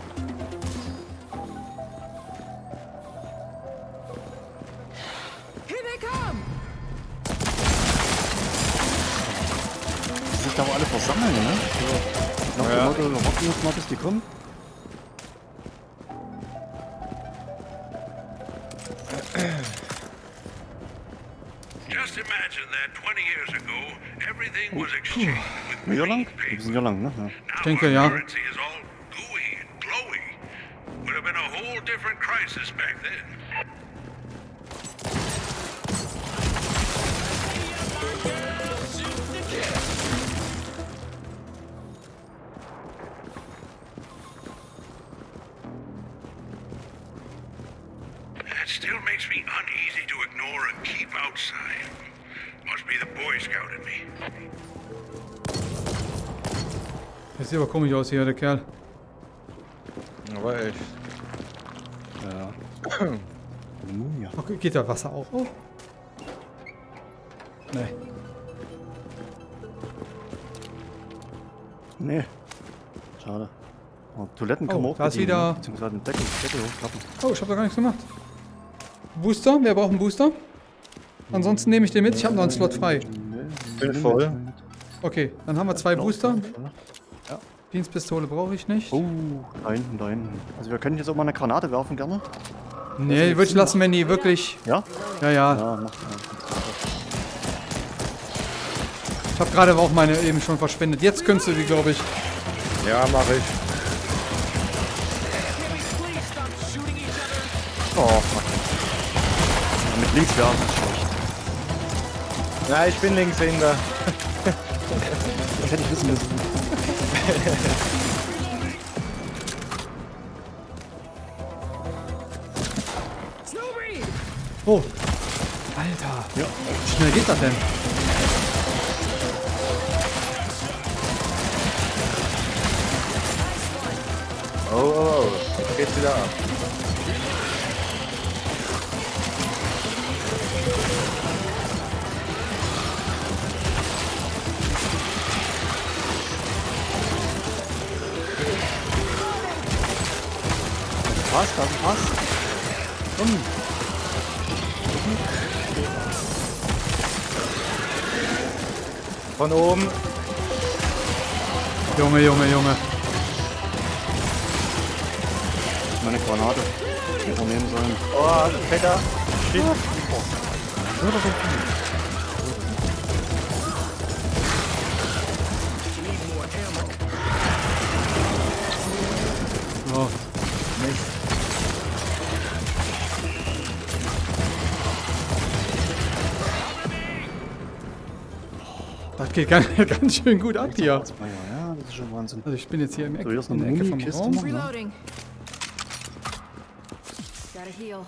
Here they come. Die sich da aber alle versammeln, ne? So. Nach Ja. dem Motto, wir warten jetzt mal, bis die kommen. Just imagine that twenty years ago, everything was exchanged with Hier lang? green Wir paper. sind hier lang, ne? Ja. Now denke, our ja. currency is all gooey and glowy. Would have been a whole different crisis back then. That still makes me uneasy to ignore a keep outside. Must be the Boy Scout in me. Das sieht aber komisch aus hier, der Kerl. aber echt. Ja. Eine Mumie. Okay, geht da Wasser auch auf? Nee. Nee. Schade. Oh, Toiletten kann Oh, man auch da ist bedienen, wieder- ne? Beziehungsweise den Deckel, Deckel hochklappen. Oh, ich habe da gar nichts gemacht. Booster? Wer braucht einen Booster? Ansonsten nehme ich den mit. Ich habe noch einen Slot frei. Bin voll. Okay, dann haben wir zwei Booster. Ja. Dienstpistole brauche ich nicht. Oh, da hinten, da hinten. Also wir können jetzt auch mal eine Granate werfen, gerne. Nee, würde ich lassen, wenn die wirklich... Ja? Ja, ja. Ja, mach mal. Ich habe gerade auch meine eben schon verschwendet. Jetzt könntest du die, glaube ich. Ja, mache ich. Oh, fuck. Ja, mit links werfen ist schlecht. Ja, ich bin Linkshänder. Das hätte ich wissen müssen. Oh. Alter. Ja. Wie schnell geht das denn? Oh, oh, oh. Jetzt geht's wieder ab. Passt, das passt. Komm. Von oben. Junge, Junge, Junge. Meine Granate. Die wir nehmen sollen. Oh, Fetter. Shit. So. Das geht ganz, ganz schön gut ab hier. Ja, das ist schon Wahnsinn. Also ich bin jetzt hier im Eck, So, hier ist in eine der Ecke vom Muni-Kiste Raum. noch, ne? Reloading. Gotta heal.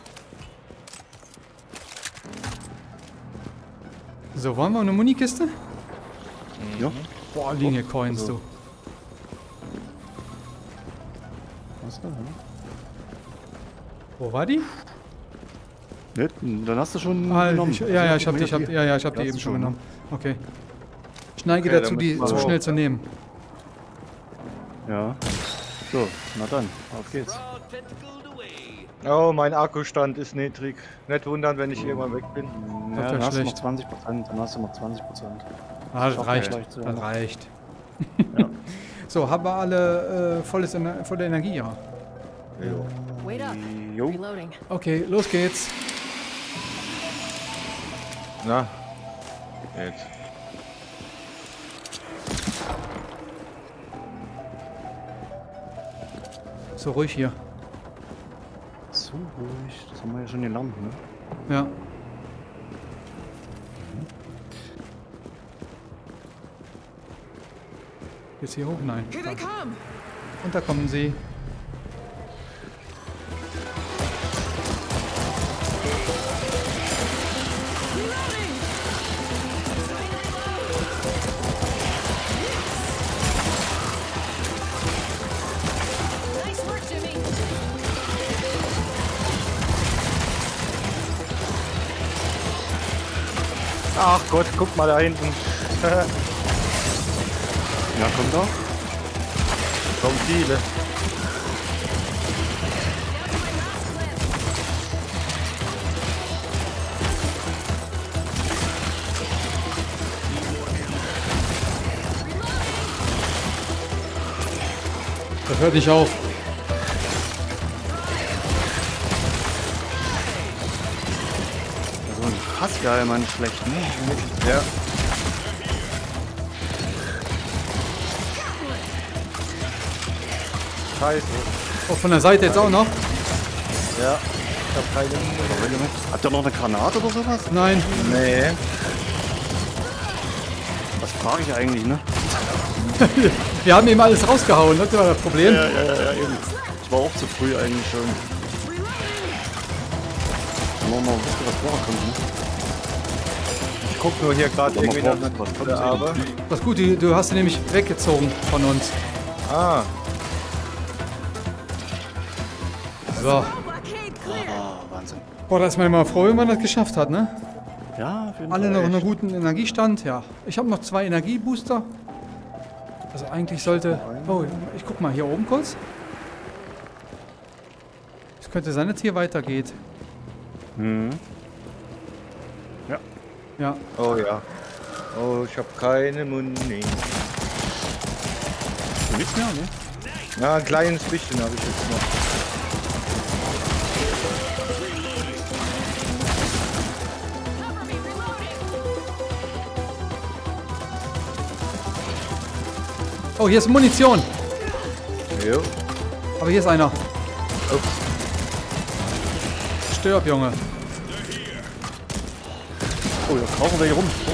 So, wollen wir eine Munikiste? Ja. Boah, liegen hier Coins, Also- du. Was da, ne? Wo war die? Ne, dann hast du schon Ah, genommen. ich, ja, ja, ich habe die, ich hab, Hier. ja, ja, ich hab die Hast eben du schon schon, ne? genommen. Okay. Ich neige Okay, dazu, dann die müssen wir zu hoch. schnell zu nehmen. Ja. So, na dann, auf geht's. Oh, mein Akkustand ist niedrig. Nicht wundern, wenn ich irgendwann weg bin. Ja, wär dann hast du noch schlecht. zwanzig Prozent, dann hast du noch zwanzig Prozent. Ah, das Schafft reicht. vielleicht so. Das reicht. Ja. So, haben wir alle äh, volles Ener volle Energie, ja. Wait up. Jo. Reloading. Okay, los geht's. Na, jetzt. So ruhig hier. So ruhig, das haben wir ja schon gelernt, ne? Ja. Jetzt hier hoch? Nein. Here they come. Und da kommen sie. Nice work, Jimmy. Ach Gott, guck mal da hinten. Ja, kommt doch. Kommen viele. Das hört nicht auf. So ein Hassgeil, Mann, schlecht, ne? Ja. Scheiße. Oh, von der Seite jetzt auch noch? Ja. Ich hab keine Mine. Habt ihr noch eine Granate oder sowas? Nein. Nee. Was frage ich eigentlich, ne? Wir haben eben alles rausgehauen, das war das Problem. Ja, ja, ja, eben. Ich war auch zu früh eigentlich schon. Wenn man mal wusste, was vorkommt, ne? Ich guck nur hier gerade Warte mal irgendwie vorne, nach was kommt der so? Aber. Das ist gut, die, du hast sie nämlich weggezogen von uns. Ah. So. Blockade clear. Ah, Wahnsinn. Boah, da ist man immer froh, wenn man das geschafft hat, ne? Ja, auf jeden Alle Fall. noch in einem guten Energiestand, ja. Ich habe noch zwei Energiebooster. Also eigentlich sollte... Oh, ich guck mal hier oben kurz. Es könnte sein, dass hier weitergeht. Mhm. Ja. Ja. Oh ja. Oh, ich habe keine Muni. Nichts mehr, ne? Ja, ein kleines bisschen habe ich jetzt noch. Cover me, reloading. Oh, hier ist Munition. Jo. Aber hier ist einer. Ups. Stirb, Junge. Oh, da krauchen wir hier rum. Oh.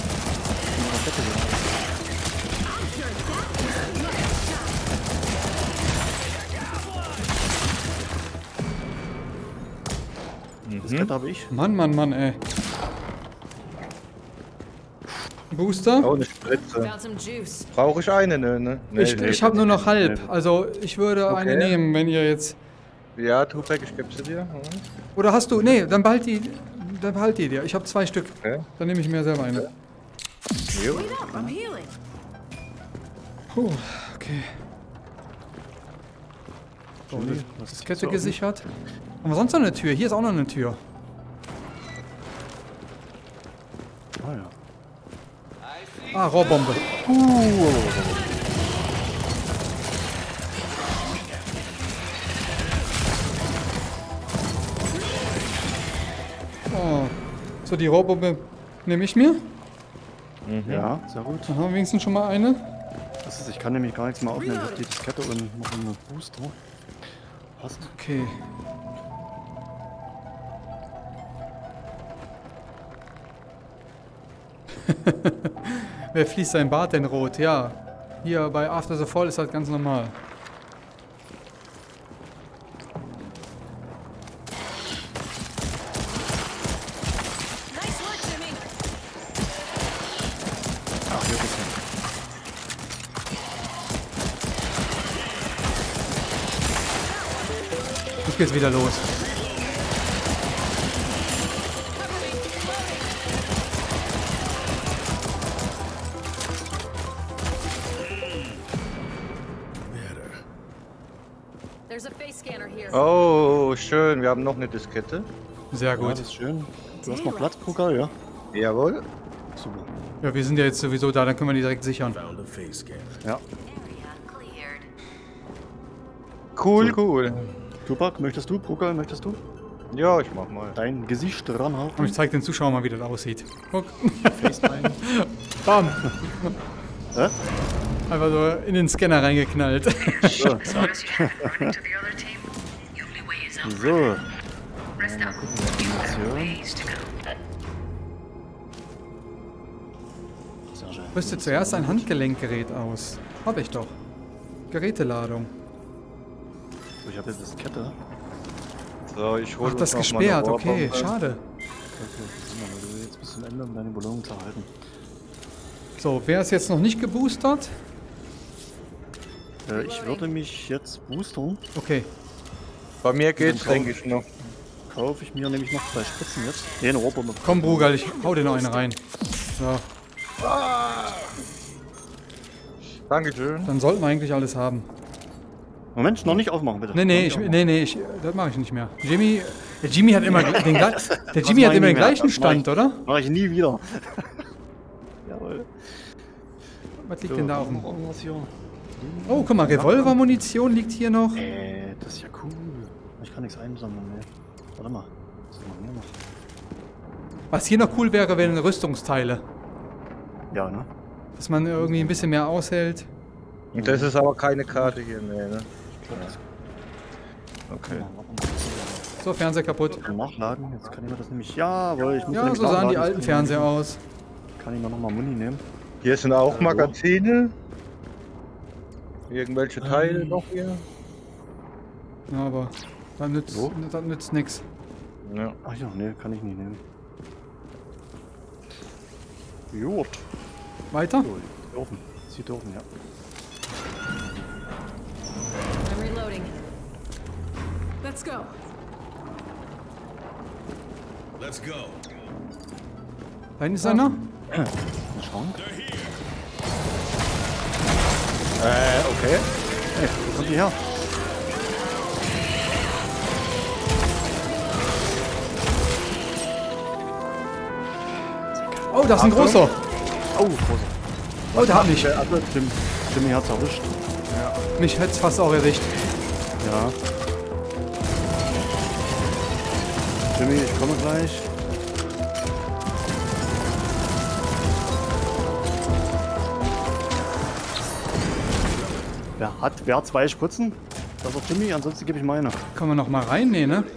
Das Bett habe ich. Mann, Mann, Mann, ey. Booster? Oh, eine Spritze. Found some juice. Brauche ich eine, ne? ne? Nee, Ich, nee. ich habe nur noch halb. Also ich würde Okay. eine nehmen, wenn ihr jetzt... Ja, Tupac, ich gebe sie dir. Hm. Oder hast du... Nee, dann behalt die... Dann behalt die dir. Ich habe zwei Stück. Okay. Dann nehme ich mir selber eine. Jo. Wait up, I'm healing. Puh, okay. So, Jimmy, die was ist Kette so gesichert. Haben wir sonst noch eine Tür? Hier ist auch noch eine Tür. Ah ja. Ah, Rohrbombe. Oh. So, die Rohrbombe nehme ich mir. Ja, sehr gut. Da haben wir wenigstens schon mal eine. Das ist, ich kann nämlich gar nichts mehr aufnehmen durch die Diskette und noch eine Booster. Passt. Okay. Wer fließt sein Bart denn rot? Ja. Hier bei After the Fall ist halt ganz normal. Nice work, Jimmy. Ach, hier geht's hin. Jetzt geht's wieder los. There's a face scanner here. Oh, schön. Wir haben noch eine Diskette. Sehr Ja, gut. das ist schön. Du hast noch Platz, Pokal, ja? Jawohl. Super. Ja, wir sind ja jetzt sowieso da, dann können wir die direkt sichern. Ja. Area cleared. Cool, cool. Tupac, möchtest du? Pokal, möchtest du? Ja, ich mach mal. Dein Gesicht Und ranhalten. ich zeig den Zuschauern mal, wie das aussieht. Guck. FaceTime. Bam. Hä? Einfach so in den Scanner reingeknallt. So. As you have according to the other team, the only way is up. So. Rest up. You've got ways to go. Sehr schön. Rüste zuerst ein Handgelenkgerät aus. Hab ich doch. Geräteladung. So, ich habe jetzt Diskette. So, ich hole Ach, das ist gesperrt, okay, schade. Du willst jetzt bis zum Ende, um deine Belohnung zu erhalten. So, wer ist jetzt noch nicht geboostert? Äh, ich würde mich jetzt boostern. Okay. Bei mir geht's, denke ich, noch. Kaufe ich mir nämlich noch zwei Spritzen jetzt. Nee, eine Rohrbombe. Komm, Brugal, ich hau dir noch eine rein. So, Dankeschön. dann sollten wir eigentlich alles haben. Moment, noch nicht aufmachen, bitte. Nee, nee, Noch ich, nicht nee, nee, ich, das mache ich nicht mehr. Jimmy, der Jimmy hat immer den, gle- der Jimmy hat mach ich immer nie den mehr. gleichen Das mach ich- Stand, oder? Mach ich nie wieder. Jawohl. Was liegt denn da auf dem... noch irgendwas hier? Oh, guck mal, Revolvermunition liegt hier noch. Äh, das ist ja cool. Ich kann nichts einsammeln, ne. Warte mal. Was haben wir hier noch? Was hier noch cool wäre, wären Rüstungsteile. Ja, ne? Dass man irgendwie ein bisschen mehr aushält. Und das ist aber keine Karte hier, nee, ne? Ich glaube, das Okay. So, Fernseher kaputt. kann nachladen. Jetzt kann ich mir das nämlich... Jawohl, ich muss Ja, nämlich so sahen die nachladen. alten Jetzt kann ich mir- Fernseher aus. Kann ich mir nochmal Muni nehmen? Hier sind auch Hallo? Magazine. Irgendwelche Teile noch hier. Ja, aber das nützt, So? das nützt nix. Ja. Ach ja, ne, kann ich nicht nehmen. Gut. Weiter? So, dürfen. Sie dürfen, ja. I'm reloading. Let's go. Let's go. Da hinten ist einer. Ein Schrank. Äh, okay. Hey, wo kommt die her? Oh, das ist ein Achtung. großer. Oh, großer. Oh, der hat mich. Der andere, Jim, Jimmy hat's erwischt. Mich hätte es fast auch erwischt. Ja. Jimmy, ich komme gleich. Wer hat, wer hat zwei Spritzen? Das ist Jimmy, ansonsten gebe ich meine. Können wir noch mal rein? Nee, ne?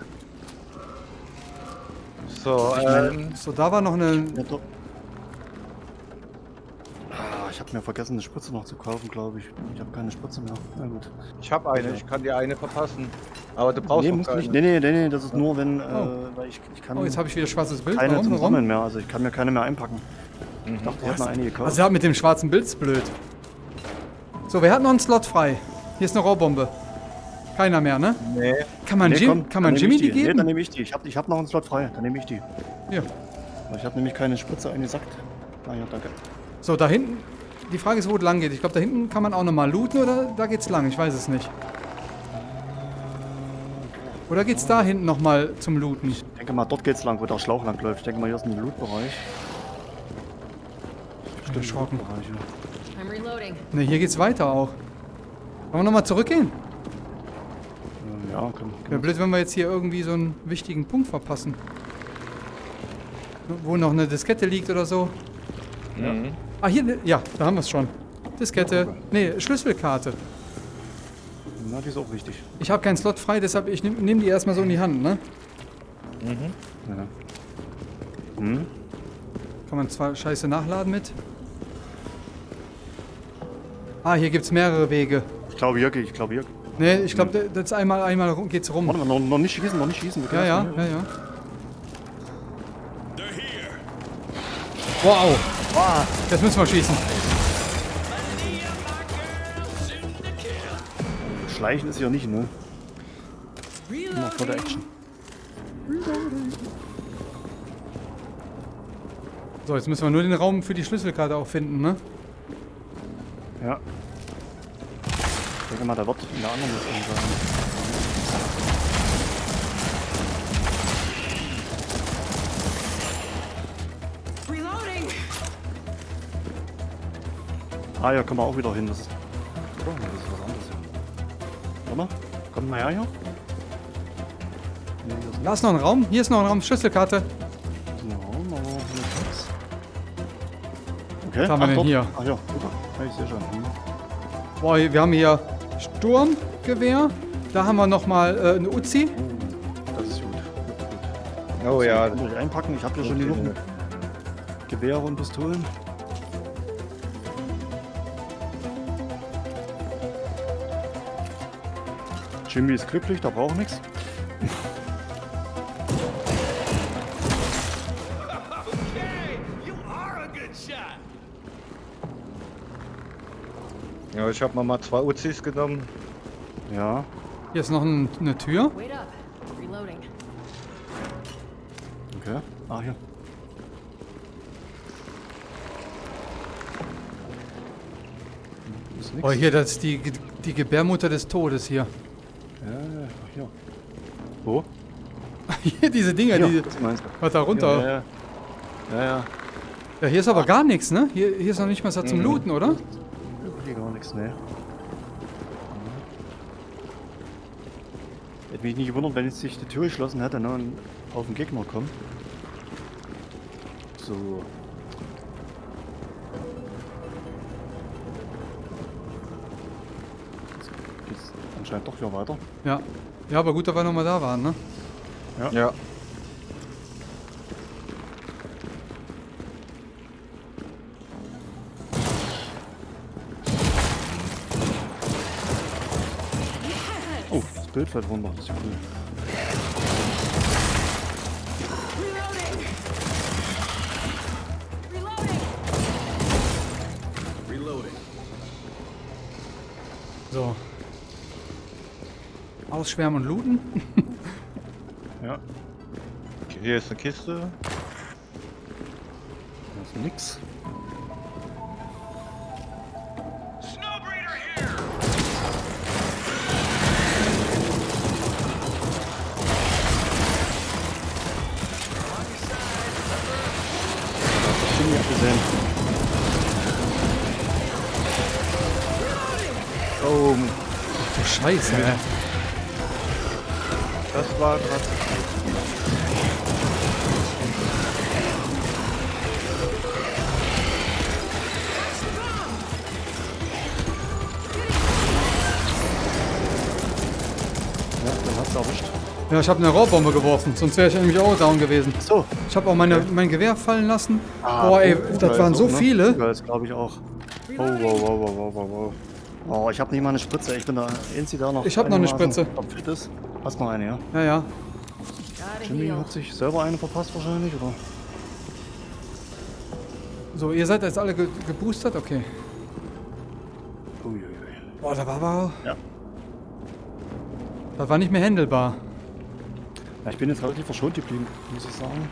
So, ähm, So, da war noch eine... Ja, doch. Ah, ich habe mir vergessen, eine Spritze noch zu kaufen, glaube ich. Ich habe keine Spritze mehr. Na gut. ich habe eine, ich kann dir eine verpassen. Aber du brauchst Nee, noch muss keine. nicht. Nee, nee, nee, nee, das ist nur, wenn. Oh. Äh, weil ich, ich kann Oh, jetzt habe ich wieder schwarzes Bild. keine Warum? zum Warum? Sammeln mehr. Also ich kann mir keine mehr einpacken. Ich dachte, ich hätte noch eine gekauft. Also ja, mit dem schwarzen Bild ist blöd. So, wer hat noch einen Slot frei? Hier ist eine Rohrbombe. Keiner mehr, ne? Nee. Kann man, Nee, Jim, komm, kann man dann Jimmy nehm ich die Nee, dann geben? nehme ich die. Ich habe ich hab noch einen Slot frei. Dann nehme ich die. Hier. Weil ich habe nämlich keine Spritze eingesackt. Ah ja, danke. So, da hinten. Die Frage ist, wo es lang geht. Ich glaube, da hinten kann man auch nochmal looten oder da geht's lang? Ich weiß es nicht. Oder geht's da hinten nochmal zum Looten? Ich denke mal, dort geht's lang, wo der Schlauch lang läuft. Ich denke mal, hier ist ein Loot-Bereich. Ich bin erschrocken. Bereich, ja. I'm reloading. Ne, hier geht's weiter auch. Wollen wir nochmal zurückgehen? Ja, komm. Wäre blöd, wenn wir jetzt hier irgendwie so einen wichtigen Punkt verpassen. Wo noch eine Diskette liegt oder so. Mhm. Ah, hier, ne- ja, da haben wir es schon. Diskette. Ne, Schlüsselkarte. Na, die ist auch wichtig. Ich habe keinen Slot frei, deshalb ich nehme nehm die erstmal so in die Hand, ne? Ja. Hm? Kann man zwar Scheiße nachladen mit. Ah, hier gibt's mehrere Wege. Ich glaube, hier geht. Ich glaube, hier. Ne, ich glaube, das ist einmal, einmal rum- geht's rum. Warte mal, noch, noch nicht schießen, noch nicht schießen. Wir Ja, ja, können das ja, mal- ja. Wow. Jetzt müssen wir schießen. Schleichen ist ja nicht, ne? Immer vor der Action. So, jetzt müssen wir nur den Raum für die Schlüsselkarte auch finden, ne? Ja. Ich denke mal, da wird in der anderen Richtung sein. Reloading! Ah, ja, kommen wir auch wieder hin. Das ist. Oh, das ist was anderes hier. Warte mal. Kommt mal her hier. Nee, hier ist Da ist noch ein Raum. Hier ist noch ein Raum. Schlüsselkarte. ein Raum, aber hier nichts. Okay, Was haben wir denn dort. hier? Ach ja, super. Ja, ich sehe schon. Hm. Boah, wir haben hier Sturmgewehr. Da haben wir nochmal äh, eine Uzi. Das ist gut. gut, gut. Oh ja. Muss ich einpacken. Ich habe hier schon genug mit Gewehre und Pistolen. Jimmy ist glücklich, da braucht nichts. Ja, ich habe mir mal zwei Uzis genommen. Ja, Hier ist noch ein, eine Tür. Wait up. Reloading. okay. Ah, hier. Hm, Ist nix. Oh, hier, das ist die, die Gebärmutter des Todes hier. Ja, ja, ach, hier. Wo? Hier, diese Dinger, Hier, die. das meinst du. Was da runter? Ja, ja. Ja, ja. Ja, hier ist aber gar nichts, ne? Hier, hier ist noch nicht mal was zum Looten, oder? Hier gar nichts, ne. Hätte mich nicht gewundert, wenn jetzt sich die Tür geschlossen hätte, ne, und auf den Gegner kommen. So. Jetzt geht's anscheinend doch wieder weiter. Ja. Ja, aber gut, dass wir nochmal da waren, ne? Ja. Oh, das Bild fällt runter, das ist ja cool. Reloading! So. Ausschwärmen und looten. Ja. Hier ist eine Kiste. Nix. Snowbreeder here! Schon nicht gesehen. Oh, Du Scheiße, ey. das war gerade. Ja, dann hat's erwischt. Ja, ich habe eine Rohrbombe geworfen, sonst wäre ich eigentlich auch down gewesen. So. Ich habe auch meine, mein Gewehr fallen lassen. Ah, Boah, ey, oh, das waren so viele. Das glaube ich auch. Oh, wow, wow, wow, wow, wow, wow. Oh, ich habe nicht mal eine Spritze. Ich bin da einzig da noch. Ich hab noch eine einigermaßen Spritze. topfit ist. Hast noch eine, ja? Ja, ja. Gotta Jimmy heal. hat sich selber eine verpasst wahrscheinlich, oder? So, ihr seid jetzt alle ge geboostert? Okay. Uiuiui. Boah, da war aber... Ja. Das war nicht mehr handelbar. Ja, ich bin jetzt relativ verschont geblieben, muss ich sagen.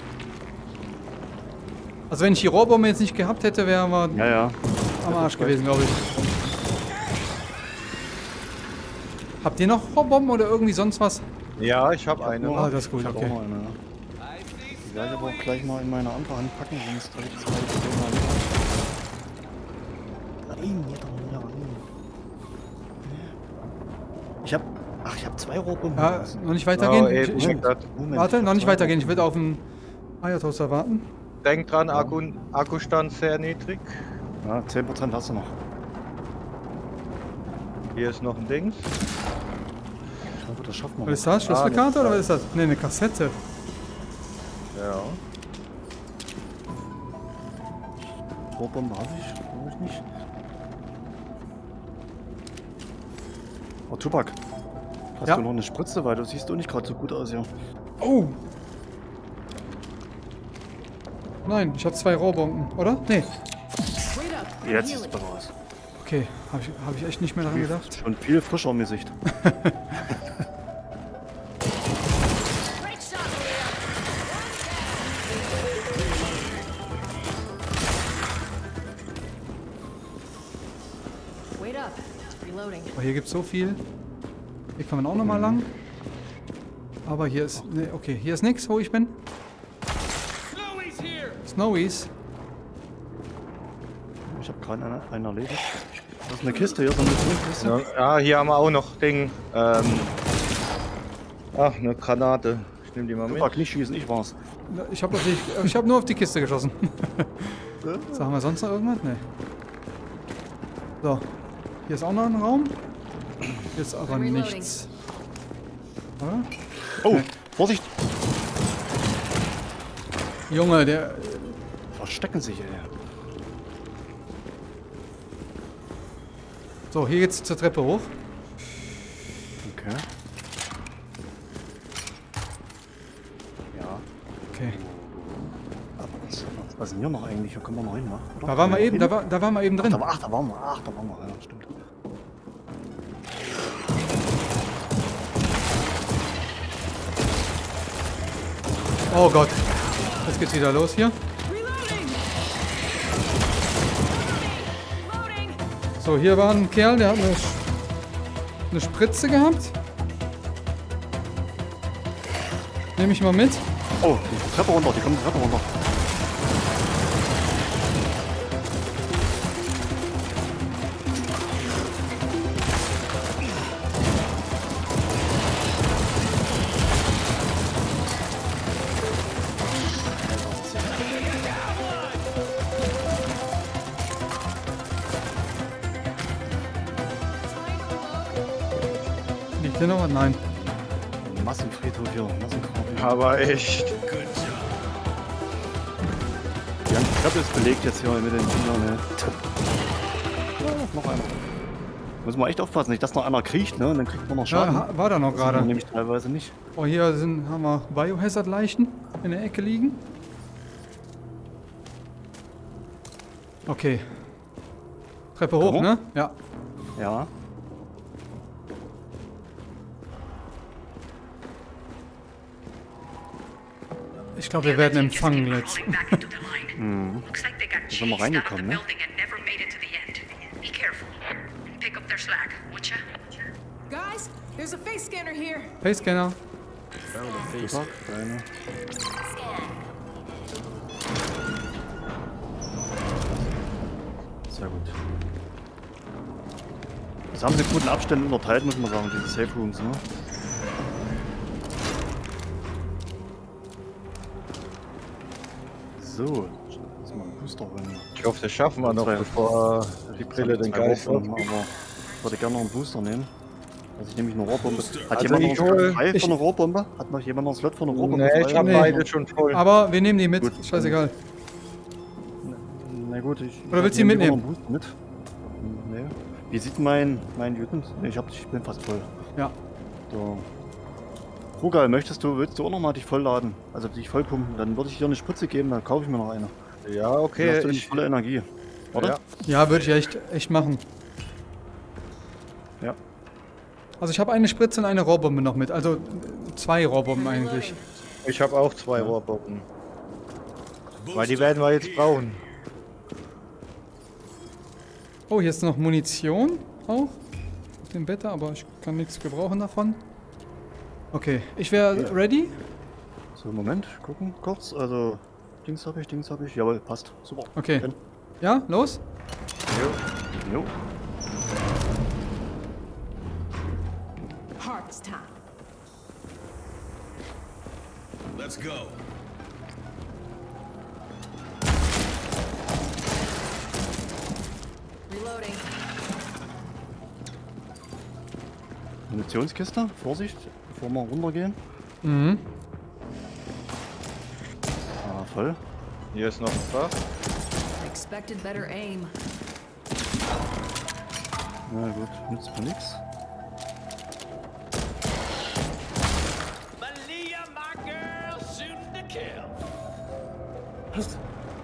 Also wenn ich die Rohrbombe jetzt nicht gehabt hätte, wären wir Ja, ja. am Arsch gewesen, glaube ich. Habt ihr noch Rohrbomben oder irgendwie sonst was? Ja, ich habe eine. Ah, das ist gut, Ich hab okay. auch noch eine, ja. Die werde ich aber auch gleich mal in meine andere Hand packen, sonst habe ich das gleich Problem mal. Nein, hier doch, ja, nein. Ich hab. Ach, ich hab zwei Rohrbomben. Ja, noch nicht Oh, weitergehen? ey, ich, ich, Moment. Moment, warte, ich noch hab nicht zwei weitergehen. Ich würde auf einen Eiertoaster warten. Denk dran, Akku, Akkustand sehr niedrig. Ja, zehn Prozent hast du noch. Hier ist noch ein Dings. Ich hoffe, das schaffen wir. Was ist das? Schlüsselkarte Ah, oder was ist das? Ne, eine Kassette. Ja. Rohrbombe habe ich, habe ich nicht. Oh, Tupac. Hast Ja. du noch eine Spritze, weil du siehst doch nicht gerade so gut aus hier. Oh! Nein, ich habe zwei Rohrbomben, oder? Nee. Wait up. I'm Jetzt healing. ist es raus. Okay, habe ich, hab ich echt nicht mehr daran gedacht. Schon viel frischer im Gesicht. Great shot, Leah. Wait up. Reloading. Aber hier gibt es so viel. Hier kann man auch nochmal lang. Aber hier ist... Nee, okay, hier ist nichts, wo ich bin. Snowies. Ich habe gerade einen, einen erledigt. Das ist eine Kiste hier, so eine Kiste. Ja, ja, hier haben wir auch noch Ding. Ähm, ach, eine Granate. Ich nehme die mal mit. Tupac, nicht schießen, ich war's. Ich habe ich hab nur auf die Kiste geschossen. So, haben wir sonst noch irgendwas? Nee. So, hier ist auch noch ein Raum. Hier ist aber I'm reloading. nichts. Oder? Oh, Vorsicht! Junge, der... Verstecken sich, ey. So, hier geht's zur Treppe hoch. Okay. Ja. Okay. Aber was, was ist denn hier noch eigentlich? Hier können wir noch hin, ne? Oder? Da waren wir Ja, eben, hin? da, war, da waren wir eben Ach, drin. da, war- ach, da waren wir. Ach, da waren wir. Ja, stimmt. Oh Gott. Jetzt geht's wieder los hier. So, hier war ein Kerl, der hat eine, Sch- eine Spritze gehabt. Nehme ich mal mit. Oh, die Treppe runter, die kommen die Treppe runter. Liegt hier noch was? Nein. Massenfriedhof hier, Massengrab. Aber echt. Die ganze Treppe ist belegt jetzt hier mit den Kindern. Ne? Ja, noch einer. Muss man echt aufpassen, nicht dass noch einer kriecht, ne? Und dann kriegt man noch Schaden. Ja, ha- war da noch Das sieht man gerade. nämlich teilweise nicht. Oh, hier sind, haben wir Biohazard-Leichen in der Ecke liegen. Okay. Treppe hoch, hoch? ne? Ja. Ja. Ich glaube, wir werden empfangen jetzt. Crawling back into the line. Mhm. Looks like they got Ist noch mal chased out of the reingekommen, ne? building and never made it to the end. Be careful. Pick up their slack, would ya? Guys, there's a face scanner here. Face-Scanner. Super, deine. Sehr gut. Das haben sie in guten Abständen unterteilt, muss man sagen, diese Safe Rooms, ne? So, jetzt mal einen Booster holen. Ich hoffe, das schaffen wir noch, Zwei- bevor die Brille den Geist Warp, aufgibt. aber ich würde gerne noch einen Booster nehmen. Also ich nehme eine Rohrbombe. Hat Also jemand noch ich einen hol- Slot frei ich- für eine Rohrbombe? Hat noch jemand noch einen Slot für eine Rohrbombe? Nee, frei? ich hab Nee. beide schon voll. Aber wir nehmen die mit. Gut. Scheißegal. Na gut, ich. Oder willst du ich ihn nehm lieber mitnehmen? noch einen Booster mit. Nee. Wie sieht mein, mein Jüten? Nee, ich, hab, ich bin fast voll. Ja. So. Rugal, möchtest du, willst du auch noch mal dich vollladen? Also dich vollpumpen? Dann würde ich dir eine Spritze geben, dann kaufe ich mir noch eine. Ja, Dann okay. hast du nämlich Ich, volle Energie. Oder? ja. Ja, würde ich echt, echt machen. Ja. Also ich habe eine Spritze und eine Rohrbombe noch mit. Also äh, zwei Rohrbomben eigentlich. Ich habe auch zwei Rohrbomben. Weil die werden wir jetzt brauchen. Oh, hier ist noch Munition auch. Auf dem Bett, aber ich kann nichts gebrauchen davon. Okay, ich wäre ready. So, Moment, gucken kurz. Also, Dings habe ich, Dings habe ich. Jawohl, passt. Super. Okay. Dann- Ja, los? Jo. Harvest time. Let's go. Reloading. Munitionskiste, Vorsicht, bevor wir runtergehen. Mhm. Ah, voll. Hier ist noch ein Fach. Expected better aim. Na gut, nützt mir nix. Malia, my girl, shooting to kill. Was?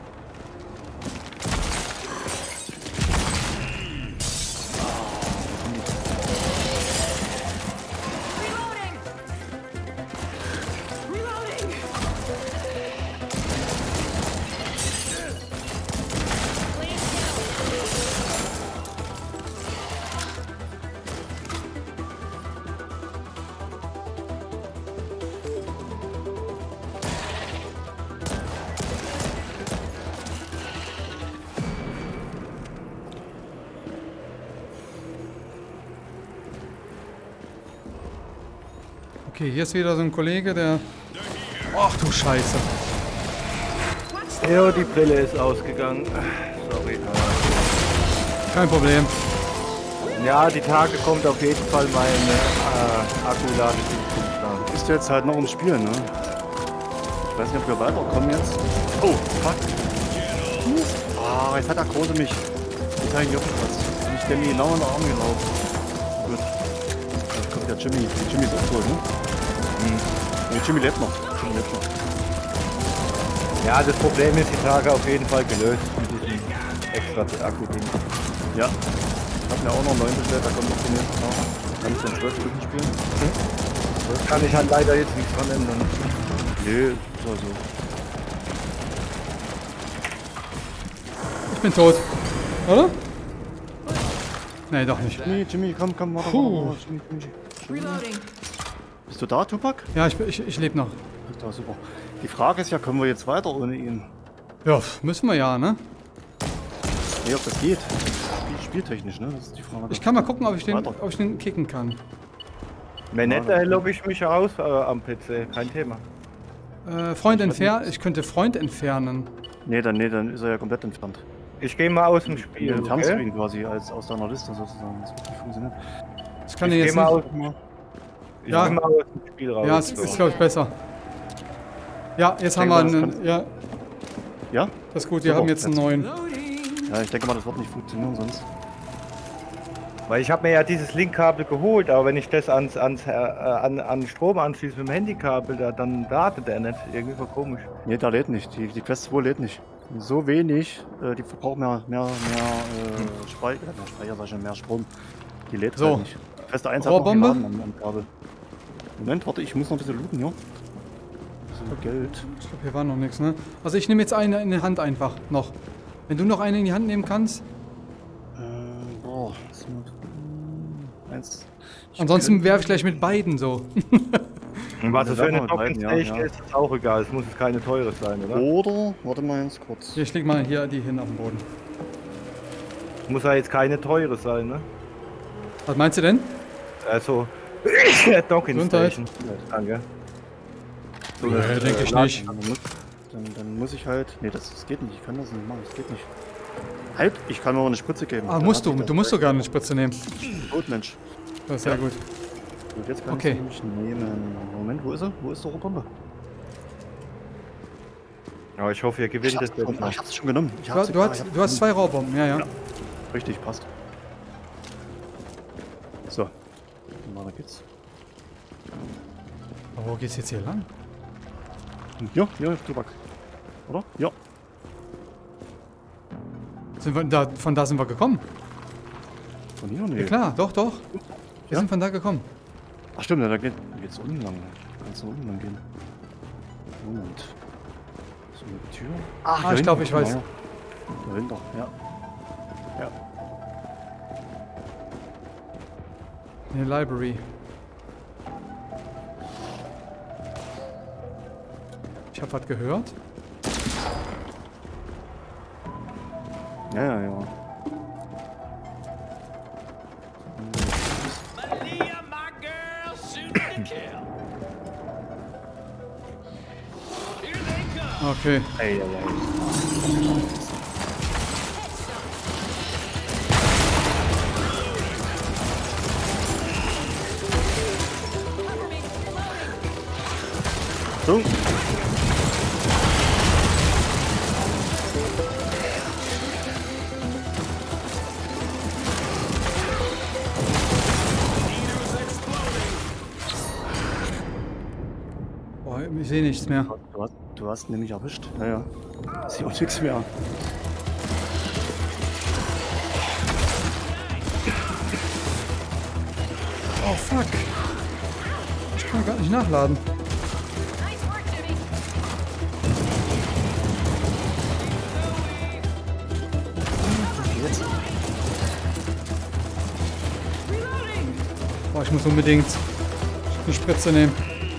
Reloading. Reloading. Clean kill. Okay, hier ist wieder so ein Kollege, der... Ach du Scheiße. Ja, die Brille ist ausgegangen. Sorry. Kein Problem. Ja, die Tage kommt auf jeden Fall meine äh, Akkuladezündpunkt. Ist jetzt halt noch ums Spielen, ne? Ich weiß nicht, ob wir weiterkommen jetzt. Oh, fuck. Ah, jetzt hat der Große mich total geopfert. Ich bin mir genau in den Arm gelaufen. Gut. Jetzt kommt der Jimmy. Jimmy ist auch tot, ne? Hm. Nee, Jimmy lebt noch. Jimmy lebt noch. Ja, das Problem ist die Tage auf jeden Fall gelöst mit diesem extra Akku-Ding. Ja. Ich hab mir auch noch einen neuen bestellt, da kommt noch den nächsten Tag. Kann ich dann zwölf Stücken spielen? Das kann ich halt leider jetzt nicht dran ändern. Nee, ist also. Ich bin tot. Oder? Nee, doch nicht. Jimmy, Jimmy, komm, komm, warte, Puh. warte, warte, Jimmy, Jimmy. Jimmy. Reloading. Bist du da, Tupac? Ja, ich, ich, ich lebe noch. Ist da super. Die Frage ist ja, kommen wir jetzt weiter ohne ihn? Ja, müssen wir ja, ne? Nee, ob das geht. Spiel, spieltechnisch, ne? Das ist die Frage. Ich kann mal gucken, ob ich den, Weiter. ob ich den kicken kann. Wenn nicht, dann logge ich mich aus äh, am P C. Kein Thema. Äh, Freund entfernen. Ich könnte Freund entfernen. Nee, dann, nee, dann ist er ja komplett entfernt. Ich gehe mal aus dem Spiel. Den Okay? Fernscreen quasi als aus deiner Liste sozusagen. Das wird nicht funktionieren. Ich kann Ich den geh jetzt mal nicht. aus, ich Ja. geh mal aus dem Spiel raus. Ja, es ist, glaube ich, besser. Ja, jetzt haben denke wir mal, einen. das Ja, Ja? das ist gut, wir Super, haben jetzt einen jetzt. neuen. Ja, ich denke mal, das wird nicht funktionieren sonst. Weil ich habe mir ja dieses Linkkabel geholt, aber wenn ich das ans, ans, äh, an, an Strom anschließe mit dem Handykabel, da, dann ladet der nicht. Irgendwie war komisch. Nee, der lädt nicht. Die, die Quest zwei lädt nicht. So wenig, äh, die verbraucht mehr, mehr, mehr äh, Speicher, äh, mehr Speicher, sag ich schon, mehr Strom. Die lädt So. halt nicht. Quest eins hat noch Rohrbombe? geladen am, am Kabel. Moment, warte, ich muss noch ein bisschen looten hier. So, Geld. Ich glaube, hier war noch nichts, ne? Also ich nehme jetzt eine in die Hand einfach noch. Wenn du noch eine in die Hand nehmen kannst. Äh, boah. Eins. Ansonsten werfe ich gleich mit beiden so. Und was das für eine Ja, Docking ja, Station ja. ist, ist auch egal. Es muss jetzt keine teure sein, oder? Oder, warte mal ganz kurz. Hier, ich leg mal hier die hin auf den Boden. Muss ja jetzt keine teure sein, ne? Was meinst du denn? Also, Docking Gesundheit. Station. Danke. So, Ja, das, denke äh, ich Laden- nicht. Dann muss, dann, dann muss ich halt. Nee, das, das geht nicht. Ich kann das nicht machen. Das geht nicht. Halt, ich kann mir auch eine Spritze geben. Ah, Dann musst hat du. sich das Du musst gleich- sogar eine Spritze nehmen. Gut, Mensch. Das ist sehr gut. Und jetzt kann Okay. ich sie nämlich nehmen. Moment, wo ist er? Wo ist die Rohrbombe? Aber ich hoffe, ihr gewinnt Ich das hab's jetzt schon, ah, noch. ich hab's schon genommen. Ich Du, hab's du, ah, hast, ich hab- du hast zwei Raubbomben, ja, ja. Richtig, passt. So. Weiter geht's. Aber wo geht's jetzt hier lang? Ja, ja, Tobak. Oder? Ja. Sind wir da, von da sind wir gekommen. Von hier? Nee. Ja klar, doch, doch. Wir Ja? sind von da gekommen. Ach stimmt, ja, da geht, da geht's unten lang. Kannst du unten lang gehen. Moment. So eine Tür. Ach, Ah, ich glaube, ich weiß. Dahinter, ja. Ja. In der Library. Ich habe was gehört. Ja, ja, ja. Malia, my girl, shooting to kill. Here they come. Okay. Ey, ey, ey. So. Boah, ich sehe nichts mehr. Du hast, du hast nämlich erwischt. Naja. Ist hier auch nichts mehr. Oh fuck. Ich kann gar nicht nachladen. Nice work, Jimmy. Jetzt. Boah, ich muss unbedingt eine Spritze nehmen.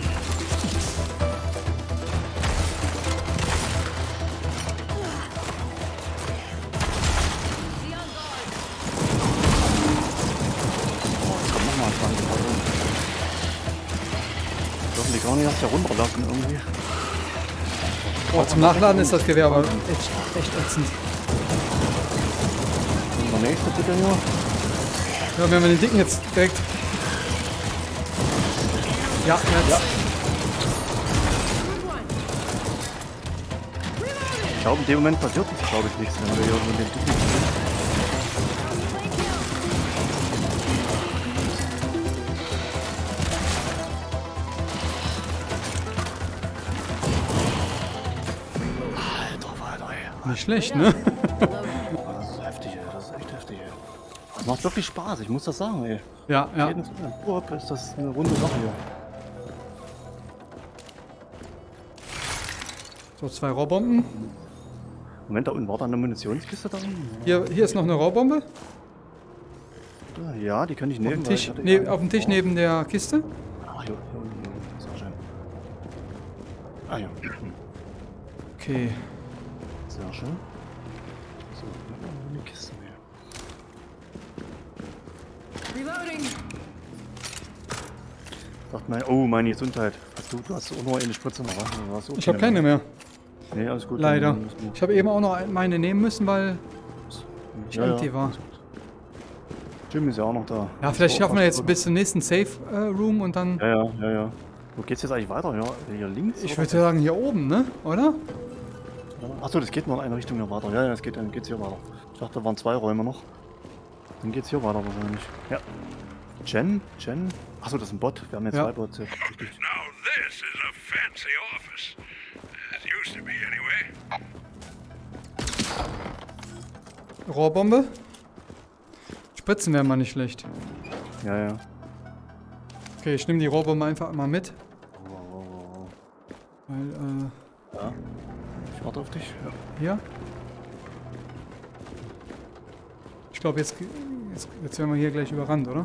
Komm, mach mal zwanzig Euro. Dürfen die gar nicht erst hier runterlassen irgendwie. Boah, zum Nachladen ist das Gewehr aber echt, echt ätzend. Und der nächste bitte nur. Ja, wenn wir den dicken jetzt direkt... Ja, jetzt. Ich glaube, in dem Moment passiert uns, glaube ich, nichts, wenn wir hier so den Typen. Alter, Alter, ey. Nicht schlecht, ne? Das ist heftig, ey. Das ist echt heftig, ey. Das macht wirklich Spaß, ich muss das sagen, ey. Ja, ja. Jeden Urlaub ist das eine runde Sache hier. So, zwei Rohrbomben. Moment, da unten war da eine Munitionskiste da? Hier, hier ist noch eine Rohrbombe. Ja, die kann ich Auf nehmen. dem weil Tisch, ich hatte ne, ja- auf dem Tisch neben der Kiste. Ah, hier, hier unten, hier unten. Sehr schön. Ah ja, Okay. sehr schön. So, noch eine Kiste mehr. Reloading. Sagt mal, oh, meine Gesundheit. Hast du, du hast auch nur eine Spritze noch, was? Du hast auch Ich habe keine mehr. Nee, alles gut. Leider. dann müssen wir- Ich habe eben auch noch meine nehmen müssen, weil ich Ja, ja. empty war. Jim ist ja auch noch da. Ja, vielleicht So, schaffen wir fast jetzt gut. bis zum nächsten Safe äh, Room und dann... Ja, ja, ja, ja. Wo geht's jetzt eigentlich weiter? Ja, hier links? Ich oder? würde sagen hier oben, ne? Oder? Achso, das geht nur in eine Richtung hier weiter. Ja, ja, es geht, dann geht's hier weiter. Ich dachte, da waren zwei Räume noch. Dann geht's hier weiter wahrscheinlich. Ja. Jen? Jen? Achso, das ist ein Bot. Wir haben jetzt Ja. zwei Bots jetzt. Richtig. Now this is a fancy office. It used to be anyway. Rohrbombe. Spritzen wären mal nicht schlecht. Ja, ja. Okay, ich nehme die Rohrbombe einfach mal mit. Weil, äh... Ja. Ich warte auf dich. Ja. Hier? Ich glaube, jetzt, jetzt, jetzt werden wir hier gleich überrannt, oder?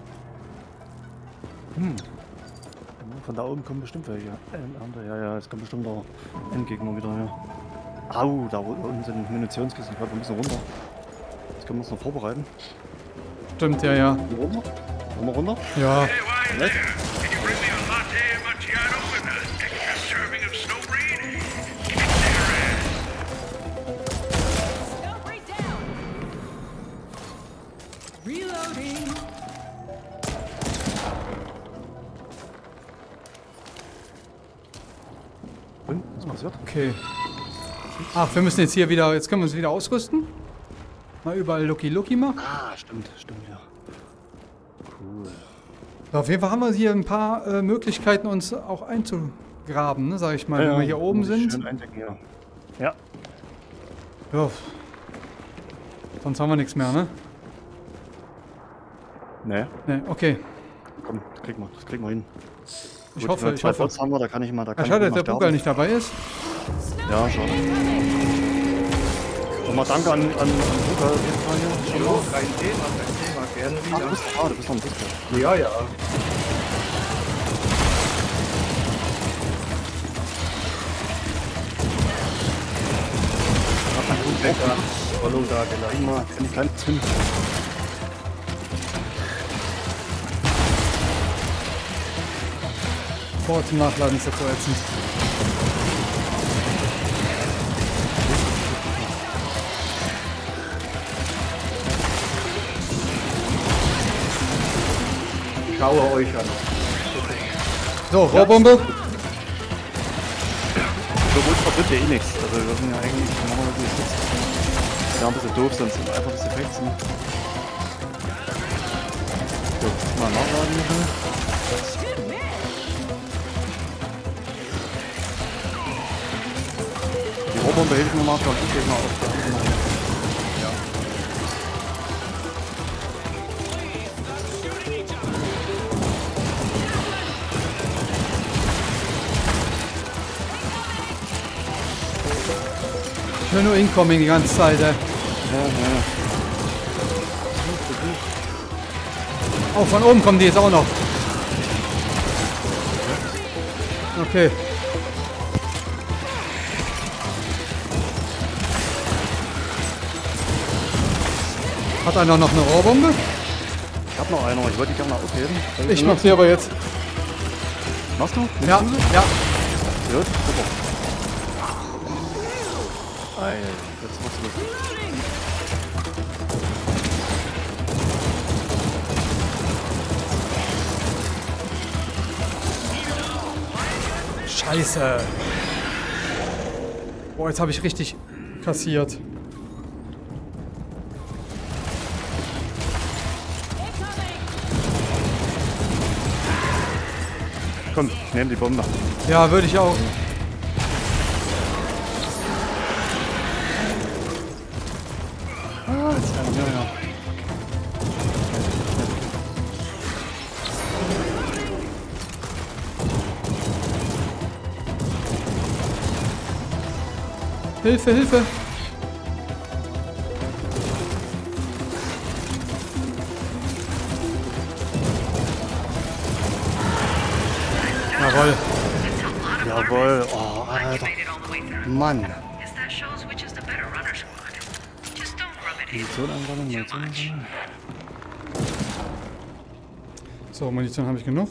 Hm. Von da oben kommen bestimmt welche. Äh, ja, ja, jetzt kommt bestimmt der Endgegner wieder. Ja. Au, da unten sind Munitionskisten. Ich glaube, wir müssen runter. Jetzt können wir uns noch vorbereiten. Stimmt, ja, ja. Runter? Wollen wir runter? Ja. Hey, why there? Can you bring me a latte macchiato and an extra serving of snow breed? Give it their ass. Don't break down. Reloading. Und? Was passiert? Okay. Ach, wir müssen jetzt hier wieder... Jetzt können wir uns wieder ausrüsten. Mal überall Lucky Lucky machen. Ah, stimmt, stimmt, ja. Cool. So, auf jeden Fall haben wir hier ein paar äh, Möglichkeiten, uns auch einzugraben, ne, sag ich mal, Ja, wenn wir ja, hier oben muss ich sind. schön eindecken, ja. Ja. Ja. Sonst haben wir nichts mehr, ne? Ne, Ne, okay. komm, das kriegen wir, das kriegen wir hin. Ich Gut, hoffe, wenn wir ich zwei hoffe. Bots haben wir, da kann ich mal, da kann Ja, schade, ich dass mal der Bugal sterben. nicht dabei ist. Ja, schade. Nochmal danke an, an, an Bugal auf jeden Fall hier. Schon Jo, mal. kein Thema, kein Thema. Gerne Ah, du wieder. bist, ah, du bist noch ein bisschen. Ja, ja. Unwecker. Follow da gelassen. Einmal, kann ich keinen Zinn. Vor zum Nachladen ist das so ätzend. Schaue euch an. So, Rohrbombe. So gut vertritt ja eh nichts. Also wir sind ja eigentlich normalerweise nicht schützen. Ja, ein bisschen doof, sonst sind wir einfach ein bisschen fexen. So, mal nachladen hier. Die Rohrbombe hilft mir mal, glaube ich, geh mal auf die andere. Ja. Ich höre nur Incoming die ganze Zeit, ey. Ja, ja. Oh, von oben kommen die jetzt auch noch. Okay. Hat einer noch eine Rohrbombe? Ich hab noch eine, ich wollte die gerne mal aufheben. Soll Ich die mach sie aber jetzt. Machst du? Nimmst Ja, du sie? ja. Gut, super. Ei, jetzt machst du das. Scheiße. Boah, jetzt habe ich richtig kassiert. Komm, ich nehme die Bombe. Ja, würde ich auch. Ah, jetzt kann ich, ja, ja. Hilfe, Hilfe. Jawohl. Jawohl, oh, Alter. Made it all the way through. Mann. Guess that shows which is the better runner squad. Just don't rub it in Munition ansammeln, too Munition much. ansammeln. So, Munition habe ich genug.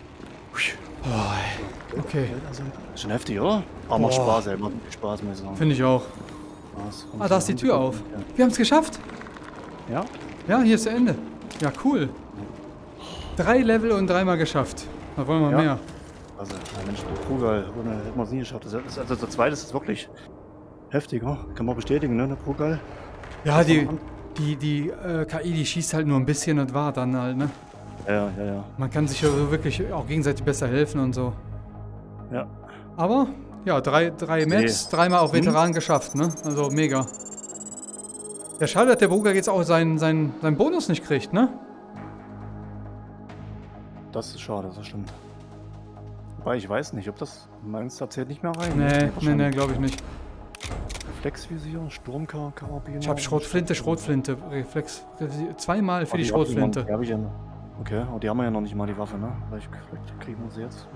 Oh, okay, Also, schon heftig, oder? Aber macht Boah. Spaß, ey. Macht Spaß, muss ich sagen. finde ich auch. Spaß. Ah, da ist die Tür auf. Wir haben es geschafft. Ja? Ja, hier ist der Ende. Ja, cool. Drei Level und dreimal geschafft. Da wollen wir Ja. mehr. Also, ja, Mensch, der Brugal, ohne hätten wir es nie geschafft. Das ist, also, der zweite ist wirklich heftig, oder? Kann man bestätigen, ne, der Brugal? Ja, die, die, die äh, K I, die schießt halt nur ein bisschen und war dann halt, ne? Ja, ja, ja. Man kann sich ja so wirklich auch gegenseitig besser helfen und so. Ja. Aber, ja, drei, drei Maps, dreimal auch Veteran geschafft, ne? Also mega. Ja, schade, dass der Bruger jetzt auch seinen, seinen, seinen Bonus nicht kriegt, ne? Das ist schade, das stimmt. Wobei ich weiß nicht, ob das meins da zählt nicht mehr rein. Nee, nee, nee, glaube ich nicht. Reflexvisier, Sturmkarabiner. Ich habe Schrotflinte, Schrotflinte, Reflex. Zweimal für die Schrotflinte. Die habe ich ja noch. Okay, aber die haben wir ja noch nicht mal die Waffe, ne? Vielleicht, vielleicht kriegen wir sie jetzt.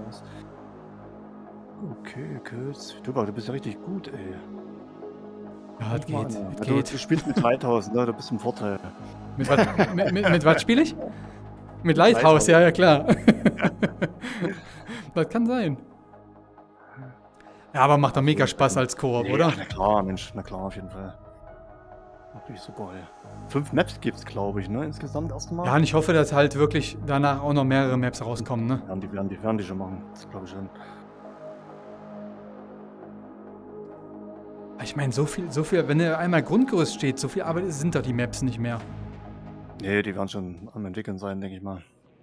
Okay, Kills. Du, du bist ja richtig gut, ey. Ja, das geht. Mal, Das ja, geht. Du, du spielst mit dreitausend, ne? Du bist im Vorteil. Mit was, mit, mit, mit was spiele ich? Mit Lighthouse, ja, ja, klar. Das kann sein. Ja, aber macht doch mega Spaß als Koop, ja, oder? Na klar, Mensch, na klar, auf jeden Fall. Natürlich super, ey. Fünf Maps gibt's, glaube ich, ne? Insgesamt erstmal. Ja, und ich hoffe, dass halt wirklich danach auch noch mehrere Maps rauskommen, ne? Werden die, werden die, werden die schon machen. Das glaube ich schon. Ich meine, so viel, so viel, wenn da einmal Grundgerüst steht, so viel Arbeit sind doch die Maps nicht mehr. Nee, die werden schon am entwickeln sein, denke ich mal.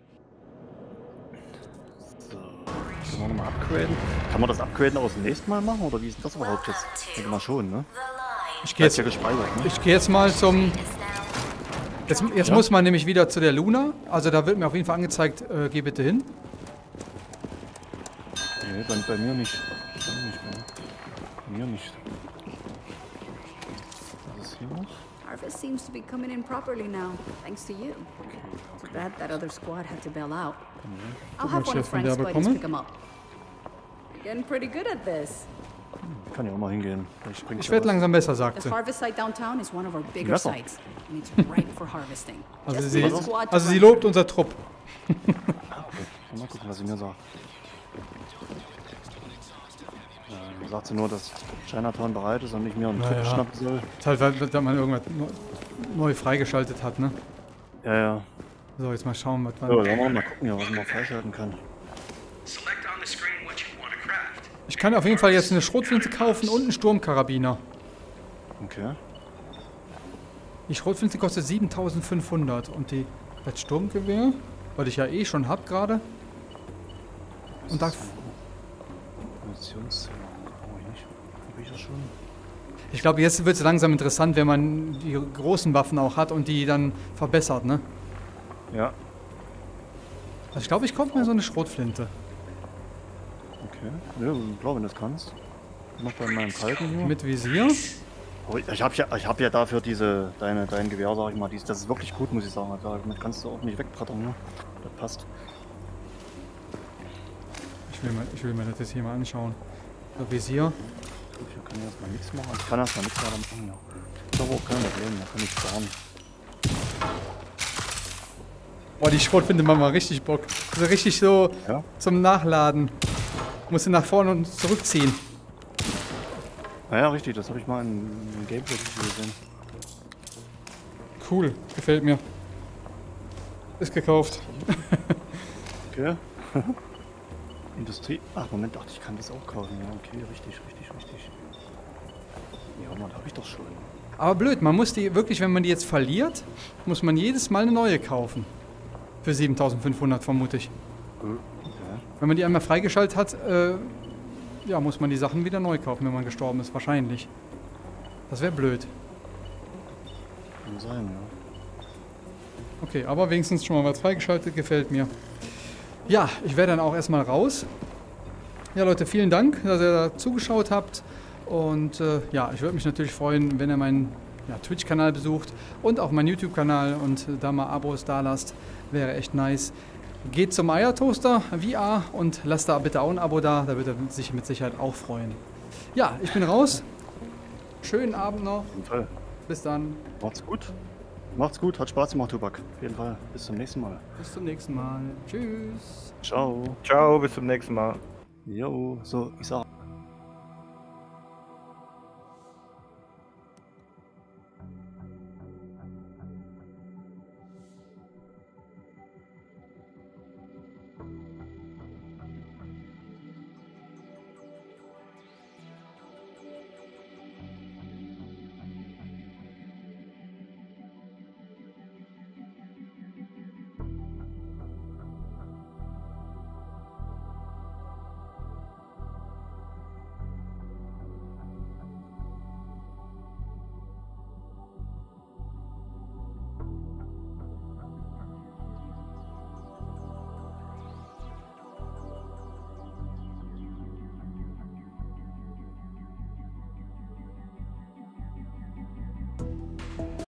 So, können wir nochmal upgraden? Kann man das Upgraden auch das nächste Mal machen, oder wie ist das überhaupt jetzt? Ich denke mal schon, ne? Ich gehe jetzt, ja gespeichert, ne? ich geh jetzt mal zum... Jetzt, jetzt ja. muss man nämlich wieder zu der Luna. Also da wird mir auf jeden Fall angezeigt, äh, geh bitte hin. Nee, bei, bei mir nicht. Bei mir nicht, mehr. Bei mir nicht. Was ist hier noch? Harvest seems to be coming in properly now, thanks to you. Okay, Too okay. bad that other squad had to bail out. Guck I'll mal, have one Chef, of von Frank's der buddies bekomme. pick him up. You're getting pretty good at this. Kann ja auch mal hingehen. Vielleicht bringt's Ich ja werde was. langsam besser, sagt The sie. harvest site downtown is one of our bigger Messer. sites, and it's right for harvesting. Also Just sie, need a squad to also sie run lobt through. unser Trupp. Ah, okay. Mal gucken, was sie mir sagt. Ähm, sagt sie nur, dass Chinatown bereit ist und ich mir einen Na Trupp ja. schnappen soll. Das ist halt, weil weil man irgendwas neu freigeschaltet hat, ne? Ja, ja. So, jetzt mal schauen, was So, man... sollen wir mal gucken, ja, was man freischalten kann. Select on the screen what you want to craft. Ich kann auf jeden Fall jetzt eine Schrotflinte kaufen und einen Sturmkarabiner. Okay. Die Schrotflinte kostet siebentausendfünfhundert und die, das Sturmgewehr, was ich ja eh schon hab gerade. Und da, Munitionszelle. Brauche ich nicht. Hab ich das schon? ich glaube, jetzt wird es langsam interessant, wenn man die großen Waffen auch hat und die dann verbessert, ne? Ja. Also ich glaube, ich kaufe mir so eine Schrotflinte. Okay. Ja, ich glaube, wenn du das kannst. Noch bei meinem Kalten hier. Mit Visier. Oh, ich habe ja, ich hab ja dafür diese, deine, dein Gewehr, sag ich mal, dies, das ist wirklich gut, muss ich sagen. Damit kannst du auch nicht wegbrattern, ne? Das passt. Ich will, mal, ich will mir das jetzt hier mal anschauen. So, Visier. Gut, hier kann ich erstmal nichts machen. Ich kann erstmal nichts weiter machen, ja. Das ist aber auch kein Problem, da kann ich sparen. Boah, die Schrotflinte macht mal richtig Bock. Also richtig so Ja? zum Nachladen. Musst du nach vorne und zurückziehen. Naja, richtig, das habe ich mal in, in Gameplay gesehen. Cool, gefällt mir. Ist gekauft. Okay. Industrie. Ach, Moment, dachte ich kann das auch kaufen. Ja, okay, richtig, richtig, richtig. Ja, Mann, habe ich doch schon. Aber blöd, man muss die wirklich, wenn man die jetzt verliert, muss man jedes Mal eine neue kaufen. Für siebentausendfünfhundert vermute ich. Okay. Wenn man die einmal freigeschaltet hat, äh, ja, muss man die Sachen wieder neu kaufen, wenn man gestorben ist, wahrscheinlich. Das wäre blöd. Kann sein, ja. Okay, aber wenigstens schon mal was freigeschaltet, gefällt mir. Ja, ich werde dann auch erstmal raus. Ja, Leute, vielen Dank, dass ihr da zugeschaut habt. Und äh, ja, ich würde mich natürlich freuen, wenn ihr meinen ja, Twitch-Kanal besucht und auch meinen YouTube-Kanal und äh, da mal Abos da lasst. Wäre echt nice. Geht zum Eiertoaster V R und lasst da bitte auch ein Abo da. Da wird er sich mit Sicherheit auch freuen. Ja, ich bin raus. Schönen Abend noch. Auf jeden Fall. Bis dann. Macht's gut. Macht's gut, hat Spaß gemacht, Tubak. Auf jeden Fall. Bis zum nächsten Mal. Bis zum nächsten Mal. Tschüss. Ciao. Ciao, bis zum nächsten Mal. Jo, so, ich sag.